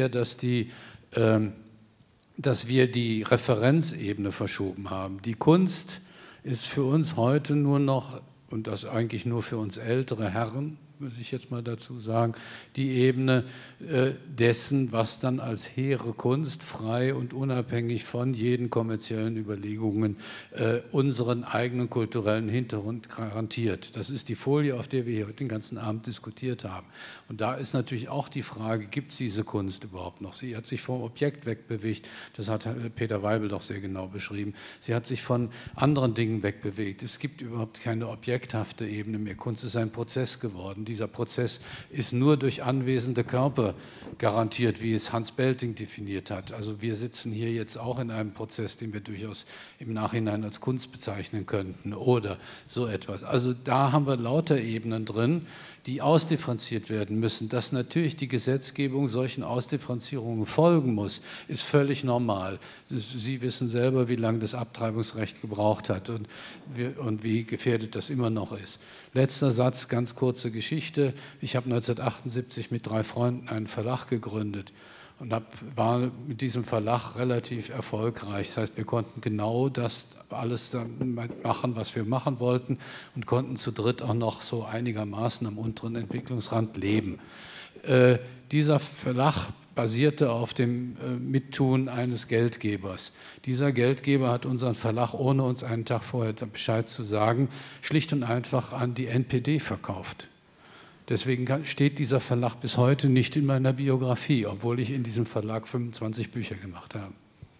dass wir die Referenzebene verschoben haben. Die Kunst ist für uns heute nur noch, und das eigentlich nur für uns ältere Herren, muss ich jetzt mal dazu sagen, die Ebene dessen, was dann als hehre Kunst, frei und unabhängig von jeden kommerziellen Überlegungen, unseren eigenen kulturellen Hintergrund garantiert. Das ist die Folie, auf der wir hier den ganzen Abend diskutiert haben. Und da ist natürlich auch die Frage, gibt es diese Kunst überhaupt noch? Sie hat sich vom Objekt wegbewegt, das hat Peter Weibel doch sehr genau beschrieben. Sie hat sich von anderen Dingen wegbewegt. Es gibt überhaupt keine objekthafte Ebene mehr. Kunst ist ein Prozess geworden. Dieser Prozess ist nur durch anwesende Körper garantiert, wie es Hans Belting definiert hat. Also wir sitzen hier jetzt auch in einem Prozess, den wir durchaus im Nachhinein als Kunst bezeichnen könnten oder so etwas. Also da haben wir lauter Ebenen drin, die ausdifferenziert werden müssen. Dass natürlich die Gesetzgebung solchen Ausdifferenzierungen folgen muss, ist völlig normal. Sie wissen selber, wie lange das Abtreibungsrecht gebraucht hat und wie gefährdet das immer noch ist. Letzter Satz, ganz kurze Geschichte. Ich habe 1978 mit 3 Freunden einen Verlag gegründet und war mit diesem Verlag relativ erfolgreich. Das heißt, wir konnten genau das alles machen, was wir machen wollten und konnten zu dritt auch noch so einigermaßen am unteren Entwicklungsrand leben. dieser Verlag basierte auf dem Mittun eines Geldgebers. Dieser Geldgeber hat unseren Verlag, ohne uns einen Tag vorher Bescheid zu sagen, schlicht und einfach an die NPD verkauft. Deswegen steht dieser Verlag bis heute nicht in meiner Biografie, obwohl ich in diesem Verlag 25 Bücher gemacht habe.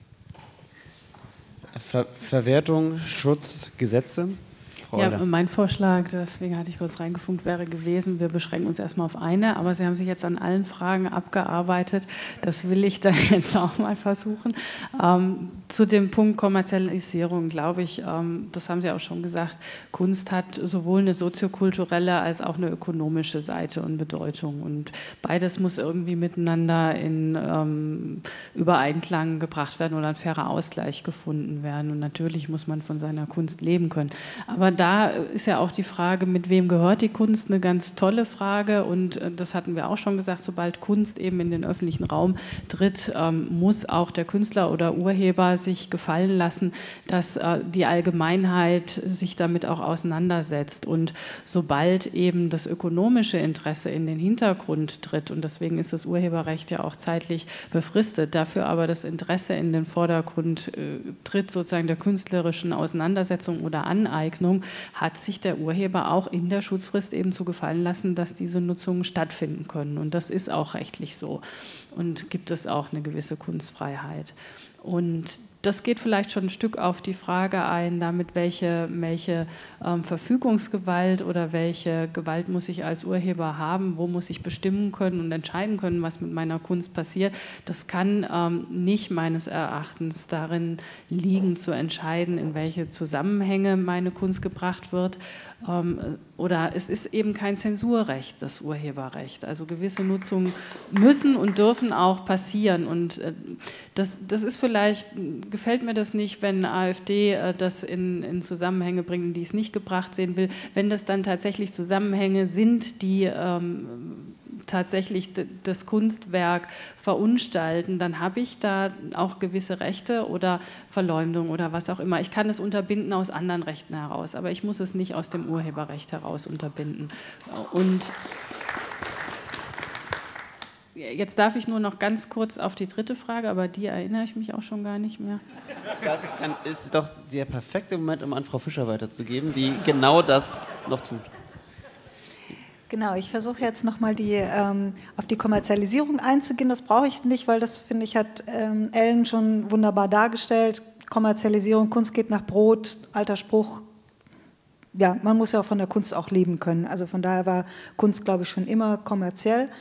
Verwertung, Schutz, Gesetze? Ja, mein Vorschlag, deswegen hatte ich kurz reingefunkt, wäre gewesen, wir beschränken uns erstmal auf eine, aber Sie haben sich jetzt an allen Fragen abgearbeitet. Das will ich dann jetzt auch mal versuchen. Zu dem Punkt Kommerzialisierung, glaube ich, das haben Sie auch schon gesagt, Kunst hat sowohl eine soziokulturelle als auch eine ökonomische Seite und Bedeutung. Und beides muss irgendwie miteinander in Übereinklang gebracht werden oder ein fairer Ausgleich gefunden werden. Und natürlich muss man von seiner Kunst leben können. Aber da ist ja auch die Frage, mit wem gehört die Kunst, eine ganz tolle Frage. Und das hatten wir auch schon gesagt, sobald Kunst eben in den öffentlichen Raum tritt, muss auch der Künstler oder Urheber sich gefallen lassen, dass die Allgemeinheit sich damit auch auseinandersetzt. Und sobald eben das ökonomische Interesse in den Hintergrund tritt, und deswegen ist das Urheberrecht ja auch zeitlich befristet, dafür aber das Interesse in den Vordergrund tritt, sozusagen der künstlerischen Auseinandersetzung oder Aneignung, hat sich der Urheber auch in der Schutzfrist eben zu gefallen lassen, dass diese Nutzungen stattfinden können. Und das ist auch rechtlich so. Und gibt es auch eine gewisse Kunstfreiheit. Und das geht vielleicht schon ein Stück auf die Frage ein, damit welche Verfügungsgewalt oder welche Gewalt muss ich als Urheber haben, wo muss ich bestimmen können und entscheiden können, was mit meiner Kunst passiert. Das kann nicht meines Erachtens darin liegen, zu entscheiden, in welche Zusammenhänge meine Kunst gebracht wird. Oder es ist eben kein Zensurrecht, das Urheberrecht. Also gewisse Nutzungen müssen und dürfen auch passieren. Und das ist vielleicht, gefällt mir das nicht, wenn AfD das in Zusammenhänge bringt, die es nicht gebracht sehen will. Wenn das dann tatsächlich Zusammenhänge sind, die tatsächlich das Kunstwerk verunstalten, dann habe ich da auch gewisse Rechte oder Verleumdung oder was auch immer. Ich kann es unterbinden aus anderen Rechten heraus, aber ich muss es nicht aus dem Urheberrecht heraus unterbinden. Und jetzt darf ich nur noch ganz kurz auf die dritte Frage, aber die erinnere ich mich auch schon gar nicht mehr. Dann ist es doch der perfekte Moment, um an Frau Fischer weiterzugeben, die genau das noch tut. Genau, ich versuche jetzt nochmal auf die Kommerzialisierung einzugehen. Das brauche ich nicht, weil das, finde ich, hat Ellen schon wunderbar dargestellt. Kommerzialisierung, Kunst geht nach Brot, alter Spruch. Ja, man muss ja auch von der Kunst auch leben können. Also von daher war Kunst, glaube ich, schon immer kommerziell.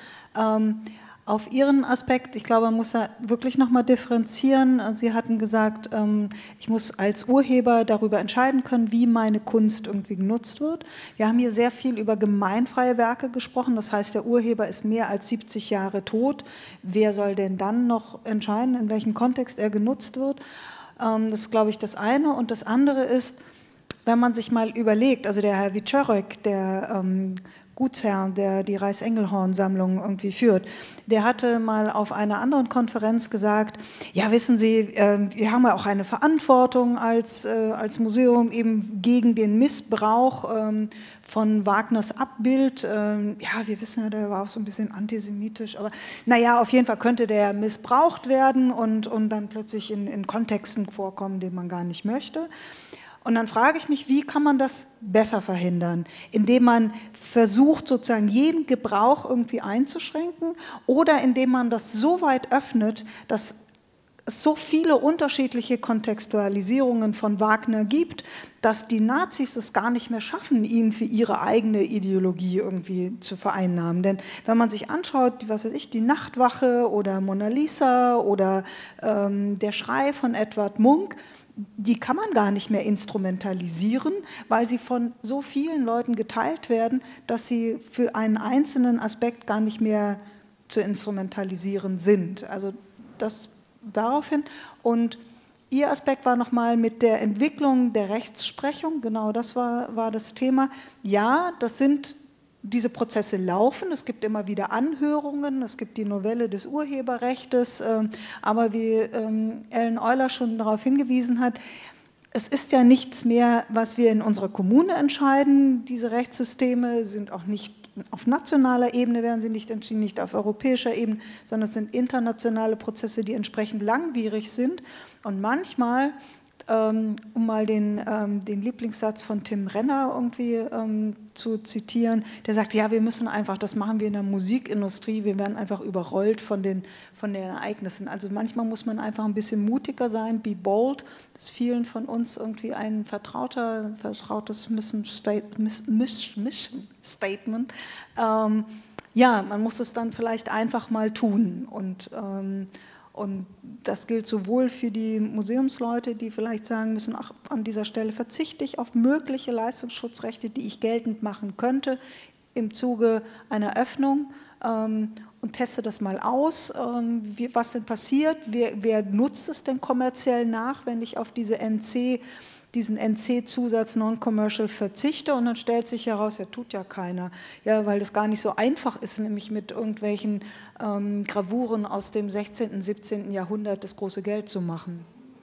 Auf Ihren Aspekt, ich glaube, man muss da wirklich nochmal differenzieren. Sie hatten gesagt, ich muss als Urheber darüber entscheiden können, wie meine Kunst irgendwie genutzt wird. Wir haben hier sehr viel über gemeinfreie Werke gesprochen. Das heißt, der Urheber ist mehr als 70 Jahre tot. Wer soll denn dann noch entscheiden, in welchem Kontext er genutzt wird? Das ist, glaube ich, das eine. Und das andere ist, wenn man sich mal überlegt, also der Herr Wieczorek, der Gutsherr, der die Reichs-Engelhorn-Sammlung irgendwie führt, der hatte mal auf einer anderen Konferenz gesagt, ja, wissen Sie, wir haben ja auch eine Verantwortung als Museum eben gegen den Missbrauch von Wagners Abbild. Ja, wir wissen ja, der war auch so ein bisschen antisemitisch, aber naja, auf jeden Fall könnte der missbraucht werden und dann plötzlich in Kontexten vorkommen, den man gar nicht möchte. Und dann frage ich mich, wie kann man das besser verhindern? Indem man versucht, sozusagen jeden Gebrauch irgendwie einzuschränken oder indem man das so weit öffnet, dass es so viele unterschiedliche Kontextualisierungen von Wagner gibt, dass die Nazis es gar nicht mehr schaffen, ihn für ihre eigene Ideologie irgendwie zu vereinnahmen. Denn wenn man sich anschaut, was weiß ich, die Nachtwache oder Mona Lisa oder der Schrei von Edvard Munch, die kann man gar nicht mehr instrumentalisieren, weil sie von so vielen Leuten geteilt werden, dass sie für einen einzelnen Aspekt gar nicht mehr zu instrumentalisieren sind. Also das daraufhin. Und Ihr Aspekt war nochmal mit der Entwicklung der Rechtsprechung, genau das war das Thema. Ja, diese Prozesse laufen, es gibt immer wieder Anhörungen, es gibt die Novelle des Urheberrechts, aber wie Ellen Euler schon darauf hingewiesen hat, es ist ja nichts mehr, was wir in unserer Kommune entscheiden. Diese Rechtssysteme sind auch nicht Auf nationaler Ebene werden sie nicht entschieden, nicht auf europäischer Ebene, sondern es sind internationale Prozesse, die entsprechend langwierig sind. Und manchmal, um mal den Lieblingssatz von Tim Renner irgendwie zu zitieren, der sagt, ja, wir müssen einfach, das machen wir in der Musikindustrie, wir werden einfach überrollt von den Ereignissen. Also manchmal muss man einfach ein bisschen mutiger sein, be bold. Das ist vielen von uns irgendwie ein vertrautes Mission Statement. Ja, man muss es dann vielleicht einfach mal tun und das gilt sowohl für die Museumsleute, die vielleicht sagen müssen, ach, an dieser Stelle verzichte ich auf mögliche Leistungsschutzrechte, die ich geltend machen könnte im Zuge einer Öffnung und teste das mal aus. Was denn passiert? Wer nutzt es denn kommerziell nach, wenn ich auf diesen NC-Zusatz Non-Commercial verzichte? Und dann stellt sich heraus, ja, tut ja keiner, ja, weil es gar nicht so einfach ist, nämlich mit irgendwelchen Gravuren aus dem 16., 17. Jahrhundert das große Geld zu machen.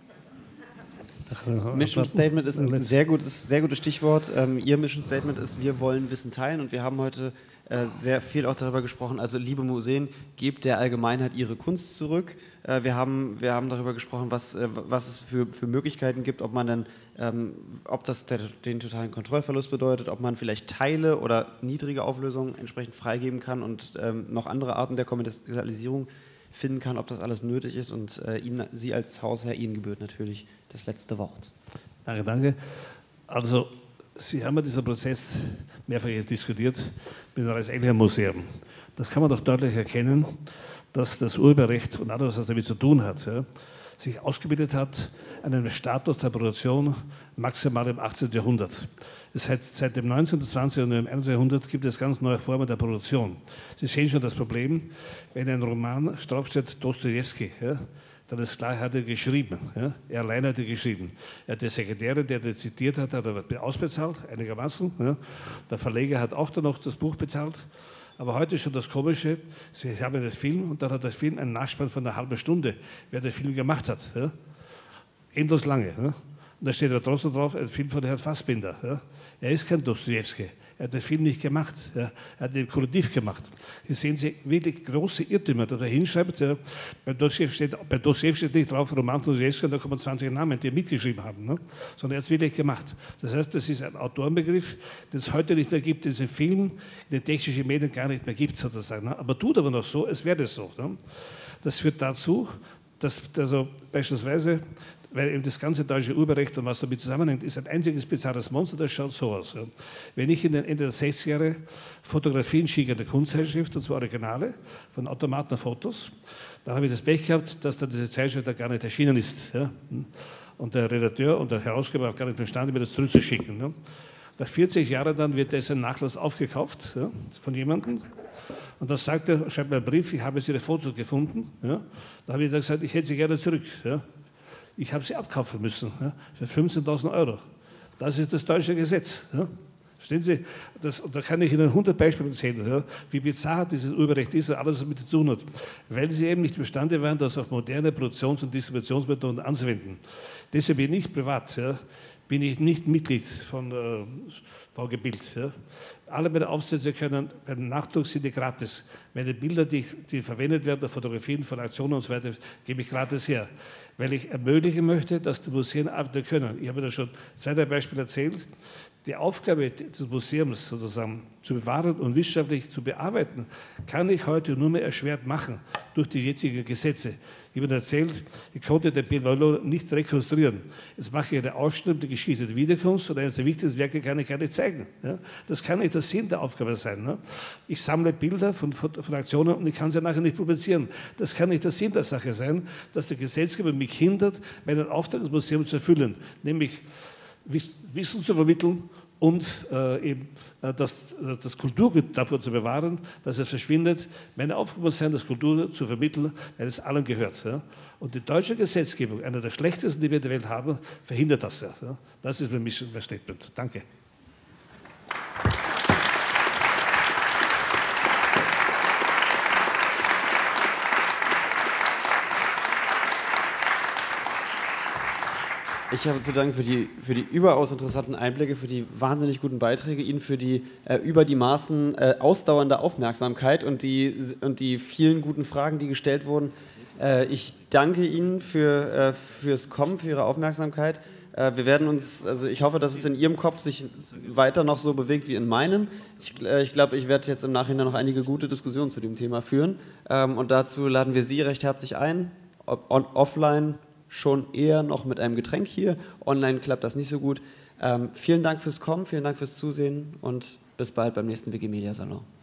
Mission Statement ist ein sehr gutes Stichwort. Ihr Mission Statement ist, wir wollen Wissen teilen, und wir haben heute sehr viel auch darüber gesprochen, also liebe Museen, gebt der Allgemeinheit ihre Kunst zurück. Wir haben darüber gesprochen, was es für Möglichkeiten gibt, ob man dann, ob das den totalen Kontrollverlust bedeutet, ob man vielleicht Teile oder niedrige Auflösungen entsprechend freigeben kann und noch andere Arten der Kommerzialisierung finden kann, ob das alles nötig ist, und Sie als Hausherr, Ihnen gebührt natürlich das letzte Wort. Danke. Also Sie haben ja diesen Prozess mehrfach jetzt diskutiert mit dem Reichselternmuseum. Das kann man doch deutlich erkennen, dass das Urheberrecht und alles, was damit zu tun hat, ja, sich ausgebildet hat an einem Status der Produktion maximal im 18. Jahrhundert. Das heißt, seit dem 19., 20. und dem 21. Jahrhundert gibt es ganz neue Formen der Produktion. Sie sehen schon das Problem, wenn ein Roman draufsteht, Dostojewski, ja, dann ist klar, hat er geschrieben. Ja? Er allein hat er geschrieben. Er hat die Sekretärin, der zitiert hat, hat er ausbezahlt, einigermaßen. Ja? Der Verleger hat auch dann noch das Buch bezahlt. Aber heute ist schon das Komische, Sie haben den Film und dann hat der Film einen Nachspann von einer halben Stunde, wer den Film gemacht hat. Ja? Endlos lange. Ja? Und da steht ja trotzdem drauf, ein Film von Herrn Fassbinder. Ja? Er ist kein Dostojewski. Er hat den Film nicht gemacht, ja. Er hat den Kollektiv gemacht. Hier sehen Sie wirklich große Irrtümer, da hinschreibt, ja, bei Dostoevsky steht nicht drauf, Roman von Dostoevsky, da kommen 20 Namen, die mitgeschrieben haben, ne? Sondern er hat es wirklich gemacht. Das heißt, das ist ein Autorenbegriff, den es heute nicht mehr gibt, den es im Film, in den technischen Medien gar nicht mehr gibt, sozusagen. Ne? Aber tut aber noch so, es wäre so. Ne? Das führt dazu, dass also beispielsweise, weil eben das ganze deutsche Urheberrecht und was damit zusammenhängt, ist ein einziges bizarres Monster, das schaut so aus. Ja. Wenn ich in den Ende der 60er Jahre Fotografien schicke in der Kunstzeitschrift, und zwar Originale, von Automatenfotos, dann habe ich das Pech gehabt, dass dann diese Zeitschrift da gar nicht erschienen ist. Ja. Und der Redakteur und der Herausgeber haben gar nicht bestanden, mir das zurückzuschicken. Ja. Nach 40 Jahren dann wird dessen Nachlass aufgekauft, ja, von jemandem. Und dann sagt er, schreibt mir einen Brief, ich habe jetzt Ihre Fotos gefunden. Ja. Da habe ich dann gesagt, ich hätte sie gerne zurück. Ja. Ich habe sie abkaufen müssen, ja, für 15.000 €. Das ist das deutsche Gesetz. Ja. Verstehen Sie? Da kann ich Ihnen 100 Beispiele erzählen, ja, wie bizarr dieses Urheberrecht ist und alles, was damit zu tun hat. Weil sie eben nicht imstande waren, das auf moderne Produktions- und Distributionsmethoden anzuwenden. Deshalb bin ich privat, ja, bin ich nicht Mitglied von VG Bild. Ja. Alle meine Aufsätze können, beim Nachdruck sind die gratis. Meine Bilder, die verwendet werden, Fotografien von Aktionen und so weiter, gebe ich gratis her. Weil ich ermöglichen möchte, dass die Museen arbeiten können. Ich habe da schon 2, 3 Beispiele erzählt. Die Aufgabe des Museums sozusagen zu bewahren und wissenschaftlich zu bearbeiten, kann ich heute nur mehr erschwert machen durch die jetzigen Gesetze. Ich habe erzählt, ich konnte den Pilolo nicht rekonstruieren. Jetzt mache ich eine Ausstellung der Geschichte der Wiederkunst und eines der wichtigsten Werke kann ich gar nicht zeigen. Ja? Das kann nicht der Sinn der Aufgabe sein. Ne? Ich sammle Bilder von Aktionen und ich kann sie nachher nicht publizieren. Das kann nicht der Sinn der Sache sein, dass der Gesetzgeber mich hindert, meinen Auftrag als Museum zu erfüllen, nämlich Wissen zu vermitteln und eben das Kulturgut davor zu bewahren, dass es verschwindet. Meine Aufgabe muss sein, das Kultur zu vermitteln, weil es allen gehört. Ja. Und die deutsche Gesetzgebung, einer der schlechtesten, die wir in der Welt haben, verhindert das. Ja. Das ist mein Statement. Danke. Ich habe zu danken für die überaus interessanten Einblicke, für die wahnsinnig guten Beiträge, Ihnen für die über die Maßen ausdauernde Aufmerksamkeit und die vielen guten Fragen, die gestellt wurden. Ich danke Ihnen fürs Kommen, für Ihre Aufmerksamkeit. Wir werden uns, also ich hoffe, dass es in Ihrem Kopf sich weiter noch so bewegt wie in meinem. Ich glaube, ich werde jetzt im Nachhinein noch einige gute Diskussionen zu dem Thema führen. Und dazu laden wir Sie recht herzlich ein, offline schon eher noch mit einem Getränk hier. Online klappt das nicht so gut. Vielen Dank fürs Kommen, vielen Dank fürs Zusehen und bis bald beim nächsten Wikimedia Salon.